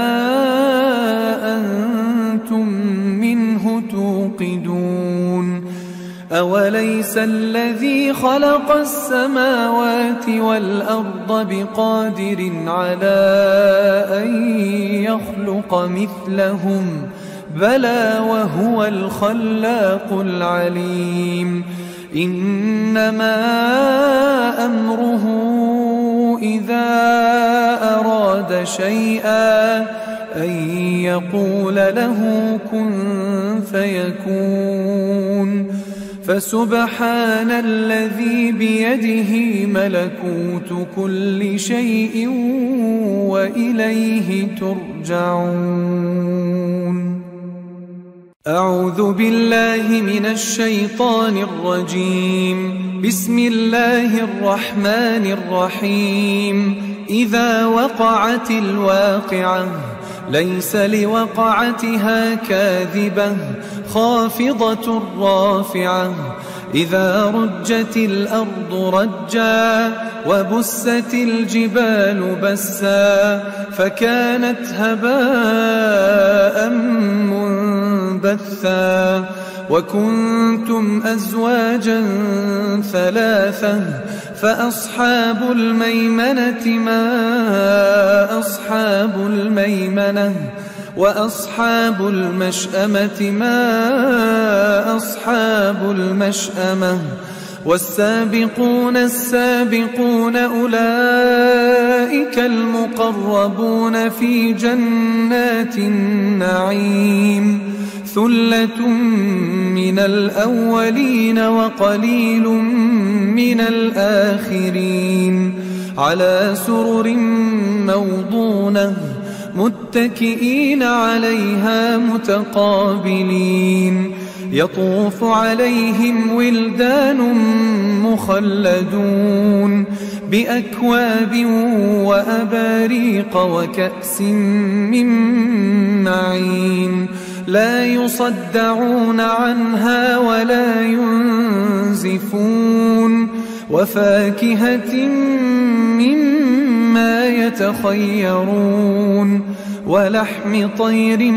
أنتم منه توقدون أوليس الذي خلق السماوات والأرض بقادر على أن يخلق مثلهم بلى وهو الخلاق العليم إنما أمره إذا أراد شيئا أن يقول له كن فيكون فسبحان الذي بيده ملكوت كل شيء وإليه ترجعون. أعوذ بالله من الشيطان الرجيم. بسم الله الرحمن الرحيم. إذا وقعت الواقعة ليس لوقعتها كاذبة خافضة رافعة إذا رجت الأرض رجا وبست الجبال بسا فكانت هباء منبثا وكنتم أزواجا ثلاثة فأصحاب الميمنة ما أصحاب الميمنة وأصحاب المشأمة ما أصحاب المشأمة والسابقون السابقون أولئك المقربون في جنات النعيم ثلة من الأولين وقليل من الآخرين على سرر موضونة متكئين عليها متقابلين يطوف عليهم ولدان مخلدون بأكواب وأباريق وكأس من معين لا يصدعون عنها ولا ينزفون وفاكهة مما يتخيرون ولحم طير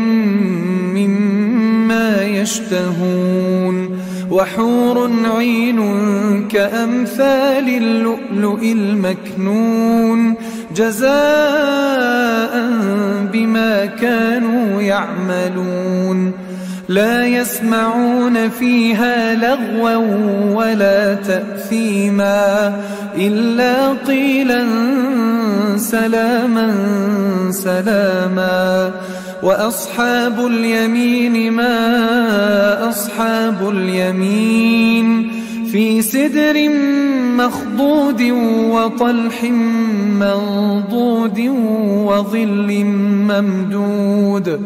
مما يشتهون وحور عين كأمثال اللؤلؤ المكنون جزاء بما كانوا يعملون لا يسمعون فيها لغوا ولا تأثيما إلا قيلا سلاما سلاما وأصحاب اليمين ما أصحاب اليمين في سدر مخضود وطلح منضود وظل ممدود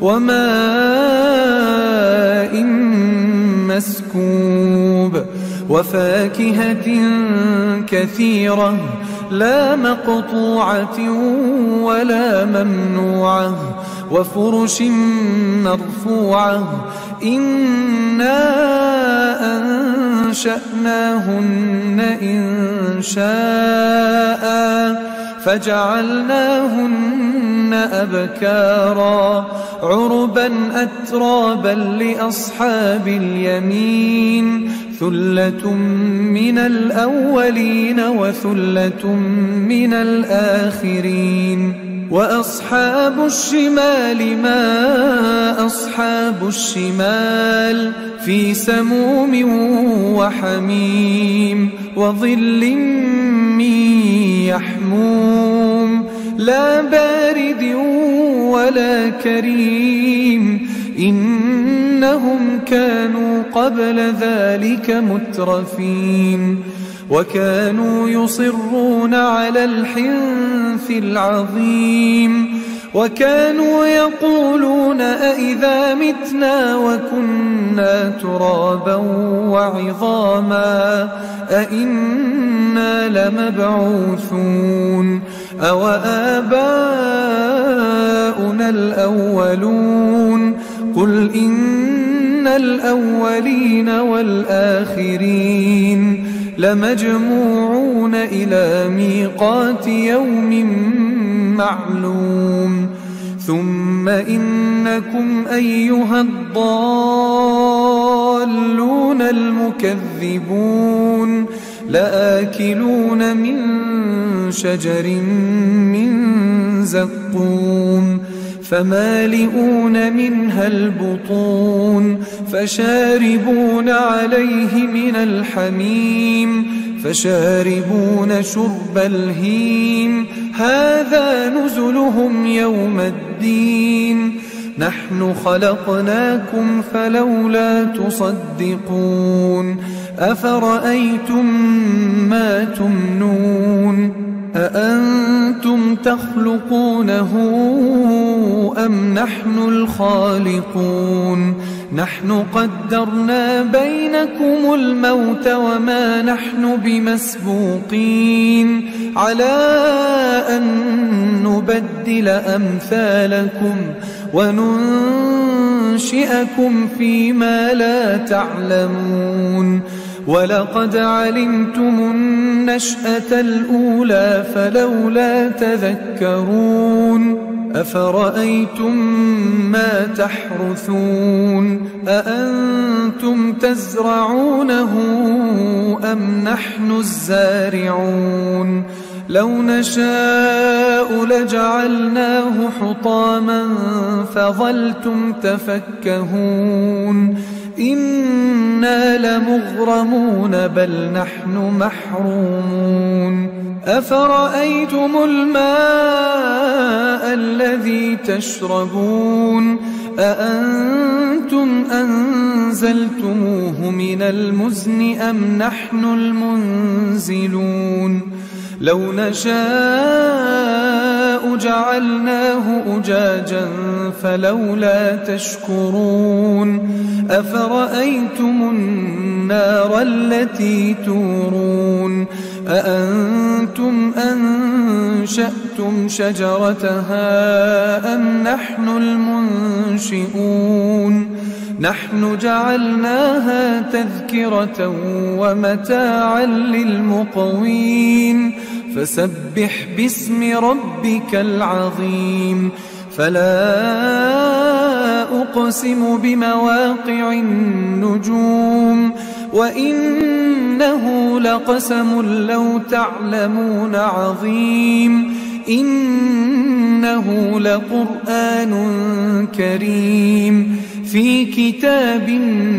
وماء مسكوب وفاكهة كثيرة لا مقطوعة ولا ممنوعة وفرش مرفوعة إنا أنشأناهن إنشاء فجعلناهن أبكارا عربا أترابا لأصحاب اليمين ثلة من الأولين وثلة من الآخرين وأصحاب الشمال ما أصحاب الشمال في سموم وحميم وظل من يحموم لا بارد ولا كريم إنهم كانوا قبل ذلك مترفين وكانوا يصرون على الحنث العظيم وكانوا يقولون أئذا متنا وكنا ترابا وعظاما أئنا لمبعوثون أو آباؤنا الأولون قل إن الأولين والآخرين لمجموعون إلى ميقات يوم معلوم ثم إنكم أيها الضالون الضالون المكذبون لآكلون من شجر من زقوم فمالئون منها البطون فشاربون عليه من الحميم فشاربون شرب الهيم هذا نزلهم يوم الدين نحن خلقناكم فلولا تصدقون أفرأيتم ما تمنون أأنتم تخلقونه أم نحن الخالقون نحن قدرنا بينكم الموت وما نحن بمسبوقين على أن نبدل أمثالكم وننشئكم فيما لا تعلمون ولقد علمتم النشأة الأولى فلولا تذكرون أفرأيتم ما تحرثون أأنتم تزرعونه أم نحن الزارعون لو نشاء لجعلناه حطاما فظلتم تفكهون إنا لمغرمون بل نحن محرومون أفرأيتم الماء الذي تشربون أأنتم أنزلتموه من المزن أم نحن المنزلون لو نشاء جعلناه أجاجا فلولا تشكرون أفرأيتم النار التي تورون أأنتم أنشأتم شجرتها أم نحن المنشئون نحن جعلناها تذكرة ومتاعا للمقوين فسبح باسم ربك العظيم فلا أقسم بمواقع النجوم وإنه لقسم لو تعلمون عظيم إنه لقرآن كريم في كتاب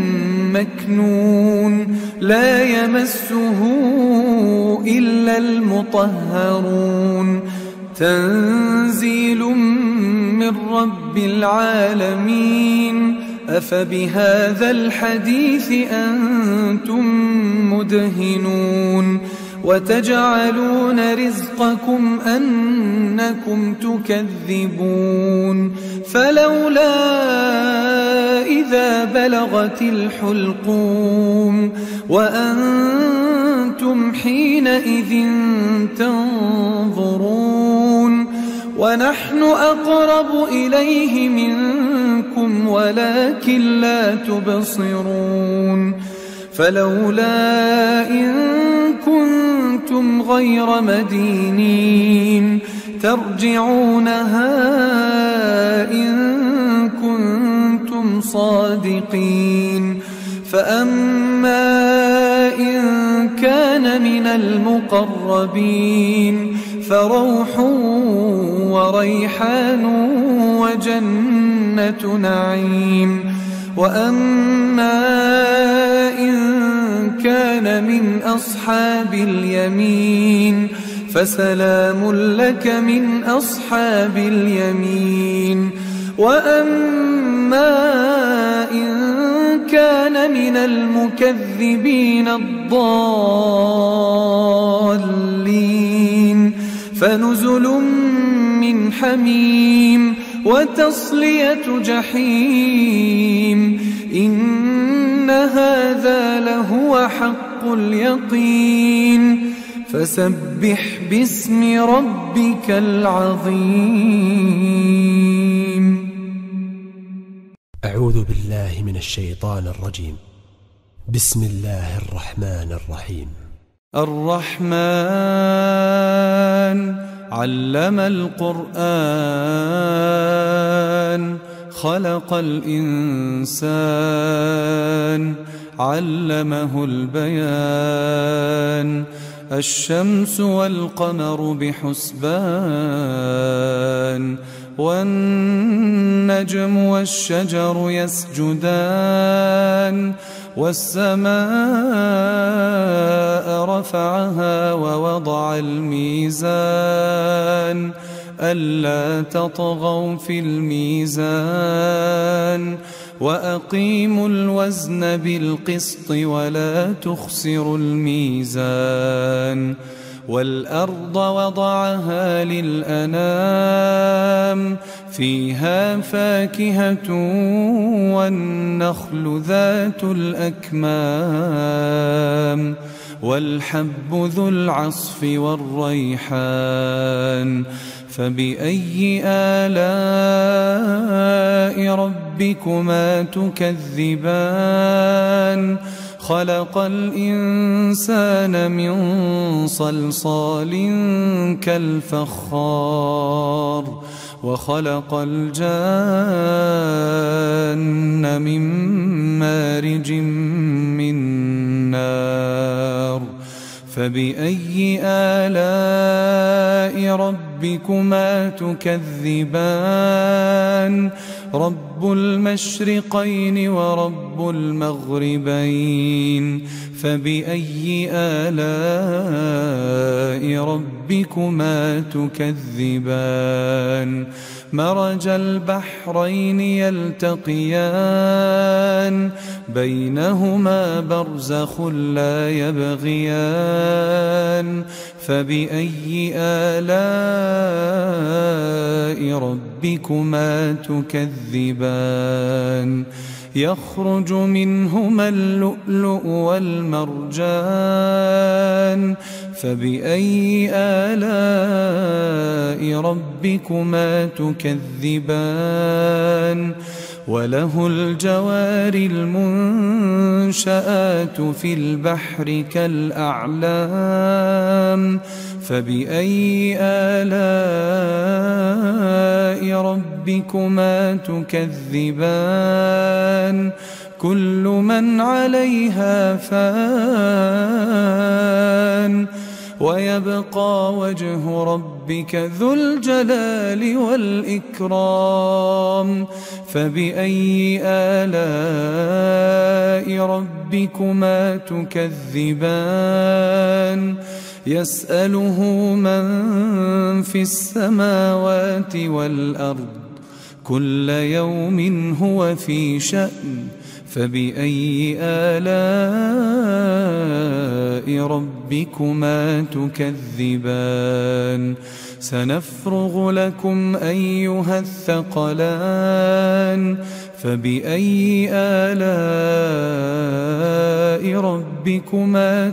مكنون لا يمسه إلا المطهرون تنزيل من رب العالمين أفبهذا الحديث أنتم مدهنون وتجعلون رزقكم أنكم تكذبون فلولا إذا بلغت الحلقوم وأنتم حينئذ تنظرون ونحن أقرب إليه منكم ولكن لا تبصرون فلولا إن كنتم غير مدينين ترجعونها إن كنتم صادقين فأما إن كان من المقربين فروح وريحان وجنة نعيم وأما إن كان من أصحاب اليمين فسلام لك من أصحاب اليمين وأما إن كان من المكذبين الضالين فنزل من حميم وتصلية جحيم إن هذا لهو حق اليقين فسبح باسم ربك العظيم. أعوذ بالله من الشيطان الرجيم. بسم الله الرحمن الرحيم. الرحمن علم القرآن خلق الإنسان علمه البيان. الشمس والقمر بحسبان، والنجم والشجر يسجدان، والسماء رفعها ووضع الميزان ألا تطغوا في الميزان، وأقيموا الوزن بالقسط ولا تخسروا الميزان. والأرض وضعها للأنام، فيها فاكهة والنخل ذات الأكمام، والحب ذو العصف والريحان. فبأي آلاء ربكما تكذبان؟ خلق الإنسان من صلصال كالفخار، وخلق الجان من مارج من نار. فبأي آلاء ربكما تكذبان؟ رب المشرقين ورب المغربين. فبأي آلاء ربكما تكذبان؟ مرج البحرين يلتقيان، بينهما برزخ لا يبغيان. فبأي آلاء ربكما تكذبان؟ يخرج منهما اللؤلؤ والمرجان. فبأي آلاء ربكما تكذبان؟ وله الجوار المنشآت في البحر كالأعلام. فبأي آلاء ربكما تكذبان؟ كل من عليها فان، ويبقى وجه ربك ذو الجلال والإكرام. فبأي آلاء ربكما تكذبان؟ يسأله من في السماوات والأرض، كل يوم هو في شأن. فبأي آلاء ربكما تكذبان؟ سنفرغ لكم أيها الثقلان. فبأي آلاء ربكما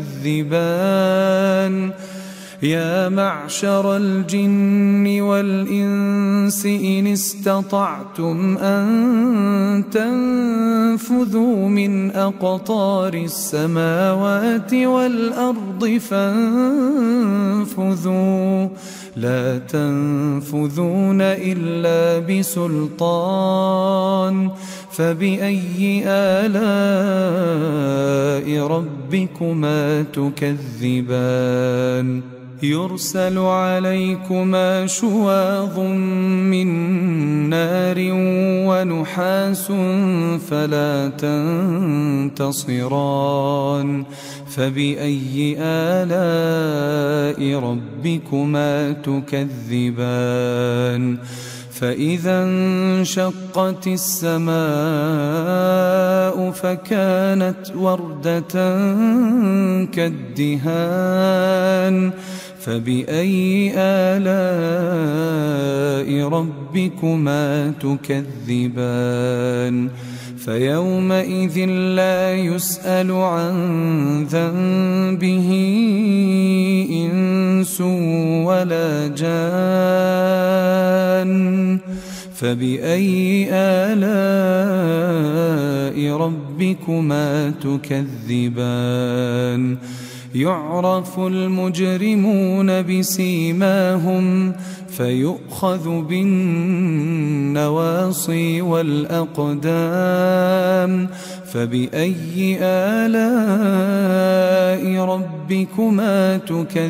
تكذبان؟ يا معشر الجن والإنس إن استطعتم أن تنفذوا من أقطار السماوات والأرض فانفذوا، لا تنفذون إلا بسلطان. فبأي آلاء ربكما تكذبان؟ يرسل عليكما شواظ من نار ونحاس فلا تنتصران. فبأي آلاء ربكما تكذبان؟ فإذا انشقت السماء فكانت وردة كالدهان. فبأي آلاء ربكما تكذبان؟ فيومئذ لا يسأل عن ذنبه إنس ولا جان. فبأي آلاء ربكما تكذبان؟ يعرف المجرمون بسيماهم فيؤخذ بالنواصي والأقدام. فبأي آلاء ربكما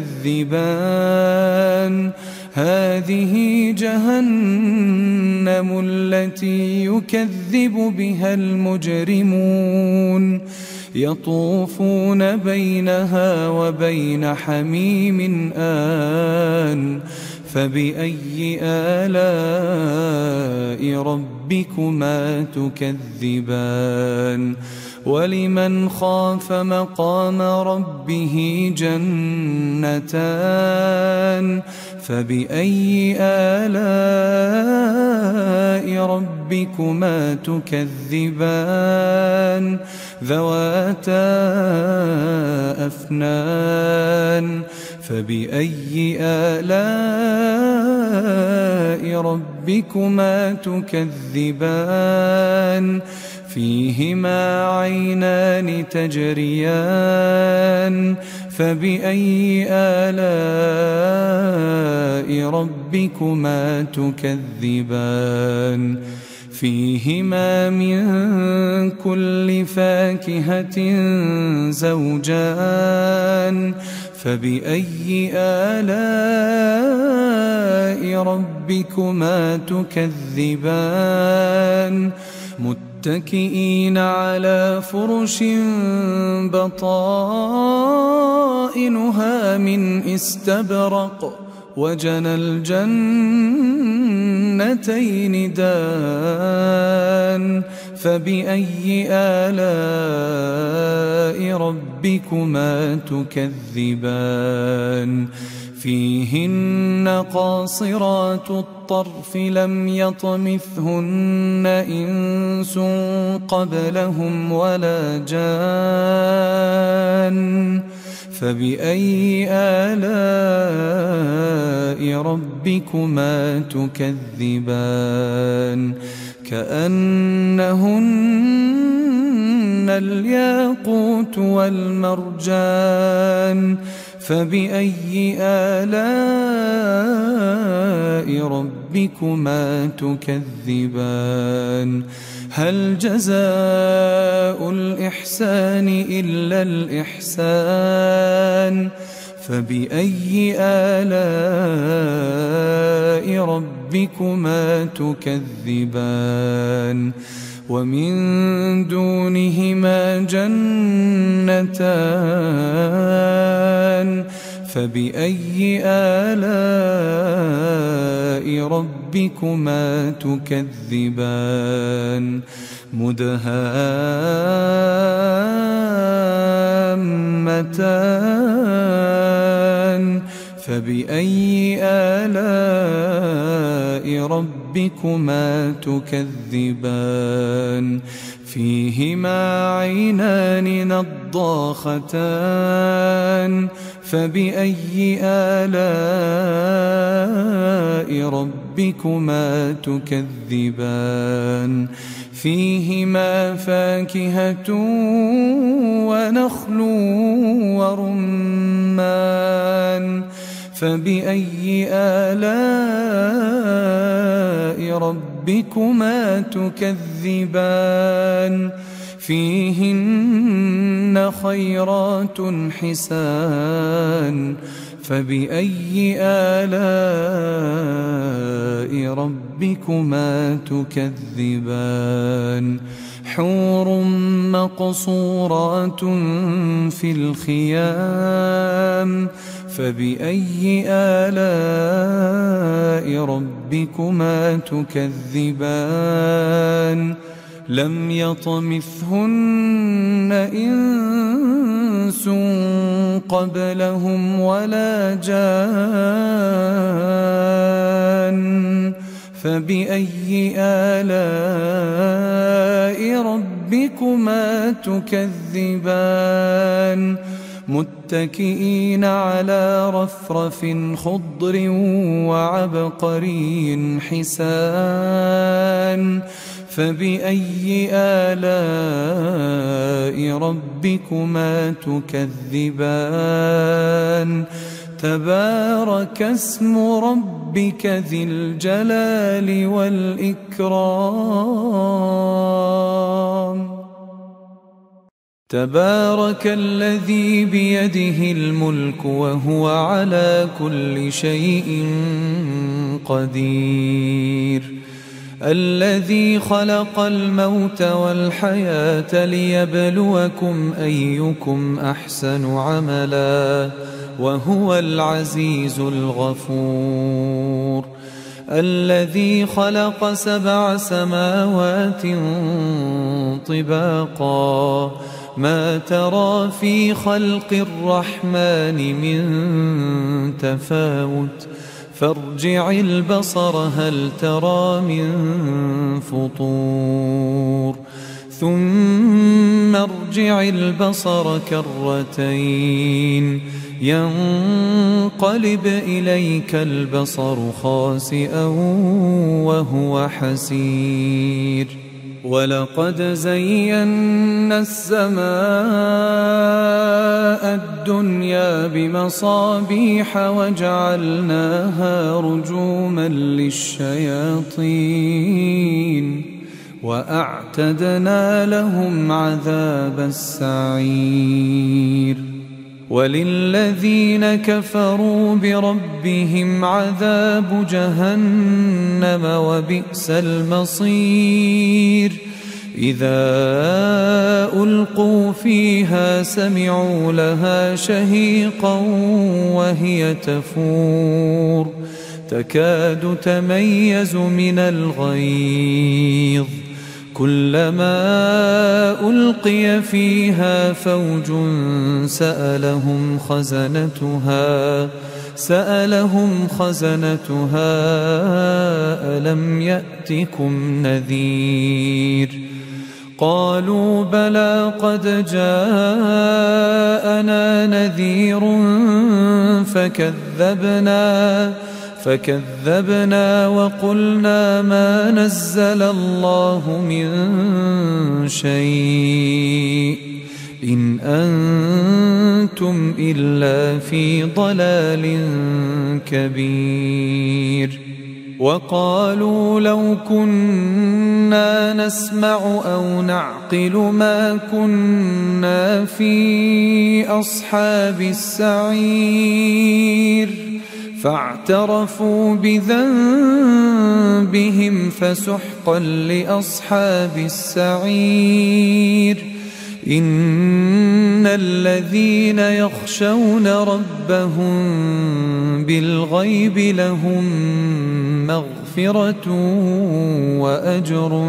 تكذبان هذه جهنم التي يكذب بها المجرمون يطوفون بينها وبين حميم آن فبأي آلاء ربكما تكذبان ولمن خاف مقام ربه جنتان فبأي آلاء ربكما تكذبان ذواتا أفنان فبأي آلاء ربكما تكذبان فيهما عينان تجريان فبأي آلاء ربكما تكذبان فيهما من كل فاكهة زوجان فبأي آلاء ربكما تكذبان متكئين على فرش بطائنها من استبرق وجنى الجنتين دان فبأي آلاء ربكما تكذبان فيهن قاصرات الطرف لم يطمثهن إنس قبلهم ولا جان فبأي آلاء ربكما تكذبان كأنهن الياقوت والمرجان فبأي آلاء ربكما تكذبان هل جزاء الإحسان إلا الإحسان فبأي آلاء ربكما تكذبان ومن دونهما جنتان فبأي آلاء ربكما تكذبان مدهامتان فبأي آلاء ربكما تكذبان فيهما عينان نضاختان فبأي آلاء ربكما تكذبان فيهما فاكهة ونخل ورمان فبأي آلاء ربكما تكذبان فيهن خيرات حسان فبأي آلاء ربكما تكذبان حور مقصورات في الخيام فبأي آلاء ربكما تكذبان لم يطمثهن إنس قبلهم ولا جان فبأي آلاء ربكما تكذبان متكئين على رفرف خضر وعبقري حسان فبأي آلاء ربكما تكذبان تبارك اسم ربك ذي الجلال والإكرام. تبارك الذي بيده الملك وهو على كل شيء قدير، الذي خلق الموت والحياة ليبلوكم أيكم أحسن عملا وهو العزيز الغفور، الذي خلق سبع سماوات طباقا ما ترى في خلق الرحمن من تفاوت فارجع البصر هل ترى من فطور ثم ارجع البصر كرتين ينقلب إليك البصر خاسئا وهو حسير، ولقد زينا السماء الدنيا بمصابيح وجعلناها رجوما للشياطين وأعتدنا لهم عذاب السعير، وللذين كفروا بربهم عذاب جهنم وبئس المصير، إذا ألقوا فيها سمعوا لها شهيقا وهي تفور تكاد تميز من الغيظ، كلما ألقي فيها فوج سألهم خزنتها سألهم خزنتها ألم يأتكم نذير، قالوا بلى قد جاءنا نذير فكذبنا فكذبنا وقلنا ما نزل الله من شيء إن أنتم إلا في ضلال كبير، وقالوا لو كنا نسمع أو نعقل ما كنا في أصحاب السعير، فاعترفوا بذنبهم فسحقا لأصحاب السعير، إن الذين يخشون ربهم بالغيب لهم مغفرة وأجر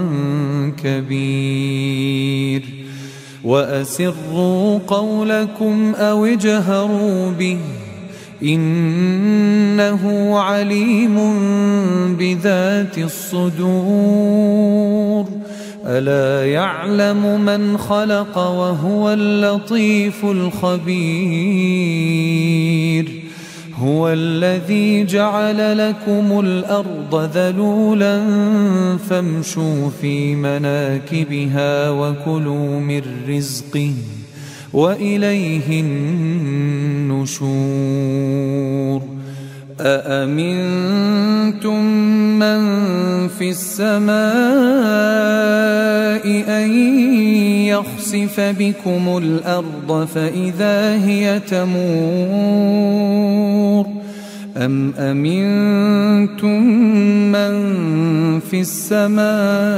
كبير، وأسروا قولكم أو اجهروا به إنه عليم بذات الصدور، ألا يعلم من خلق وهو اللطيف الخبير، هو الذي جعل لكم الأرض ذلولا فامشوا في مناكبها وكلوا من رزقه وإليه النشور، أأمنتم من في السماء أن يخسف بكم الأرض فإذا هي تمور، أم أمنتم من في السماء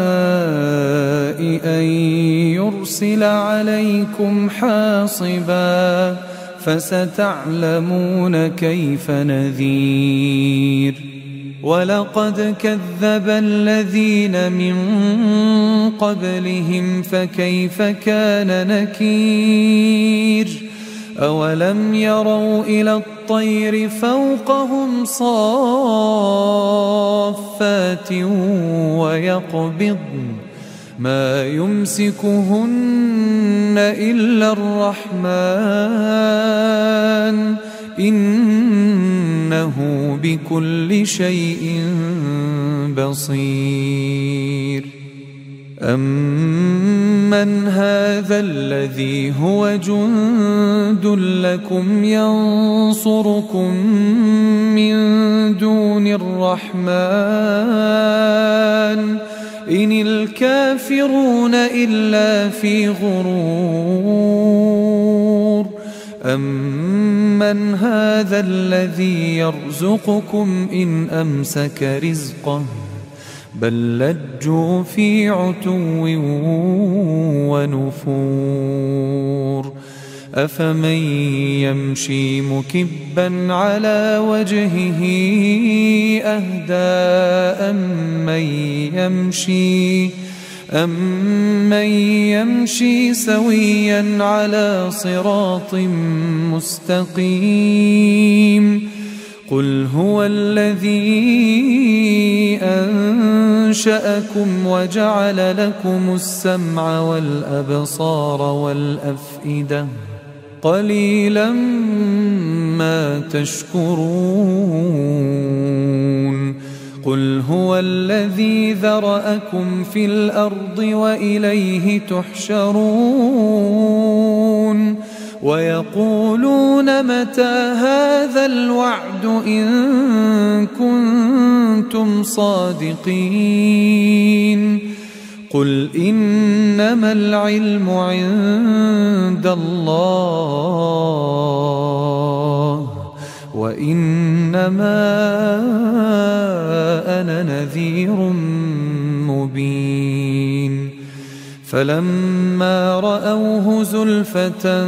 أن يرسل عليكم حاصبا فستعلمون كيف نذير، ولقد كذب الذين من قبلهم فكيف كان نكير، أولم يروا إلى الطير فوقهم صافات ويقبضن ما يمسكهن إلا الرحمن إنه بكل شيء بصير، أمن هذا الذي هو جند لكم ينصركم من دون الرحمن إن الكافرون إلا في غرور أمن هذا الذي يرزقكم إن أمسك رزقه بل لجوا في عتو ونفور أفمن يمشي مكبا على وجهه أهدى أمن يمشي أمن يمشي سويا على صراط مستقيم قل هو الذي أنشأكم وجعل لكم السمع والأبصار والأفئدة قليلا ما تشكرون قل هو الذي ذرأكم في الأرض وإليه تحشرون ويقولون متى هذا الوعد إن كنتم صادقين قل إنما العلم عند الله وإنما أنا نذير مبين فلما رأوه زلفة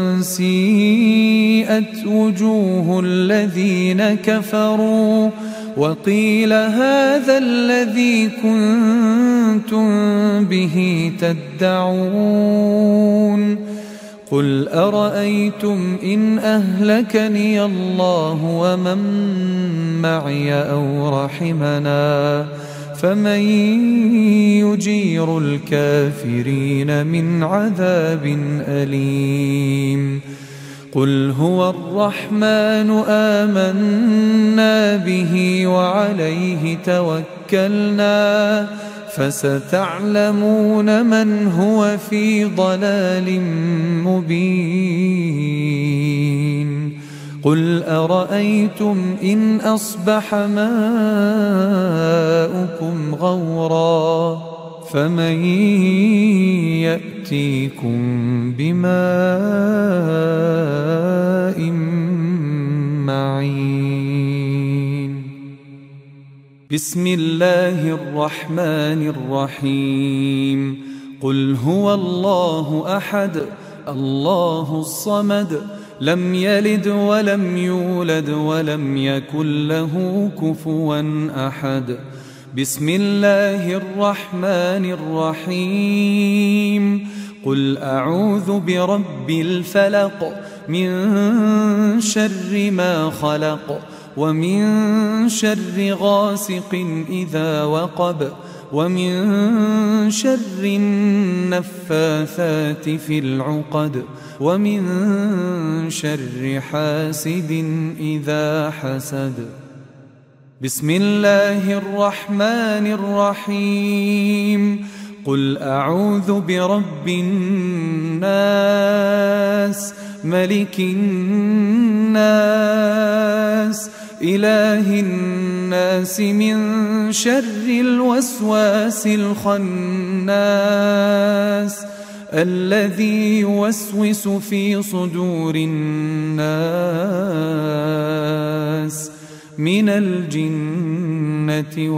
سيئت وجوه الذين كفروا وقيل هذا الذي كنتم به تدعون قل أرأيتم إن أهلكني الله ومن معي أو رحمنا فمن يجير الكافرين من عذاب أليم قل هو الرحمن آمنا به وعليه توكلنا فستعلمون من هو في ضلال مبين قل أرأيتم إن أصبح ماؤكم غورا فمن يأتيكم بماء معين بسم الله الرحمن الرحيم قل هو الله أحد الله الصمد لم يلد ولم يولد ولم يكن له كفوا أحد بسم الله الرحمن الرحيم قل أعوذ برب الفلق من شر ما خلق ومن شر غاسق إذا وقب ومن شر النفاثات في العقد ومن شر حاسد إذا حسد بسم الله الرحمن الرحيم قل أعوذ برب الناس ملك الناس إله الناس من شر الوسواس الخناس الذي يوسوس في صدور الناس من الجنة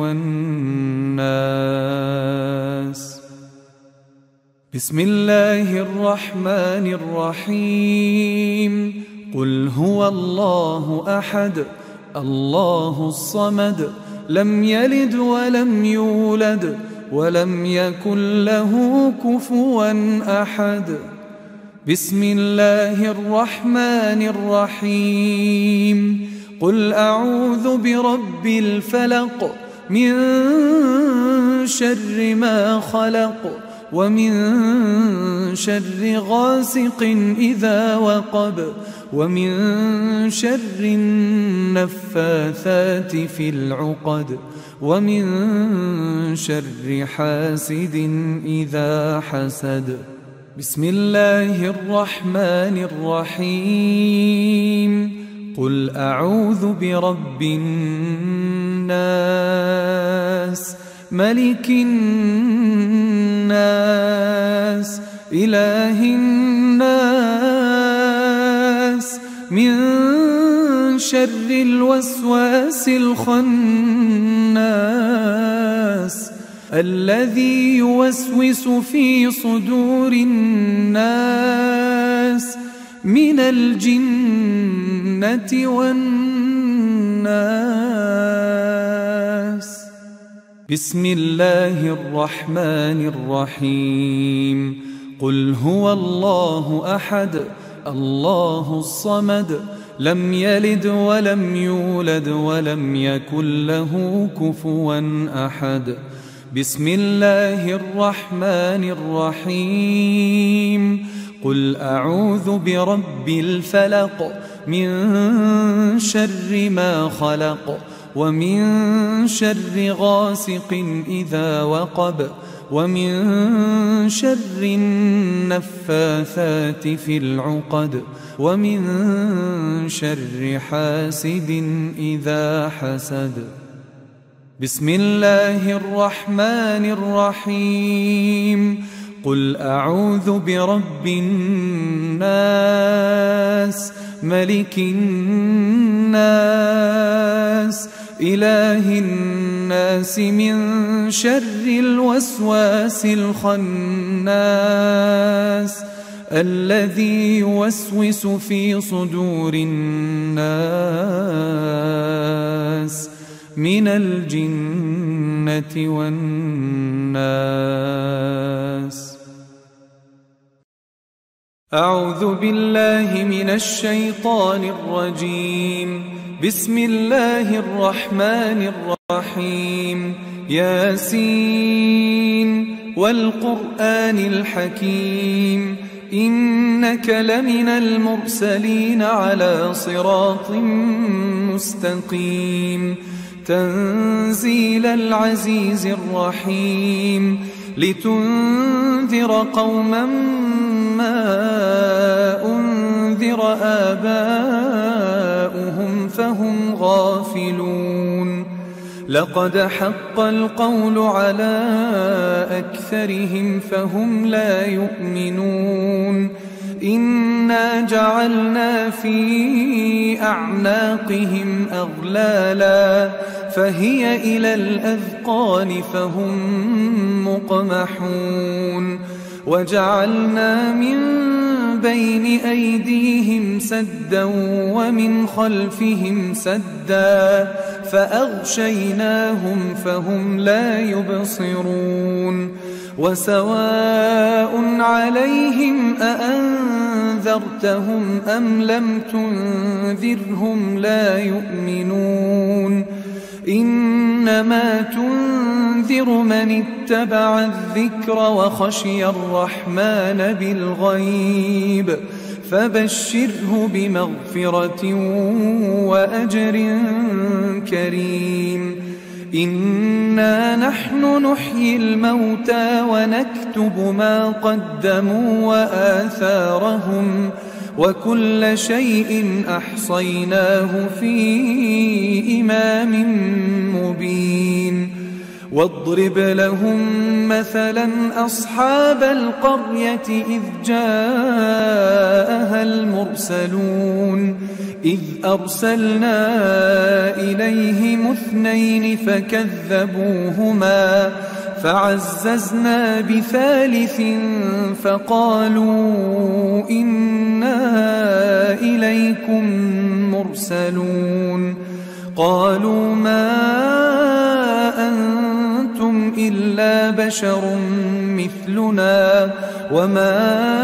والناس بسم الله الرحمن الرحيم قل هو الله أحد الله الصمد لم يلد ولم يولد ولم يكن له كفوا أحد بسم الله الرحمن الرحيم قل أعوذ برب الفلق من شر ما خلق ومن شر غاسق إذا وقب ومن شر النفاثات في العقد ومن شر حاسد إذا حسد بسم الله الرحمن الرحيم قل أعوذ برب الناس ملك الناس إله الناس من شر الوسواس الخناس الذي يوسوس في صدور الناس من الجنة والناس. بسم الله الرحمن الرحيم. قل هو الله أحد الله الصمد لم يلد ولم يولد ولم يكن له كفوا أحد. بسم الله الرحمن الرحيم. قل أعوذ برب الفلق من شر ما خلق ومن شر غاسق إذا وقب ومن شر النفاثات في العقد ومن شر حاسد إذا حسد. بسم الله الرحمن الرحيم. قل أعوذ برب الناس ملك الناس إله الناس من شر الوسواس الخناس الذي يوسوس في صدور الناس من الجنة والناس. أعوذ بالله من الشيطان الرجيم. بسم الله الرحمن الرحيم. ياسين والقرآن الحكيم إنك لمن المرسلين على صراط مستقيم تنزيل العزيز الرحيم لتنذر قوما ما أنذر آباؤهم فهم غافلون. لقد حق القول على أكثرهم فهم لا يؤمنون. إنا جعلنا في أعناقهم أغلالا فهي إلى الأذقان فهم مقمحون. وجعلنا من بين أيديهم سدا ومن خلفهم سدا فأغشيناهم فهم لا يبصرون. وسواء عليهم أأنذرتهم أم لم تنذرهم لا يؤمنون. إنما تنذر من اتبع الذكر وخشي الرحمن بالغيب فبشره بمغفرة وأجر كريم. إنا نحن نحيي الموتى ونكتب ما قدموا وآثارهم وكل شيء أحصيناه في إمام مبين. واضرب لهم مثلا أصحاب القرية إذ جاءها المرسلون إذ أرسلنا إليهم اثنين فكذبوهما فعززنا بثالث فقالوا إنا إليكم مرسلون. قالوا ما أنتم إلا بشر مثلنا وما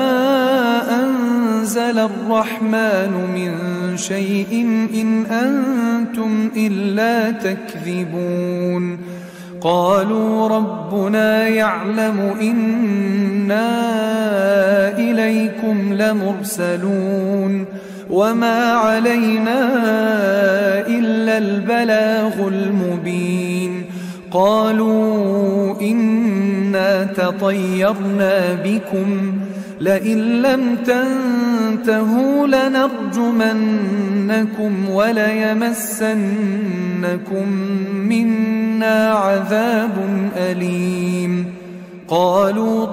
أنزل الرحمن من شيء إن أنتم إلا تكذبون. قالوا ربنا يعلم إنا إليكم لمرسلون وما علينا إلا البلاغ المبين. قالوا إنا تطيرنا بكم لئن لم تنتهوا لنرجمنكم وليمسنكم منا عذاب أليم قالوا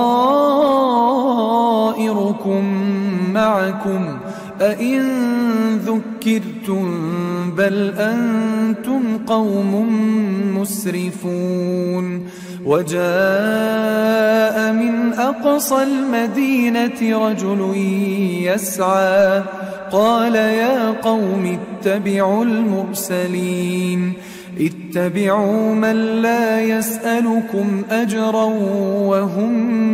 طائركم معكم أئن ذكرتم بل أنتم قوم مسرفون وجاء من أقصى المدينة رجل يسعى قال يا قوم اتبعوا المرسلين اتبعوا من لا يسألكم أجرا وهم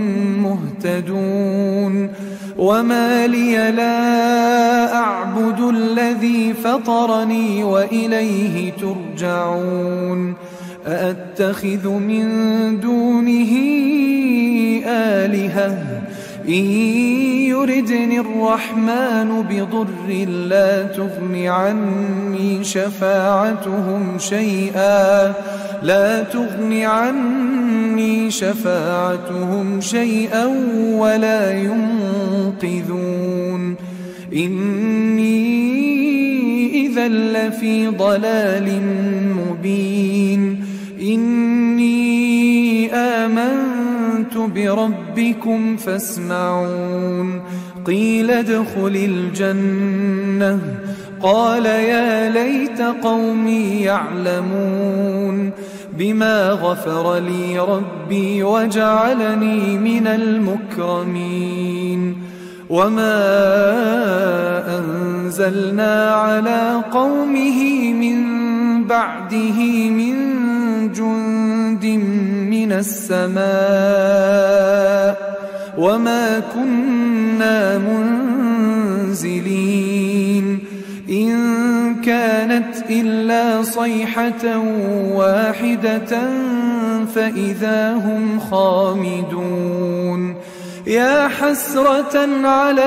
مهتدون وما لي لا أعبد الذي فطرني وإليه ترجعون أأتخذ من دونه آلهة إن يردني الرحمن بضر لا تغن عني شفاعتهم شيئا لا تغن عني شفاعتهم شيئا ولا ينقذون إني إذا لفي ضلال مبين إني آمنت بربكم فاسمعون قيل ادخل الجنة قال يا ليت قومي يعلمون بما غفر لي ربي وجعلني من المكرمين وما أنزلنا على قومه من بعده من جند من السماء وما كنا منزلين إن كانت إلا صيحة واحدة فإذا هم خامدون يا حسرة على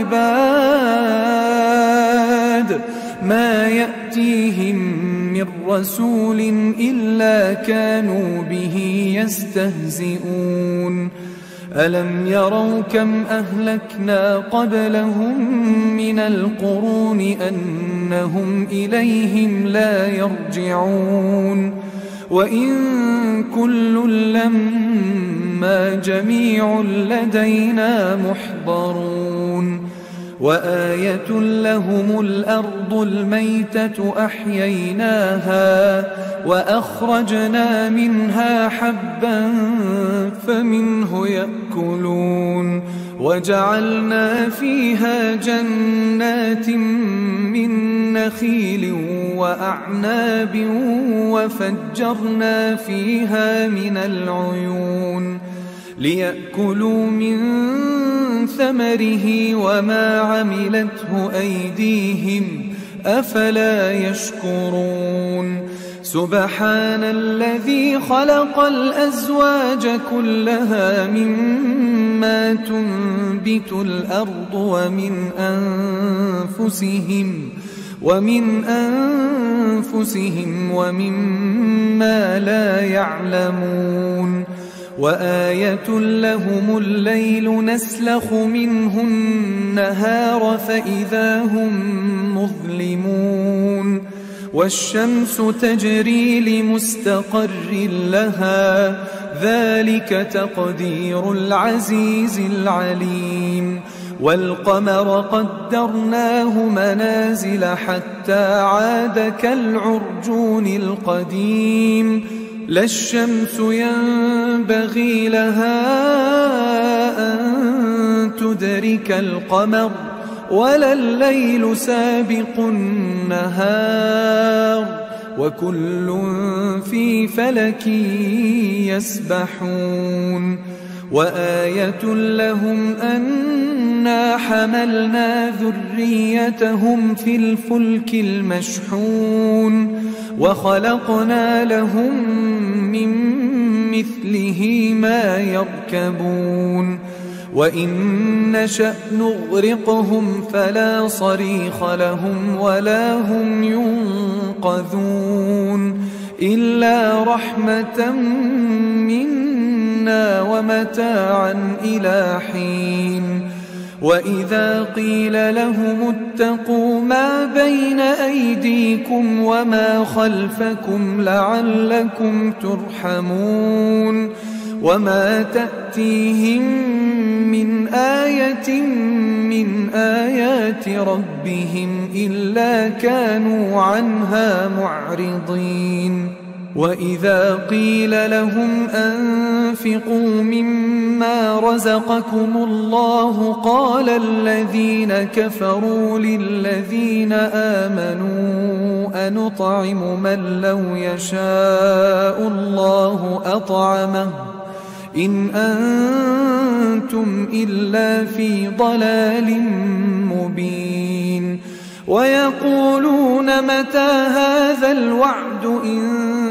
العباد ما يأتيهم من رسول إلا كانوا به يستهزئون ألم يروا كم أهلكنا قبلهم من القرون أنهم إليهم لا يرجعون وإن كل لما جميع لدينا محضرون وآية لهم الأرض الميتة أحييناها وأخرجنا منها حبا فمنه يأكلون وجعلنا فيها جنات من نخيل وأعناب وفجرنا فيها من العيون ليأكلوا من ثمره وما عملته أيديهم أفلا يشكرون سبحان الذي خلق الأزواج كلها مما تنبت الأرض ومن أنفسهم ومن أنفسهم ومما لا يعلمون وآية لهم الليل نسلخ منه النهار فإذا هم مظلمون والشمس تجري لمستقر لها ذلك تقدير العزيز العليم والقمر قدرناه منازل حتى عاد كالعرجون القديم لا الشمس ينبغي لها أن تدرك القمر ولا الليل سابق النهار وكل في فلك يسبحون وآية لهم أنا حملنا ذريتهم في الفلك المشحون وخلقنا لهم من مثله ما يركبون وإن نشأ نغرقهم فلا صريخ لهم ولا هم ينقذون إلا رحمة منا منا ومتاعا إلى حين وإذا قيل لهم اتقوا ما بين أيديكم وما خلفكم لعلكم ترحمون وما تأتيهم من آية من آيات ربهم إلا كانوا عنها معرضين وإذا قيل لهم أنفقوا مما رزقكم الله قال الذين كفروا للذين آمنوا أنطعم من لو يشاء الله أطعمه إن أنتم إلا في ضلال مبين ويقولون متى هذا الوعد إن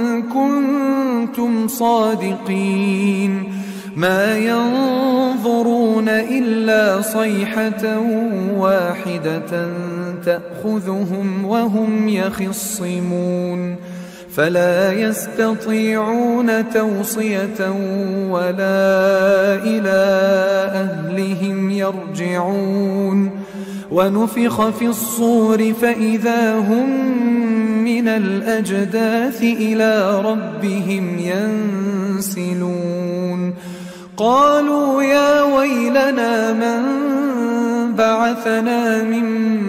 كنتم صادقين ما ينظرون إلا صيحة واحدة تأخذهم وهم يخصمون فلا يستطيعون توصية ولا إلى أهلهم يرجعون ونفخ في الصور فإذا هم من الأجداث إلى ربهم ينسلون قالوا يا ويلنا من بعثنا من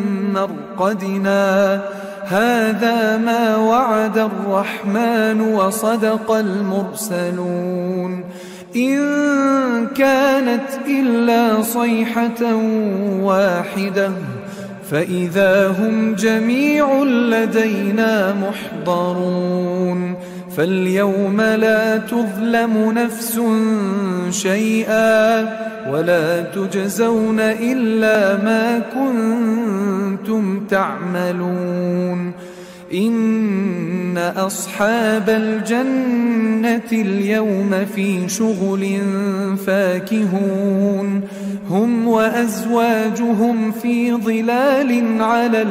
مرقدنا هذا ما وعد الرحمن وصدق المرسلون إن كانت إلا صيحة واحدة فإذا هم جميع لدينا محضرون فاليوم لا تظلم نفس شيئا ولا تجزون إلا ما كنتم تعملون إن أصحاب الجنة اليوم في شغل فاكهون هم وأزواجهم في ظلال على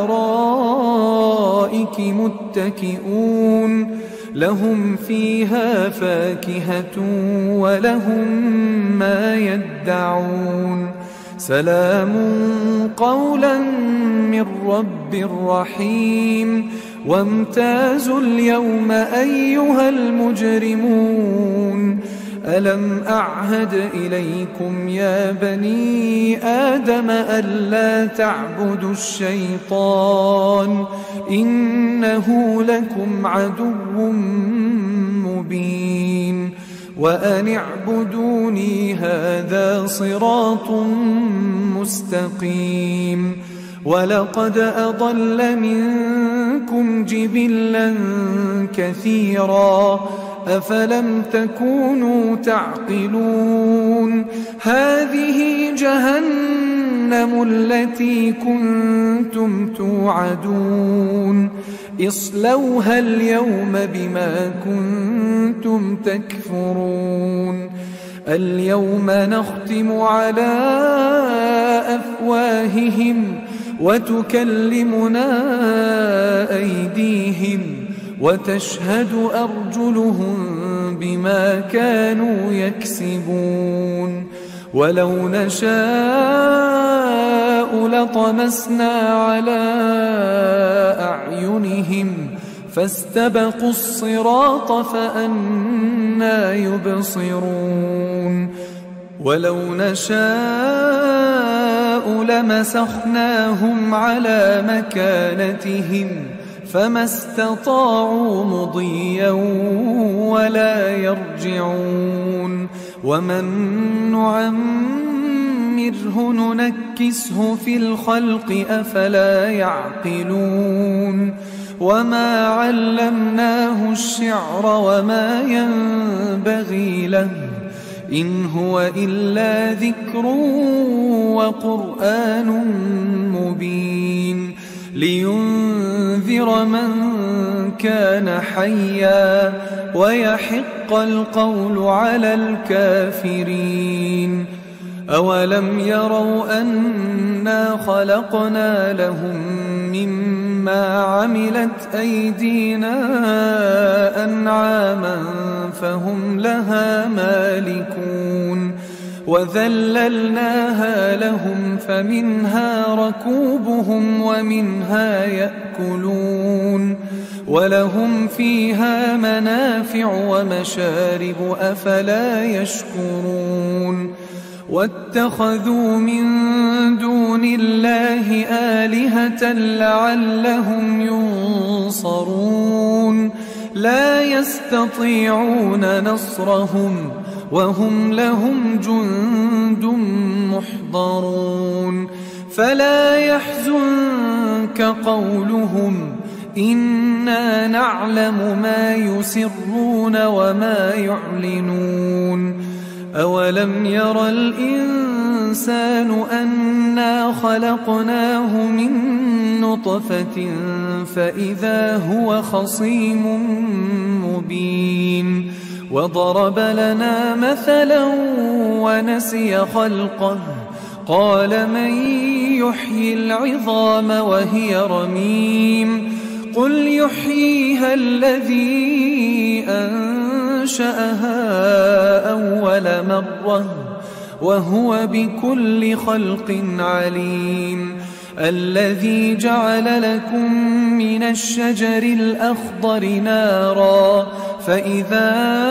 الأرائك متكئون لهم فيها فاكهة ولهم ما يدعون سلام قولا من رب رحيم وامتازوا اليوم أيها المجرمون ألم أعهد إليكم يا بني آدم ألا تعبدوا الشيطان إنه لكم عدو مبين وأن اعبدوني هذا صراط مستقيم ولقد أضل منكم جبلا كثيرا أفلم تكونوا تعقلون هذه جهنم التي كنتم توعدون اصلوها اليوم بما كنتم تكفرون اليوم نختم على أفواههم وتكلمنا أيديهم وتشهد أرجلهم بما كانوا يكسبون ولو نشاء لطمسنا على أعينهم فاستبقوا الصراط فأنى يبصرون ولو نشاء لمسخناهم على مكانتهم فما استطاعوا مضيا ولا يرجعون ومن نعمره ننكسه في الخلق أفلا يعقلون وما علمناه الشعر وما ينبغي له إن هو إلا ذكر وقرآن مبين لينذر من كان حيا ويحق القول على الكافرين أولم يروا أنا خلقنا لهم مما عملت أيدينا أنعاما فهم لها مالكون وذللناها لهم فمنها ركوبهم ومنها يأكلون ولهم فيها منافع ومشارب أفلا يشكرون واتخذوا من دون الله آلهة لعلهم ينصرون لا يستطيعون نصرهم وهم لهم جند محضرون فلا يحزنك قولهم إنا نعلم ما يسرون وما يعلنون أولم ير الإنسان أنا خلقناه من نطفة فإذا هو خصيم مبين وضرب لنا مثلا ونسي خلقه قال من يحيي العظام وهي رميم قل يحييها الذي أنشأها أول مرة وهو بكل خلق عليم الذي جعل لكم من الشجر الأخضر نارا فإذا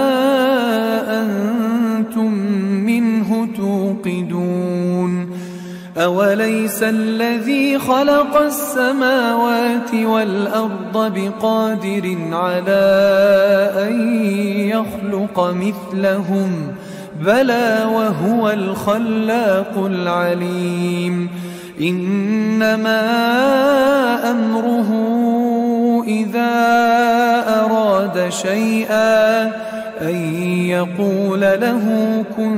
أنتم منه توقدون أوليس الذي خلق السماوات والأرض بقادر على أن يخلق مثلهم بلى وهو الخلاق العليم إنما أمره إذا أراد شيئا أن يقول له كن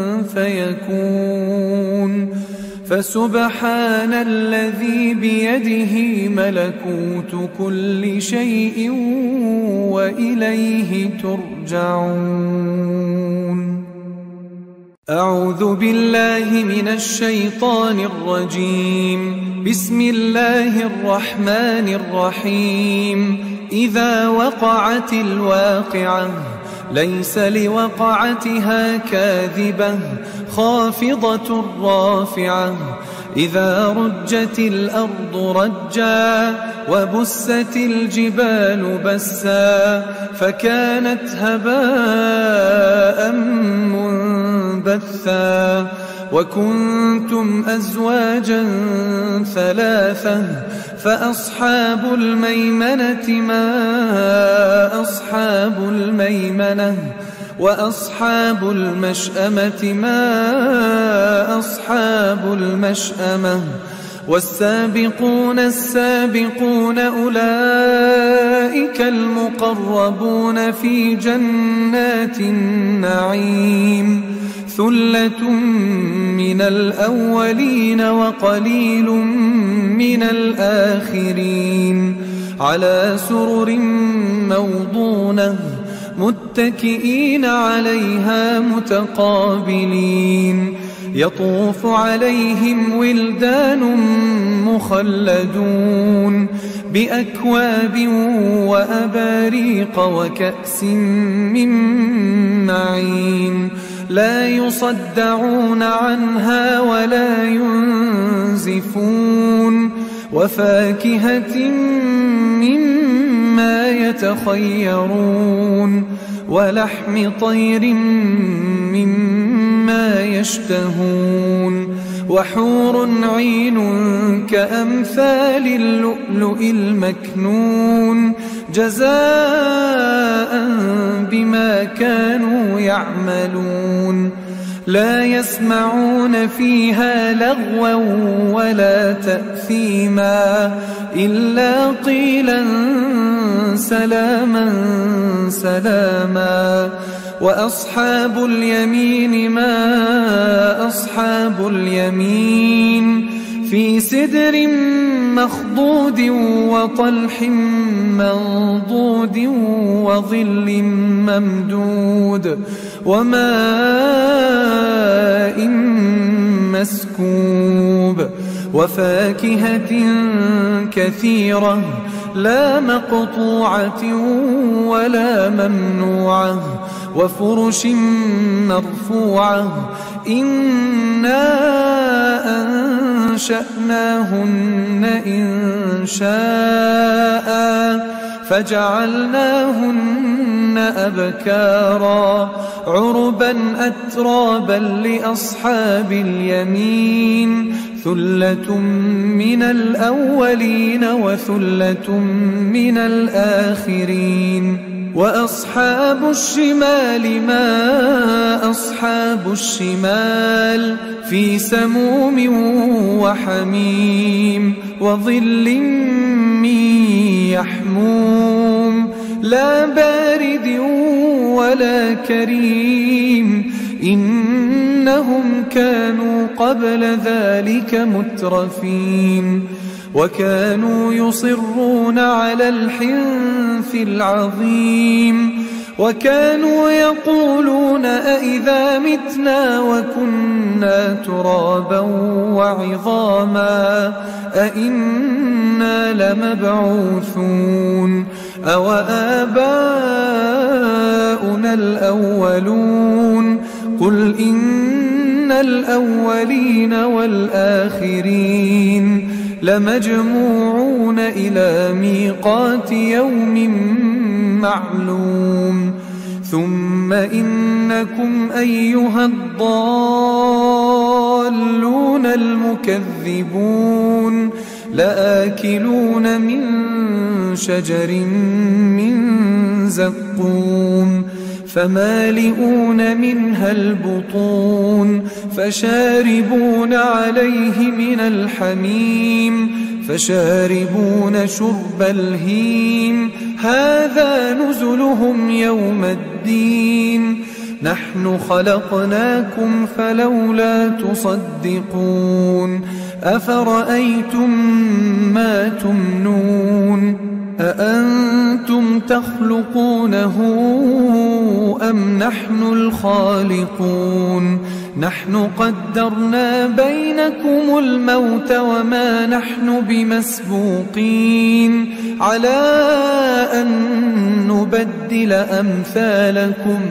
فيكون فسبحان الذي بيده ملكوت كل شيء وإليه ترجعون أعوذ بالله من الشيطان الرجيم بسم الله الرحمن الرحيم إذا وقعت الواقعة ليس لوقعتها كاذبة خافضة رافعة إذا رجت الأرض رجا وبست الجبال بسا فكانت هباء منبثا وكنتم أزواجا ثلاثة فأصحاب الميمنة ما أصحاب الميمنة وأصحاب المشأمة ما أصحاب المشأمة والسابقون السابقون أولئك المقربون في جنات النعيم ثلة من الأولين وقليل من الآخرين على سرر موضونة متكئين عليها متقابلين يطوف عليهم ولدان مخلدون بأكواب وأباريق وكأس من معين لا يصدعون عنها ولا ينزفون وفاكهة مما يتخيرون ولحم طير مما يشتهون وحور عين كأمثال اللؤلؤ المكنون جزاء بما كانوا يعملون لا يسمعون فيها لغوا ولا تأثيما إلا قيلا سلاما سلاما وأصحاب اليمين ما أصحاب اليمين في سدر مخضود وطلح منضود وظل ممدود وماء مسكوب وفاكهة كثيرة لا مقطوعة ولا ممنوعة وفرش مرفوعة إنا أنشأناهن إن شاء فجعلناهن أبكارا عربا أترابا لأصحاب اليمين ثلة من الأولين وثلة من الآخرين وأصحاب الشمال ما أصحاب الشمال في سموم وحميم وظل من يحموم لا بارد ولا كريم إنهم كانوا قبل ذلك مترفين وكانوا يصرون على الحنث العظيم وكانوا يقولون أئذا متنا وكنا ترابا وعظاما أئنا لمبعوثون أو آباؤنا الأولون قل إن الأولين والآخرين لمجموعون إلى ميقات يوم معلوم ثم إنكم أيها الضالون المكذبون لآكلون من شجر من زقوم فمالئون منها البطون فشاربون عليه من الحميم فشاربون شرب الهيم هذا نزلهم يوم الدين نحن خلقناكم فلولا تصدقون أفرأيتم ما تمنون أأنتم تخلقونه أم نحن الخالقون نحن قدرنا بينكم الموت وما نحن بمسبوقين على أن نبدل أمثالكم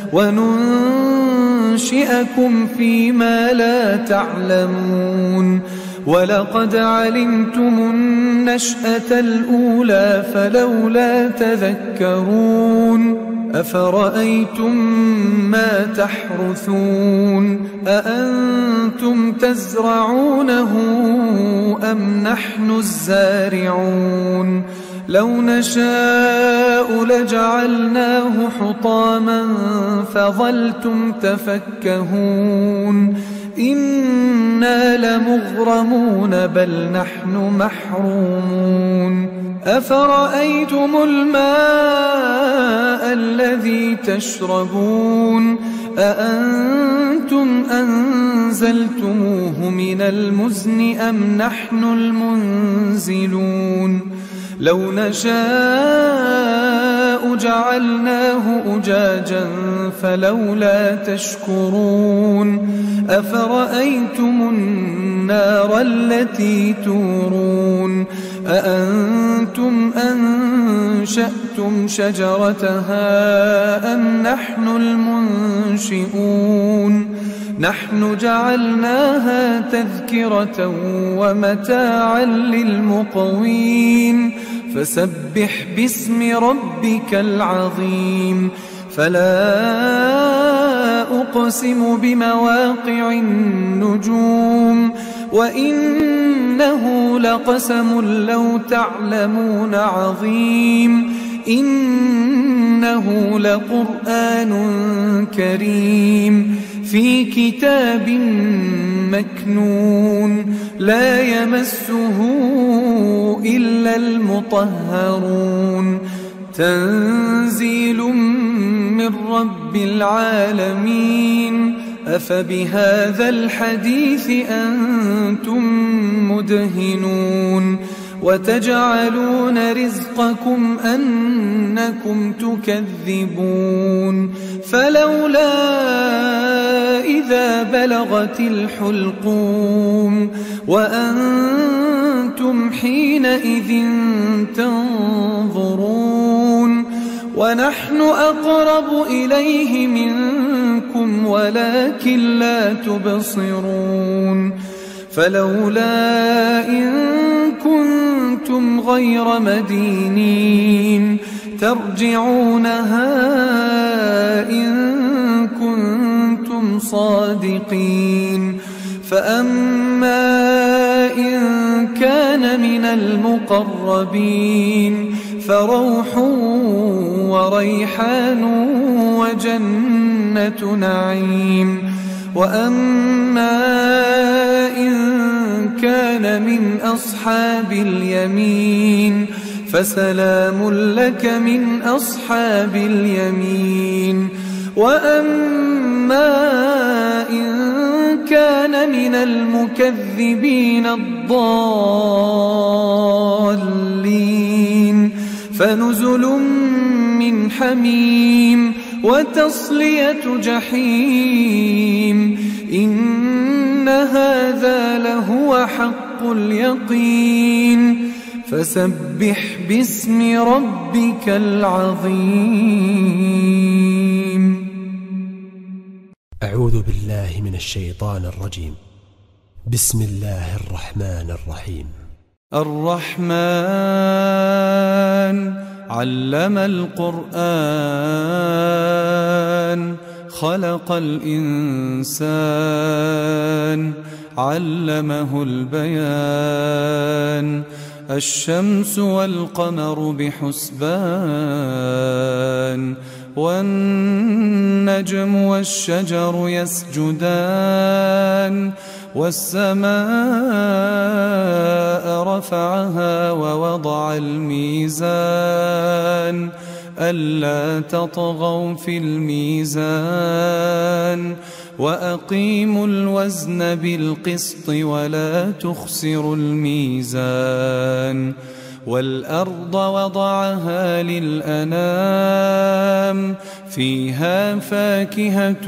وننشئكم فيما لا تعلمون ولقد علمتم النشأة الأولى فلولا تذكرون أفرأيتم ما تحرثون أأنتم تزرعونه أم نحن الزارعون لو نشاء لجعلناه حطاما فظلتم تفكهون إنا لمغرمون بل نحن محرومون أفرأيتم الماء الذي تشربون أأنتم أنزلتموه من المزن أم نحن المنزلون لو نشاء جعلناه أجاجا فلولا تشكرون أفرأيتم النار التي تورون أأنتم أنشأتم شجرتها أم نحن المنشئون نحن جعلناها تذكرة ومتاعا للمقوين فسبح باسم ربك العظيم فلا أقسم بمواقع النجوم وإنه لقسم لو تعلمون عظيم إنه لقرآن كريم في كتاب مكنون لا يمسه إلا المطهرون تنزيل من رب العالمين أفبهذا الحديث أنتم مدهنون وتجعلون رزقكم أنكم تكذبون فلولا إذا بلغت الحلقوم وأنتم حينئذ تنظرون ونحن أقرب إليه منكم ولكن لا تبصرون فلولا إن كنتم غير مدينين ترجعونها إن كنتم صادقين فأما إن كان من المقربين فروح وريحان وجنة نعيم وأما إن كان من أصحاب اليمين فسلام لك من أصحاب اليمين وأما إن كان من المكذبين الضالين فنزل من حميم وتصلية جحيم إن هذا لهو حق اليقين فسبح باسم ربك العظيم. أعوذ بالله من الشيطان الرجيم. بسم الله الرحمن الرحيم. الرحمن علم القرآن خلق الإنسان علمه البيان الشمس والقمر بحسبان والنجم والشجر يسجدان والسماء رفعها ووضع الميزان ألا تطغوا في الميزان وأقيموا الوزن بالقسط ولا تخسروا الميزان والأرض وضعها للأنام فيها فاكهة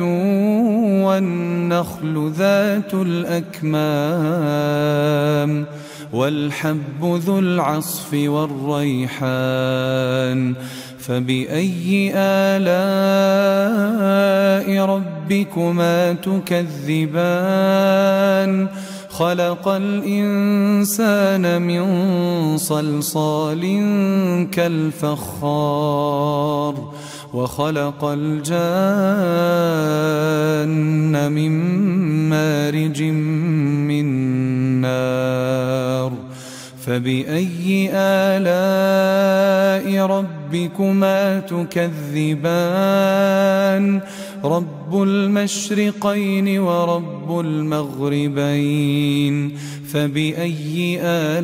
والنخل ذات الأكمام والحب ذو العصف والريحان فبأي آلاء ربكما تكذبان خلق الإنسان من صلصال كالفخار وخلق الجان من مارج من نار فبأي آلاء ربكما تكذبان رب المشرقين ورب المغربين فبأي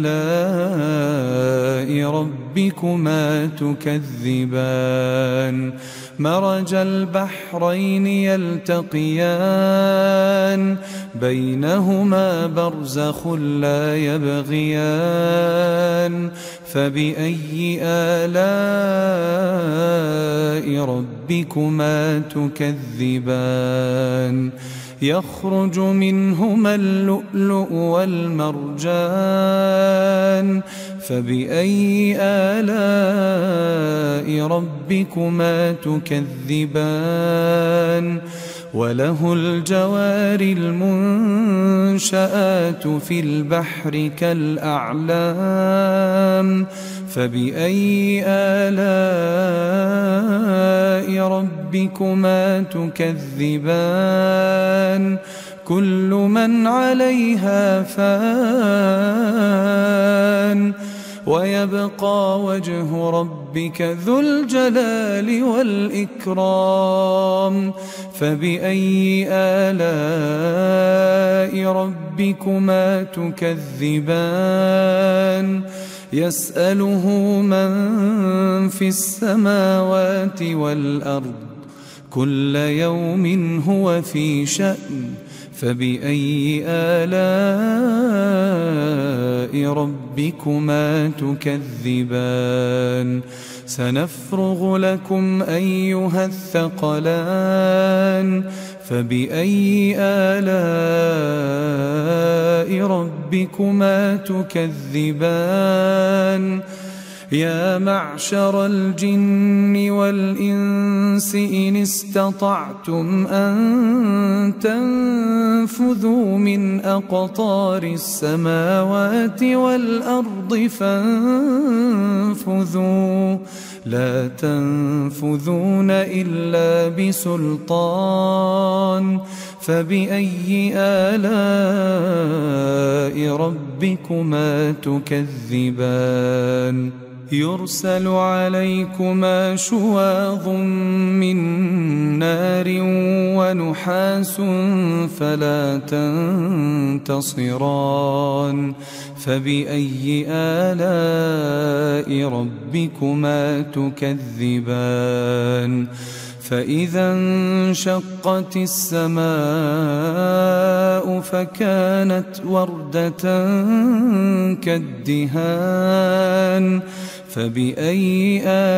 آلاء ربكما تكذبان مرج البحرين يلتقيان بينهما برزخ لا يبغيان فبأي آلاء ربكما تكذبان يخرج منهما اللؤلؤ والمرجان فبأي آلاء ربكما تكذبان وله الجوار المنشآت في البحر كالأعلام فبأي آلاء ربكما تكذبان كل من عليها فان ويبقى وجه ربك ذو الجلال والإكرام فبأي آلاء ربكما تكذبان يسأله من في السماوات والأرض كل يوم هو في شأن فبأي آلاء ربكما تكذبان سنفرغ لكم أيها الثقلان فبأي آلاء ربكما تكذبان يا معشر الجن والإنس إن استطعتم أن تنفذوا من أقطار السماوات والأرض فانفذوا لا تنفذون إلا بسلطان فبأي آلاء ربكما تكذبان يرسل عليكما شواظ من نار ونحاس فلا تنتصران فبأي آلاء ربكما تكذبان فإذا انشقت السماء فكانت وردة كالدهان فبأي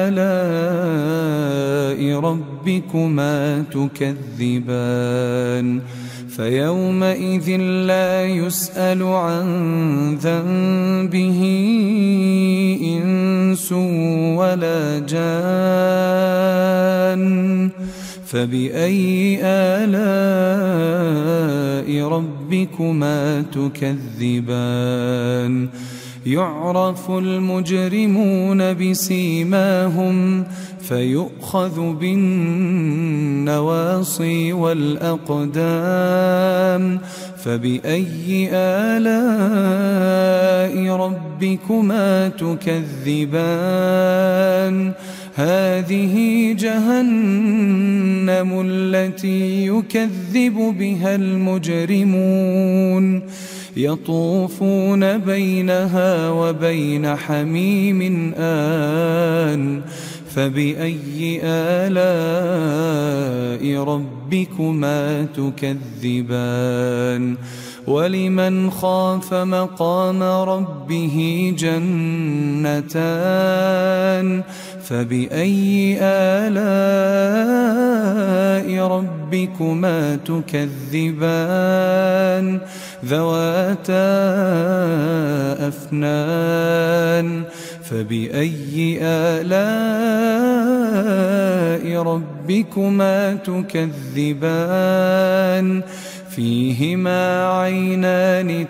آلاء ربكما تكذبان فيومئذ لا يسأل عن ذنبه إنس ولا جان فبأي آلاء ربكما تكذبان يعرف المجرمون بسيماهم فيؤخذ بالنواصي والأقدام فبأي آلاء ربكما تكذبان هذه جهنم التي يكذب بها المجرمون يطوفون بينها وبين حميم آن فبأي آلاء ربكما تكذبان ولمن خاف مقام ربه جنتان فبأي آلاء ربكما تكذبان ذواتا أفنان فبأي آلاء ربكما تكذبان فيهما عينان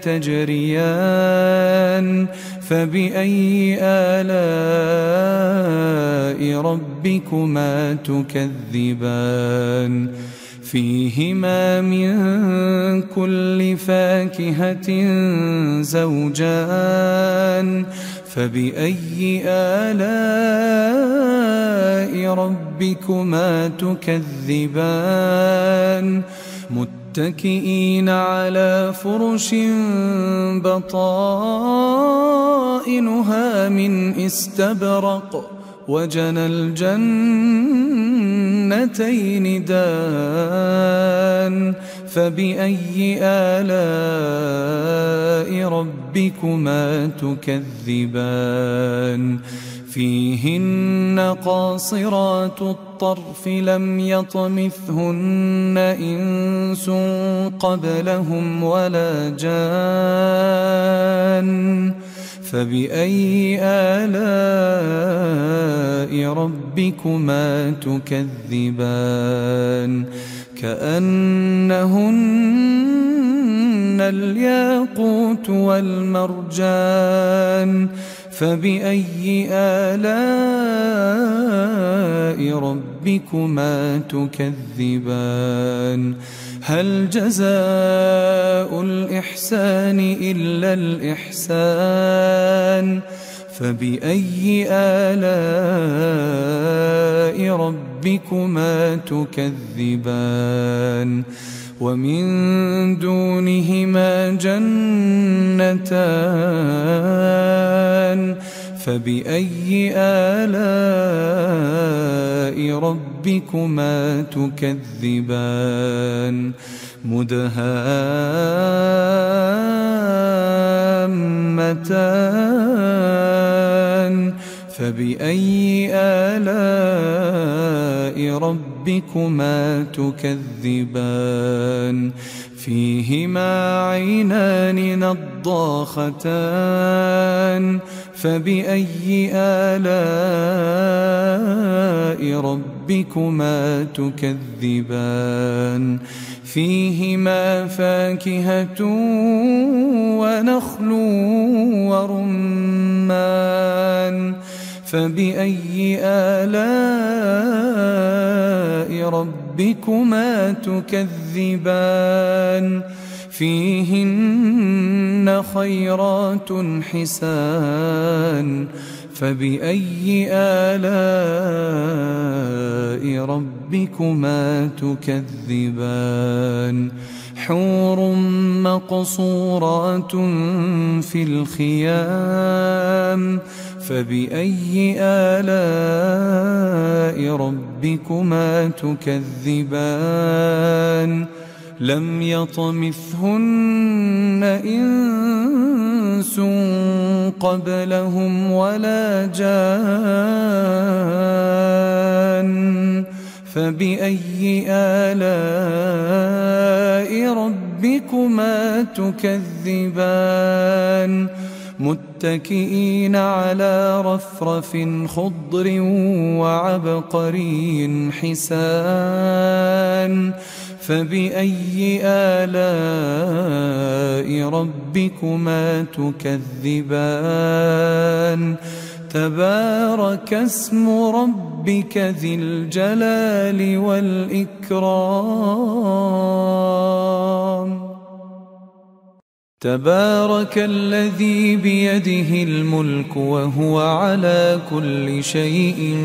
تجريان فبأي آلاء ربكما تكذبان فيهما من كل فاكهة زوجان فبأي آلاء ربكما تكذبان متكئين على فرش بطائنها من استبرق وجنى الجنتين دان فبأي آلاء ربكما تكذبان فيهن قاصرات الطرف لم يطمثهن إنس قبلهم ولا جان فبأي آلاء ربكما تكذبان كأنهن الياقوت والمرجان فبأي آلاء ربكما تكذبان هل جزاء الإحسان إلا الإحسان فبأي آلاء ربكما تكذبان ومن دونهما جنتان فبأي آلاء ربكما تكذبان مدهامتان فبأي آلاء ربكما تكذبان فيهما عينان نضاختان فبأي آلاء ربكما تكذبان فيهما فاكهة ونخل ورمان فبأي آلاء ربكما تكذبان فيهن خيرات حسان فبأي آلاء ربكما تكذبان حور مقصورات في الخيام فبأي آلاء ربكما تكذبان لم يطمثهن إنس قبلهم ولا جان فبأي آلاء ربكما تكذبان متكئين على رفرف خضر وعبقري حسان فبأي آلاء ربكما تكذبان تبارك اسم ربك ذي الجلال والإكرام تبارك الذي بيده الملك وهو على كل شيء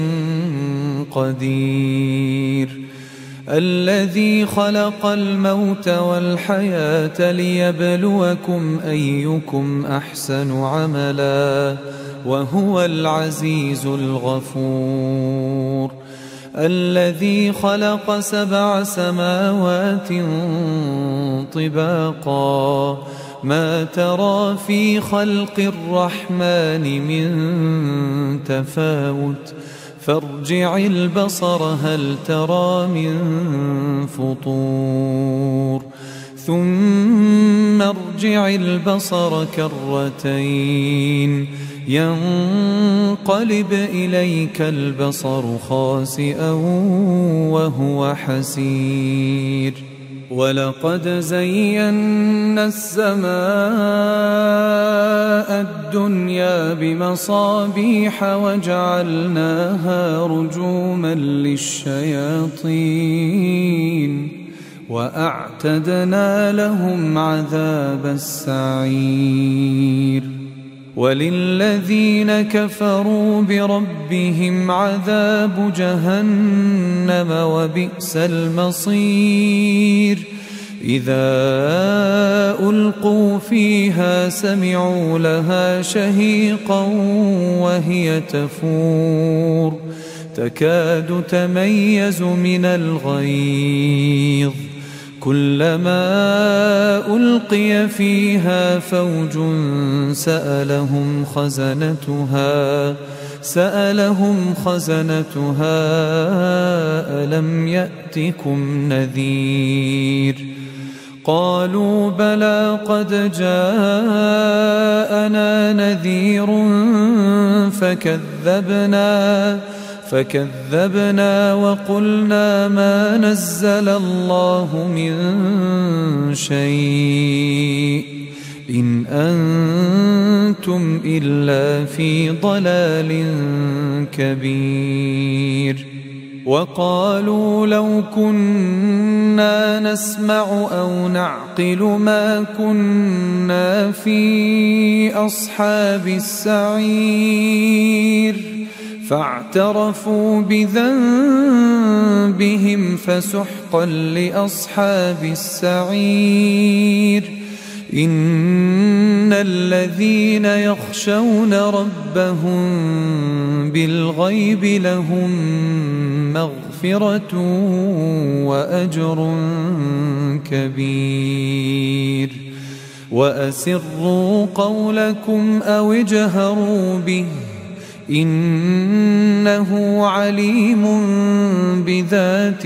قدير الذي خلق الموت والحياة ليبلوكم أيكم أحسن عملا وهو العزيز الغفور الذي خلق سبع سماوات طباقا ما ترى في خلق الرحمن من تفاوت فارجع البصر هل ترى من فطور ثم ارجع البصر كرتين ينقلب إليك البصر خاسئا وهو حسير ولقد زينا السماء الدنيا بمصابيح وجعلناها رجوما للشياطين وأعتدنا لهم عذاب السعير وللذين كفروا بربهم عذاب جهنم وبئس المصير إذا ألقوا فيها سمعوا لها شهيقا وهي تفور تكاد تميز من الغيظ كلما ألقي فيها فوج سألهم خزنتها سألهم خزنتها ألم يأتكم نذير قالوا بلى قد جاءنا نذير فكذبنا فكذبنا وقلنا ما نزل الله من شيء إن أنتم إلا في ضلال كبير وقالوا لو كنا نسمع أو نعقل ما كنا في أصحاب السعير فاعترفوا بذنبهم فسحقا لأصحاب السعير إن الذين يخشون ربهم بالغيب لهم مغفرة وأجر كبير وأسروا قولكم أو اجهروا به إنه عليم بذات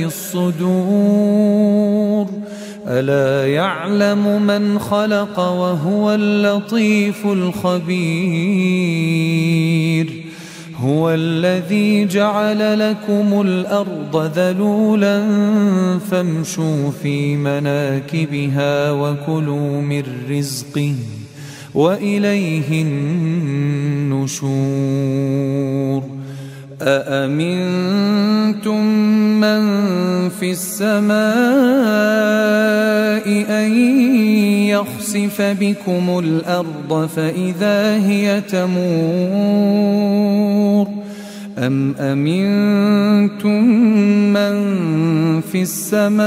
الصدور ألا يعلم من خلق وهو اللطيف الخبير هو الذي جعل لكم الأرض ذلولا فامشوا في مناكبها وكلوا من رزقه وإليه النشور أأمنتم من في السماء أن يخسف بكم الأرض فإذا هي تمور أم أمنتم من في السماء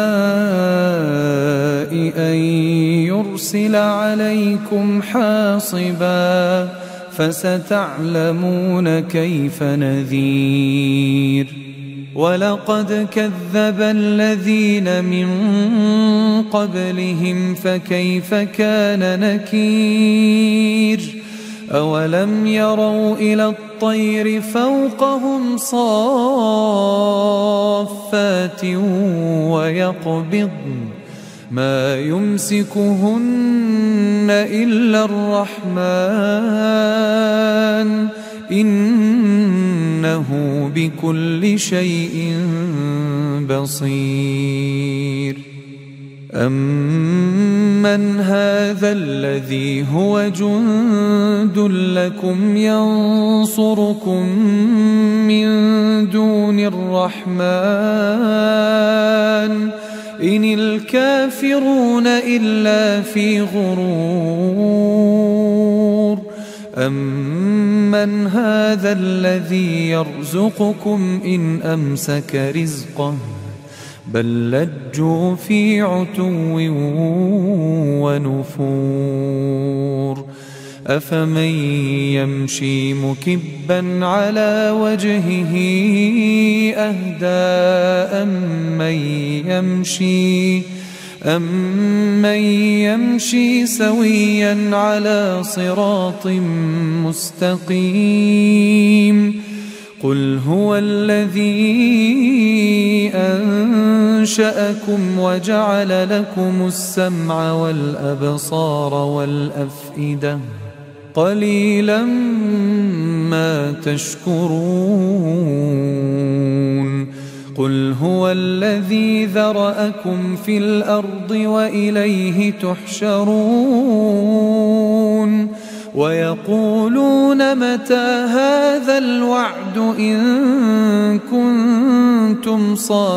أن يرسل عليكم حاصبا فستعلمون كيف نذير ولقد كذب الذين من قبلهم فكيف كان نكير أولم يروا إلى الطير فوقهم صافات ويقبضن ما يمسكهن إلا الرحمن إنه بكل شيء بصير أمن هذا الذي هو جند لكم ينصركم من دون الرحمن إن الكافرون إلا في غرور أمن هذا الذي يرزقكم إن أمسك رزقه بل لجوا في عتو ونفور أفمن يمشي مكبا على وجهه أهدى أمن يمشي أمن يمشي سويا على صراط مستقيم قل هو الذي أنشأكم وجعل لكم السمع والأبصار والأفئدة قليلا ما تشكرون قل هو الذي ذرأكم في الأرض وإليه تحشرون ويقولون متى هذا الوعد إن كنتم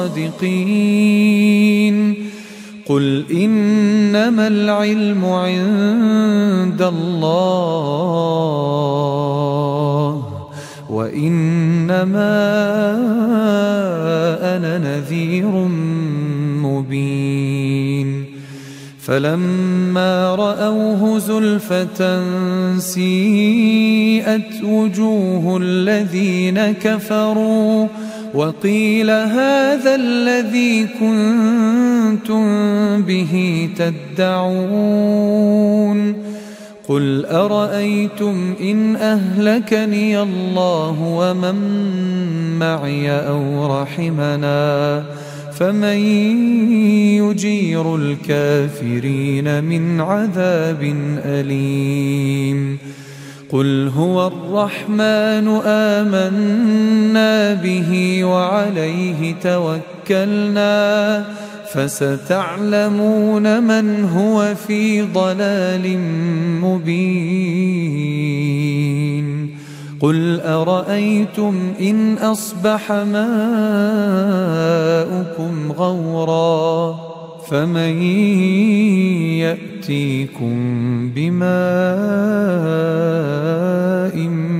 صادقين قل إنما العلم عند الله وإنما أنا نذير مبين فلما رأوه زلفة سيئت وجوه الذين كفروا وقيل هذا الذي كنتم به تدعون قل أرأيتم إن أهلكني الله ومن معي أو رحمنا فمن يجير الكافرين من عذاب أليم قل هو الرحمن آمنا به وعليه توكلنا فستعلمون من هو في ضلال مبين قل أرأيتم إن أصبح ماؤكم غورا فمن يأتيكم بماء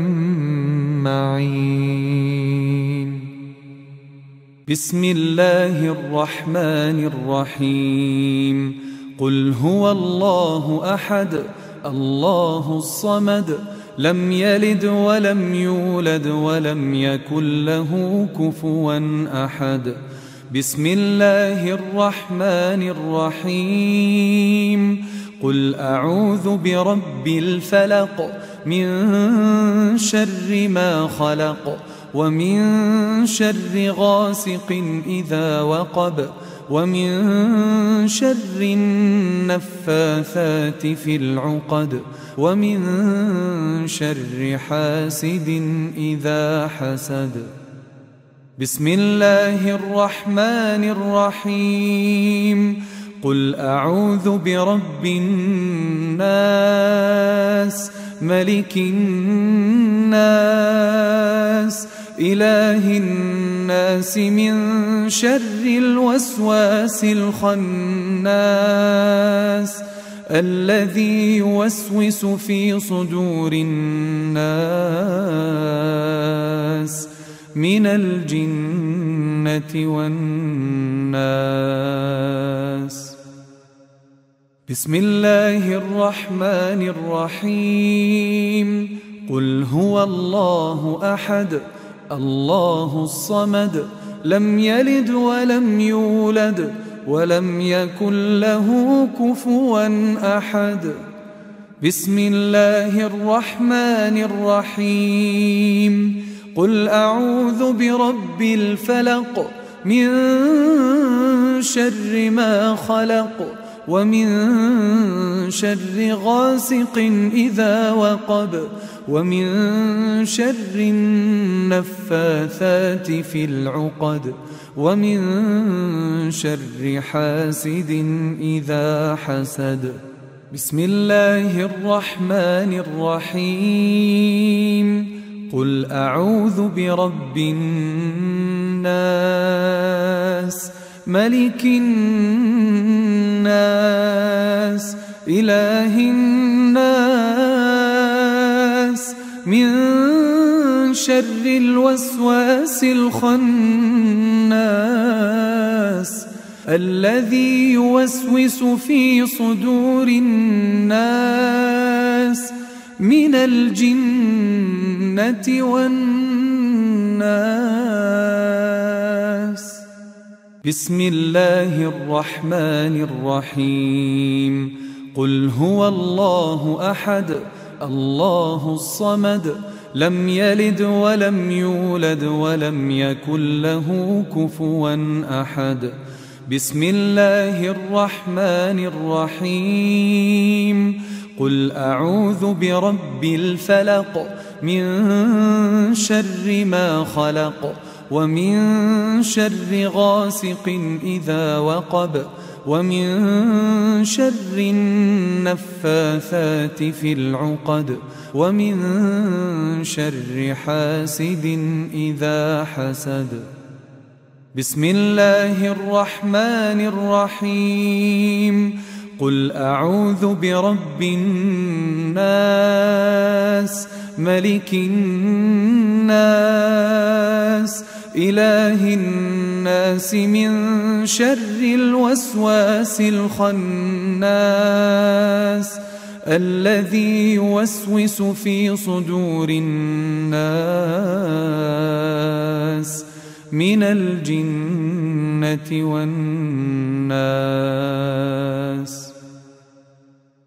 معين بسم الله الرحمن الرحيم قل هو الله أحد الله الصمد لم يلد ولم يولد ولم يكن له كفوا أحد بسم الله الرحمن الرحيم قل أعوذ برب الفلق من شر ما خلق ومن شر غاسق إذا وقب ومن شر النفاثات في العقد ومن شر حاسد إذا حسد. بسم الله الرحمن الرحيم. قل أعوذ برب الناس ملك الناس إله الناس من شر الوسواس الخناس الذي يوسوس في صدور الناس من الجنة والناس. بسم الله الرحمن الرحيم. قل هو الله أحد الله الصمد لم يلد ولم يولد ولم يكن له كفوا أحد. بسم الله الرحمن الرحيم. قل أعوذ برب الفلق من شر ما خلق ومن شر غاسق إذا وقب ومن شر النفاثات في العقد ومن شر حاسد إذا حسد. بسم الله الرحمن الرحيم. قل أعوذ برب الناس ملك الناس إله الناس من شر الوسواس الخناس الذي يوسوس في صدور الناس من الجنة والناس. بسم الله الرحمن الرحيم. قل هو الله أحد الله الصمد لم يلد ولم يولد ولم يكن له كفوا أحد. بسم الله الرحمن الرحيم. قل أعوذ برب الفلق من شر ما خلق ومن شر غاسق إذا وقب ومن شر النفاثات في العقد ومن شر حاسد إذا حسد. بسم الله الرحمن الرحيم. قل أعوذ برب الناس ملك الناس إله الناس من شر الوسواس الخناس الذي يوسوس في صدور الناس من الجنة والناس.